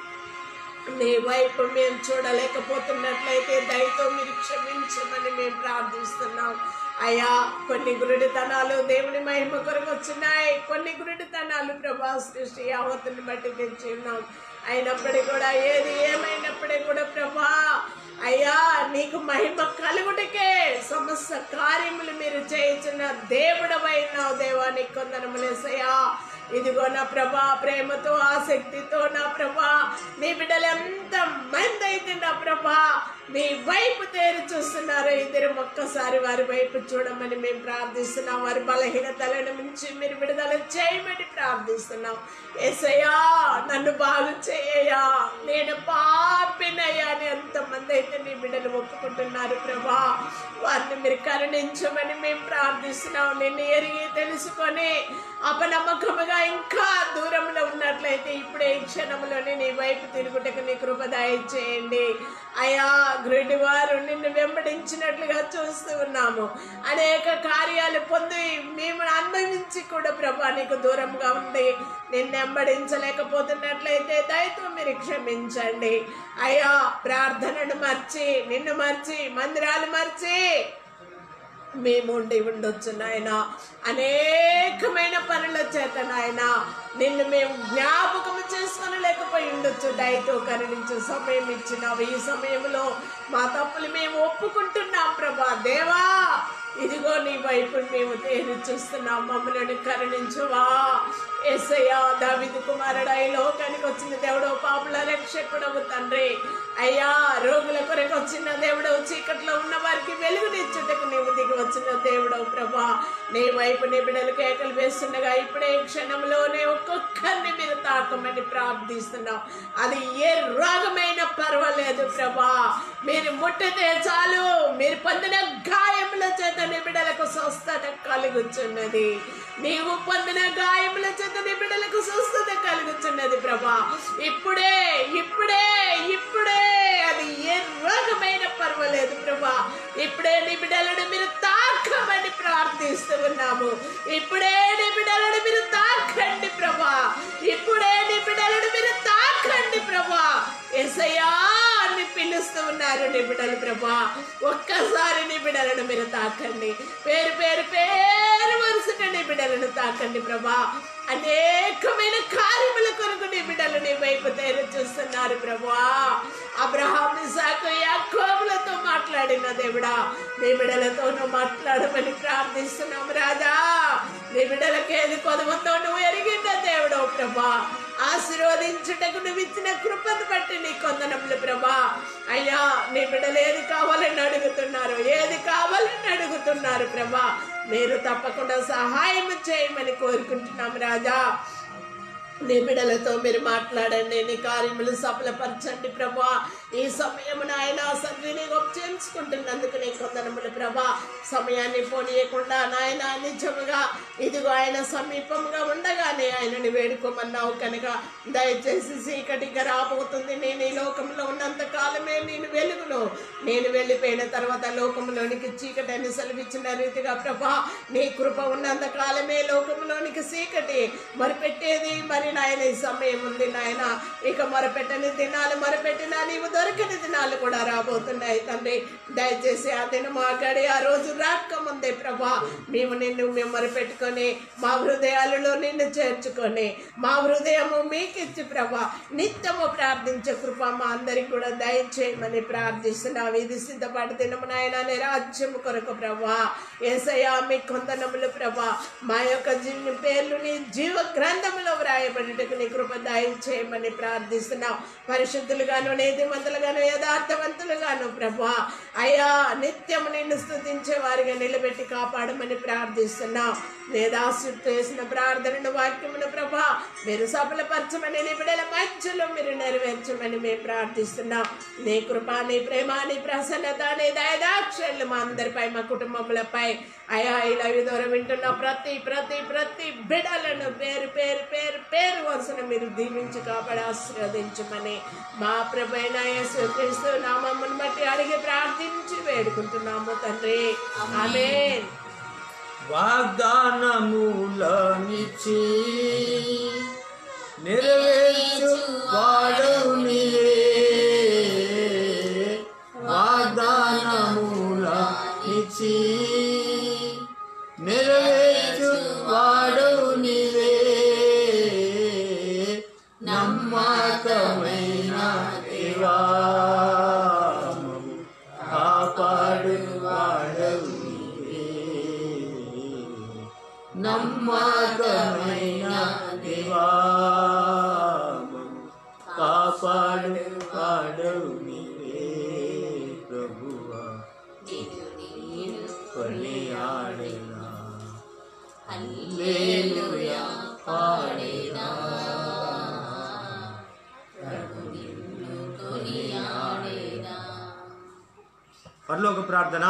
నీ వైపు మేము చూడలేకపోతున్నట్లయితే దయతో మీరు క్షమించమని మేము ప్రార్థిస్తున్నాం అయ్యా. కొన్ని గురుడితనాలు దేవుని మహిమ కొరకు వచ్చినాయి, కొన్ని గురుడితనాలు ప్రభా సృష్టి యావత్తుని బట్టి తెచ్చి ఉన్నాం. అయినప్పటికీ కూడా ఏది ఏమైనప్పటికీ కూడా ప్రభా అయ్యా నీకు మహిమ కలుగుటకే సమస్త కార్యములు మీరు చేయించిన దేవుడవైనావు దేవా. నీకు కొందనములేసయ్యా. ఇదిగో నా ప్రభా ప్రేమతో ఆసక్తితో నా ప్రభా నీ బిడ్డలు ఎంత మంది అయితే నా ప్రభా మీ వైపు తేరి చూస్తున్నారు. ఇద్దరు ఒక్కసారి వారి వైపు చూడమని మేము ప్రార్థిస్తున్నాం. వారి బలహీనతలను మించి మీరు విడుదల చేయమని ప్రార్థిస్తున్నాం. యేసయ్యా నన్ను బాగు చేయయ్యా, నేను పాపినయ్యా అని ఎంతమంది అయితే నీ బిడ్డలు ఒప్పుకుంటున్నారు ప్రభా. వారిని మీరు కరుణించమని మేము ప్రార్థిస్తున్నాం. నిన్ను ఎరిగి తెలుసుకొని అపనమ్మకముగా ఇంకా దూరంలో ఉన్నట్లయితే ఇప్పుడే ఈ క్షణంలోనే నీ వైపు తిరుగుటకు నీ కృప దయచేయండి అయ్యా. గ్రుడి వారు నిన్ను వెంబడించినట్లుగా చూస్తూ ఉన్నాము. అనేక కార్యాలు పొంది మేము అనుభవించి కూడా ప్రభా నీకు దూరంగా ఉంది. నిన్ను వెంబడించలేకపోతున్నట్లయితే దయతో మీరు క్షమించండి అయ్యా. ప్రార్థనను మర్చి నిన్ను మర్చి మందిరాలు మర్చి మేము ఉండి ఉండొచ్చు నాయన. అనేకమైన పనుల చేత నాయన నిన్ను మేము జ్ఞాపకం చేసుకొని లేకపోయి ఉండొచ్చు. దయతో కరుణించు సమయం ఇచ్చినావు. ఈ సమయంలో మా తప్పులు మేము ఒప్పుకుంటున్నాం ప్రభా దేవా. ఇదిగో నీ వైపు మేము తేరి చూస్తున్నాం, మమ్మల్ని కరుణించువా. యేసయ్యా దావీదు కుమారుడా ఈ లోకానికి వచ్చిన దేవుడు, పాపుల రక్షకుడవు తండ్రి అయ్యా. రోగుల కొరకు వచ్చిన దేవుడు, చీకట్లో ఉన్న వారికి వెలుగునిచ్చుటకు నీవు దిగి వచ్చిన దేవుడవు ప్రభా. నీ వైపు నీ బిడ్డలు కేకలు వేస్తుండగా ఇప్పుడే క్షణంలోనే ఒక్కొక్కరిని మీరు తాకమని ప్రార్థిస్తున్నాం. అది ఏ రోగమైనా పర్వాలేదు ప్రభా, మీరు ముట్టితే చాలు. మీరు పొందిన గాయముల చేత నీ బిడ్డలకు స్వస్థత కలుగుచున్నది. నీవు పొందిన గాయముల చేత నీ బిడ్డలకు స్వస్థత కలుగుచున్నది ప్రభా. ఇప్పుడే ఇప్పుడే ఇప్పుడే అది ఏ రోగమైన పర్వాలేదు ప్రభా. ఇప్పుడే నీ బిడ్డలను మీరు తాకమని ప్రార్థిస్తూ ఉన్నాము. ఇప్పుడే నీ బిడ్డలను మీరు తాకండి ప్రభా. ఇప్పుడే నీ బిడ్డలను మీరు తాకండి ప్రభా. యేసయ్యా అని పిలుస్తూ ఉన్నారు నీ బిడ్డలు ప్రభా. ఒక్కసారి నీ బిడ్డలను మీరు తాకండి. పేరు పేరు పేరు వరుసగా నీ బిడ్డలను తాకండి ప్రభా. అనేకమైన కార్యముల కొరకు నీ బిడ్డలు నీ వైపు తేరు చూస్తున్నారు ప్రభా. అబ్రహాం, ఇస్సాకు, యాకోబులతో మాట్లాడిన దేవుడా నీ బిడ్డలతోనూ మాట్లాడమని ప్రార్థిస్తున్నాం రాజా. నీ బిడ్డలకు ఏది కొదవతో నువ్వు ఎరిగిన దేవుడో ప్రభా. ఆశీర్వదించుటకు నువ్వు ఇచ్చిన కృపను బట్టి నీ కొందనములు ప్రభా. అయ్యా నీ బిడ్డలు ఏది కావాలని అడుగుతున్నారు, ఏది కావాలని అడుగుతున్నారు ప్రభా. మీరు తప్పకుండా సహాయం చేయమని కోరుకుంటున్నాం రాజా. నీ బిడ్డలతో మీరు మాట్లాడండి, నీ కార్యములు సఫలపరచండి ప్రభా. ఈ సమయం నాయన సద్వినియోగం చేసుకుంటున్నందుకు నీ కొందనములు ప్రభా. సమయాన్ని పోనీయకుండా నాయన నిజముగా ఇదిగో ఆయన సమీపంగా ఉండగానే ఆయనని వేడుకోమన్నావు కనుక దయచేసి చీకటిగా రాబోతుంది. నేను ఈ లోకంలో ఉన్నంత కాలమే నేను వెలుగులో, నేను వెళ్ళిపోయిన తర్వాత లోకంలోనికి చీకటి అని సెలవిచ్చిన రీతిగా ప్రభా నీ కృప ఉన్నంత కాలమే లోకంలోనికి చీకటి మరిపెట్టేది. మరి నాయన ఈ సమయం ఉంది నాయన, ఇక మొరపెట్టని దినాలు, మొరపెట్టినా నీవు దొరికిన దినాలు కూడా రాబోతున్నాయి తండ్రి. దయచేసి ఆ దినం ఆ గడి ఆ రోజు రాక ముందే ప్రభా మేము నిన్ను మొరపెట్టుకొని మా హృదయాలలో నిన్ను చేర్చుకొని మా హృదయము మీకిచ్చి ప్రభా నిత్యము ప్రార్థించే కృప మా అందరికి కూడా దయచేయమని ప్రార్థిస్తున్నాం. ఇది సిద్ధపడి దినము నాయన నీ రాజ్యము కొరకు ప్రభా. యేసయ్యా మీ కొందనములు ప్రభా మా యొక్క పేర్లు నీ జీవ గ్రంథములో వ్రాయబడిటకు నీ కృప దయచేయమని ప్రార్థిస్తున్నాం. పరిశుద్ధులుగాను నీతిమంతులుగాను యథార్థవంతులుగాను ప్రభా అయ్యా నిత్యము నిన్ను స్తుతించే వారిగా నిలబెట్టి కాపాడమని ప్రార్థిస్తున్నాం. నేదాశుద్ధ చేసిన ప్రార్థనను వాక్యమును ప్రభా మీరు సఫలపరచమని నీ బిడ్డల మధ్యలో మీరు నెరవేర్చమని మేము ప్రార్థిస్తున్నాం. నీ కృప, నీ ప్రేమ, నీ ప్రసన్నత, నీ దయదాక్షలు మా అందరిపై, మా కుటుంబములపై అయ్యా ఇలా విధోర వింటున్న ప్రతి ప్రతి ప్రతి బిడ్డలను పేరు పేరు పేరు పేరు వరుసను మీరు దీవించి కాపాడి ఆశీర్వదించమని మా ప్రభువైన యేసుక్రీస్తు నామమును బట్టి అడిగి ప్రార్థించి వేడుకుంటున్నాము తండ్రి. ఆమేన్. వాగ్దానములనిచ్చి నెరవేర్చు వాడవు నీవే, వాగ్దానములనిచ్చి నెరవేర్చు వాడవు నీవే, నమ్మకమైన దేవా కాపాడు వాడవు నీవే, నమ్మకమైన దేవా కాపాడు వాడవు నీవే ప్రభువా. కొనియాడేనా హల్లెలూయా పాడేనా పరలోక ప్రార్థన.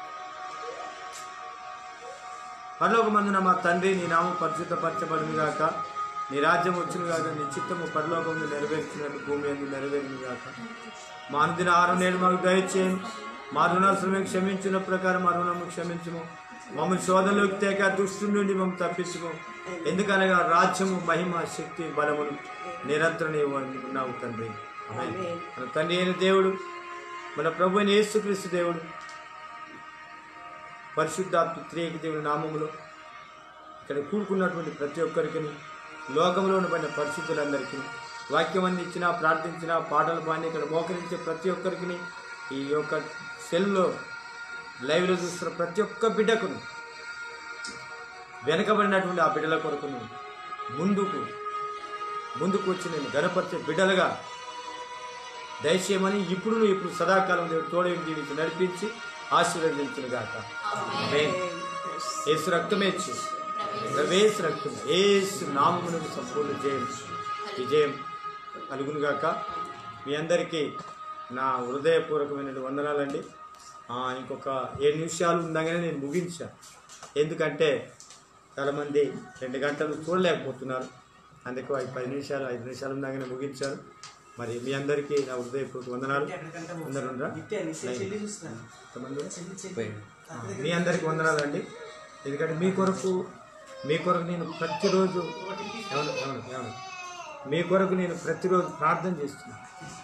పరలోకమందున మా తండ్రి నీ నామం పరిశుద్ధపరచబడును గాక, నీ రాజ్యం వచ్చును గాక, నీ చిత్తము పరలోకమును నెరవేర్చినట్టు భూమి అందు నెరవేరును గాక. మా అనుదిన ఆహారం నేడు మాకు దయచేయము, మా రుణాలను క్షమించిన ప్రకారం మా రుణము క్షమించము, మమ్మల్ని శోధనలోకి తేక దుష్టు నుండి మమ్మల్ని తప్పించుము. ఎందుకనగా రాజ్యము, మహిమ, శక్తి, బలమును నిరంతరం ఉన్నావు తండ్రి. మన తండ్రి అయిన దేవుడు, మన ప్రభు అయిన యేసుక్రీస్తు దేవుడు, పరిశుద్ధాత్మ త్రియేక దేవుని నామములో ఇక్కడ కూడుకున్నటువంటి ప్రతి ఒక్కరికి, లోకంలో ఉన్న పరిశుద్ధులందరికీ, వాక్యం అందించిన, ప్రార్థించిన, పాటలు పాడిన ఇక్కడ మోకరించే ప్రతి ఒక్కరికి, ఈ యొక్క సెల్లో లైవ్లో చూస్తున్న ప్రతి ఒక్క బిడ్డకును, వెనకబడినటువంటి ఆ బిడ్డల కొరకును ముందుకు వచ్చి నేను గణపరిచే బిడ్డలుగా దయచేయమని ఇప్పుడు సదాకాలం దేవుడు తోడేవి దీవించి నడిపించి ఆశీర్వదించిన గాక. యేసు రక్తమే ఇచ్చు, ప్రవేశ రక్తం, యేసు నామమునకు సంపూర్ణ విజయం కలుగును గాక. మీ అందరికీ నా హృదయపూర్వకమైన వందనాలండి. ఇంకొక 7 నిమిషాలు ఉండగానే నేను ముగించాను, ఎందుకంటే చాలామంది 2 గంటలు చూడలేకపోతున్నారు, అందుకు 5 నిమిషాలు ఉండగానే ముగించారు. మరి మీ అందరికీ నా హృదయపూర్వక వందనాలు. అందరూ మీ అందరికీ వందనాలండి. ఎందుకంటే మీ కొరకు నేను ప్రతిరోజు మీ కొరకు నేను ప్రతిరోజు ప్రార్థన చేస్తున్నాను.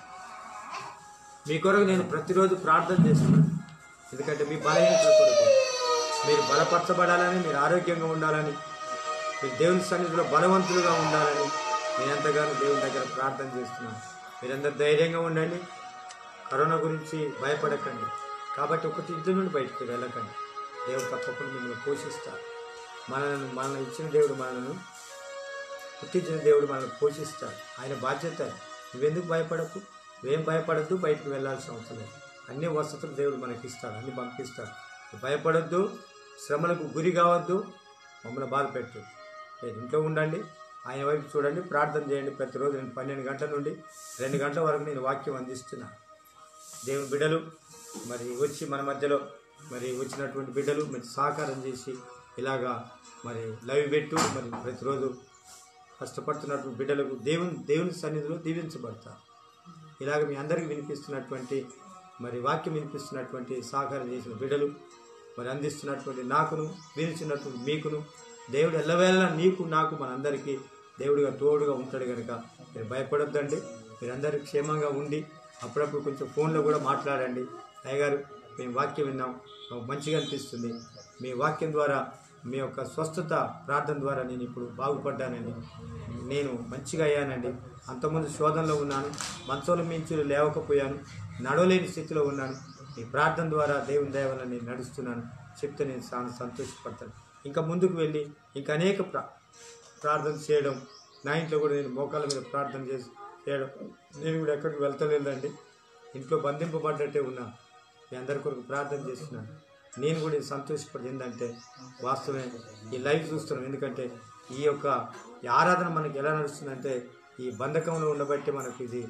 మీ కొరకు నేను ప్రతిరోజు ప్రార్థన చేస్తున్నాను. ఎందుకంటే మీ బలహీనతల కొరకు మీరు బలపరచబడాలని, మీరు ఆరోగ్యంగా ఉండాలని, మీరు దేవుని సన్నిధిలో బలవంతులుగా ఉండాలని నేను ఎంతగానో దేవుని దగ్గర ప్రార్థన చేస్తున్నాను. మీరందరూ ధైర్యంగా ఉండండి, కరోనా గురించి భయపడకండి. కాబట్టి ఒకటి ఇంటి నుండి బయటికి వెళ్ళకండి. దేవుడు తప్పకుండా మిమ్మల్ని పోషిస్తారు. మనల్ని ఇచ్చిన దేవుడు, మనల్ని పుట్టించిన దేవుడు మనల్ని పోషిస్తాడు. ఆయన బాధ్యత. నువ్వెందుకు భయపడకు, నువ్వేం భయపడద్దు, బయటకు వెళ్ళాల్సిన అవసరం లేదు. అన్ని వసతులు దేవుడు మనకి ఇస్తాడు, అన్ని పంపిస్తాడు. భయపడద్దు, శ్రమలకు గురి కావద్దు, మమ్మల్ని బాధ పెట్టద్దు. ఇంట్లో ఉండండి, ఆయన వైపు చూడండి, ప్రార్థన చేయండి. ప్రతిరోజు నేను 12 గంటల నుండి 2 గంటల వరకు నేను వాక్యం అందిస్తున్నాను. దేవుని బిడ్డలు మరి వచ్చి మన మధ్యలో మరి వచ్చినటువంటి బిడ్డలు మంచి సహకారం చేసి ఇలాగా మరి లైవ్ పెట్టు మరి ప్రతిరోజు కష్టపడుతున్నటువంటి బిడ్డలకు దేవుని సన్నిధిలో దీవించబడతారు. ఇలాగ మీ అందరికీ వినిపిస్తున్నటువంటి మరి వాక్యం వినిపిస్తున్నటువంటి సహకారం చేసిన బిడ్డలు మరి అందిస్తున్నటువంటి నాకును వినిచినటువంటి మీకును దేవుడు ఎల్లవేళలా నీకు నాకు మనందరికీ దేవుడిగా తోడుగా ఉంటాడు కనుక మీరు భయపడొద్దండి. మీరందరూ క్షేమంగా ఉండి అప్పుడప్పుడు కొంచెం ఫోన్లో కూడా మాట్లాడండి. అయ్యగారు మేము వాక్యం విన్నాం, మాకు మంచిగా అనిపిస్తుంది, మీ వాక్యం ద్వారా మీ యొక్క స్వస్థత ప్రార్థన ద్వారా నేను ఇప్పుడు బాగుపడ్డానండి, నేను మంచిగా అయ్యానండి, అంతకుముందు శోధనలో ఉన్నాను, మంచంలో మించి లేవకపోయాను, నడవలేని స్థితిలో ఉన్నాను, ఈ ప్రార్థన ద్వారా దేవుని దయ వల్ల నేను నడుస్తున్నాను చెప్తే నేను చాలా సంతోషపడతాను. ఇంకా ముందుకు వెళ్ళి ఇంకా అనేక ప్రార్థన చేయడం, నా ఇంట్లో కూడా నేను మోకాళ్ళ మీద ప్రార్థన చేయడం, నేను కూడా ఎక్కడికి వెళ్తలేదండి, ఇంట్లో బంధింపబడ్డట్టే ఉన్నా, మీ అందరి కొరకు ప్రార్థన చేస్తున్నాను. నేను కూడా సంతోషపడి ఏంటంటే వాస్తవమే ఈ లైవ్ చూస్తున్నాం. ఎందుకంటే ఈ యొక్క ఆరాధన మనకి ఎలా నడుస్తుందంటే ఈ బంధకంలో ఉండబట్టి మనకు ఇది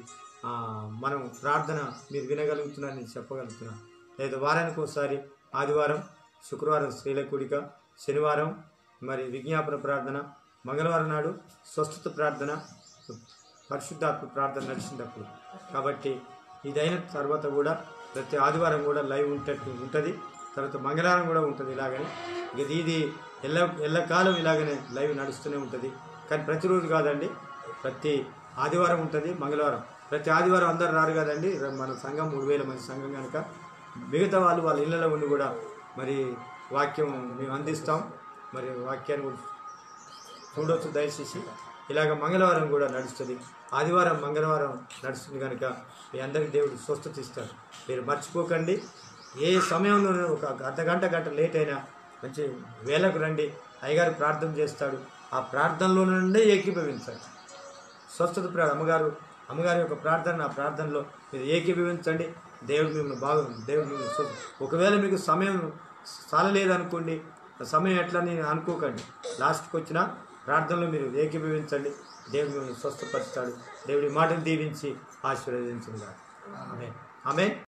మనం ప్రార్థన మీరు వినగలుగుతున్నారని నేను చెప్పగలుగుతున్నాను. లేదా వారానికి ఒకసారి ఆదివారం, శుక్రవారం స్త్రీల కూడిక, శనివారం మరి విజ్ఞాపన ప్రార్థన, మంగళవారం నాడు స్వస్థత ప్రార్థన, పరిశుద్ధాత్మ ప్రార్థన నడిచినప్పుడు. కాబట్టి ఇదైన తర్వాత కూడా ప్రతి ఆదివారం కూడా లైవ్ ఉంటుంది. తర్వాత మంగళవారం కూడా ఉంటుంది. ఇలాగనే ఇది ఎల్లకాలం ఇలాగనే లైవ్ నడుస్తూనే ఉంటుంది. కానీ ప్రతిరోజు కాదండి, ప్రతి ఆదివారం ఉంటుంది, మంగళవారం. ప్రతి ఆదివారం అందరు రారు కదండి, మన సంఘం 3000 మంది సంఘం కనుక మిగతా వాళ్ళ ఇళ్ళలో ఉండి కూడా మరి వాక్యం మేము అందిస్తాం. మరి వాక్యాన్ని కూడా చూడవచ్చు దయచేసి. ఇలాగ మంగళవారం కూడా నడుస్తుంది, ఆదివారం మంగళవారం నడుస్తుంది కనుక మీ అందరికీ దేవుడు స్వస్థత ఇస్తారు. మీరు మర్చిపోకండి. ఏ సమయంలో ఒక గంట లేట్ అయినా మంచి వేళకు రండి, అయ్యగారు ప్రార్థన చేస్తాడు. ఆ ప్రార్థనలో నుండే ఏకీభవించండి. స్వస్థత అమ్మగారి యొక్క ప్రార్థన, ఆ ప్రార్థనలో మీరు ఏకీభవించండి. దేవుడు మిమ్మల్ని ఒకవేళ మీకు సమయం చాలలేదనుకోండి, సమయం ఎట్లా నేను అనుకోకండి, లాస్ట్కి వచ్చిన ప్రార్థనలో మీరు ఏకీభవించండి. దేవుడు మిమ్మల్ని స్వస్థపరుస్తాడు. దేవుడి మాటను దీవించి ఆశీర్వదించుగాక. ఆమేన్.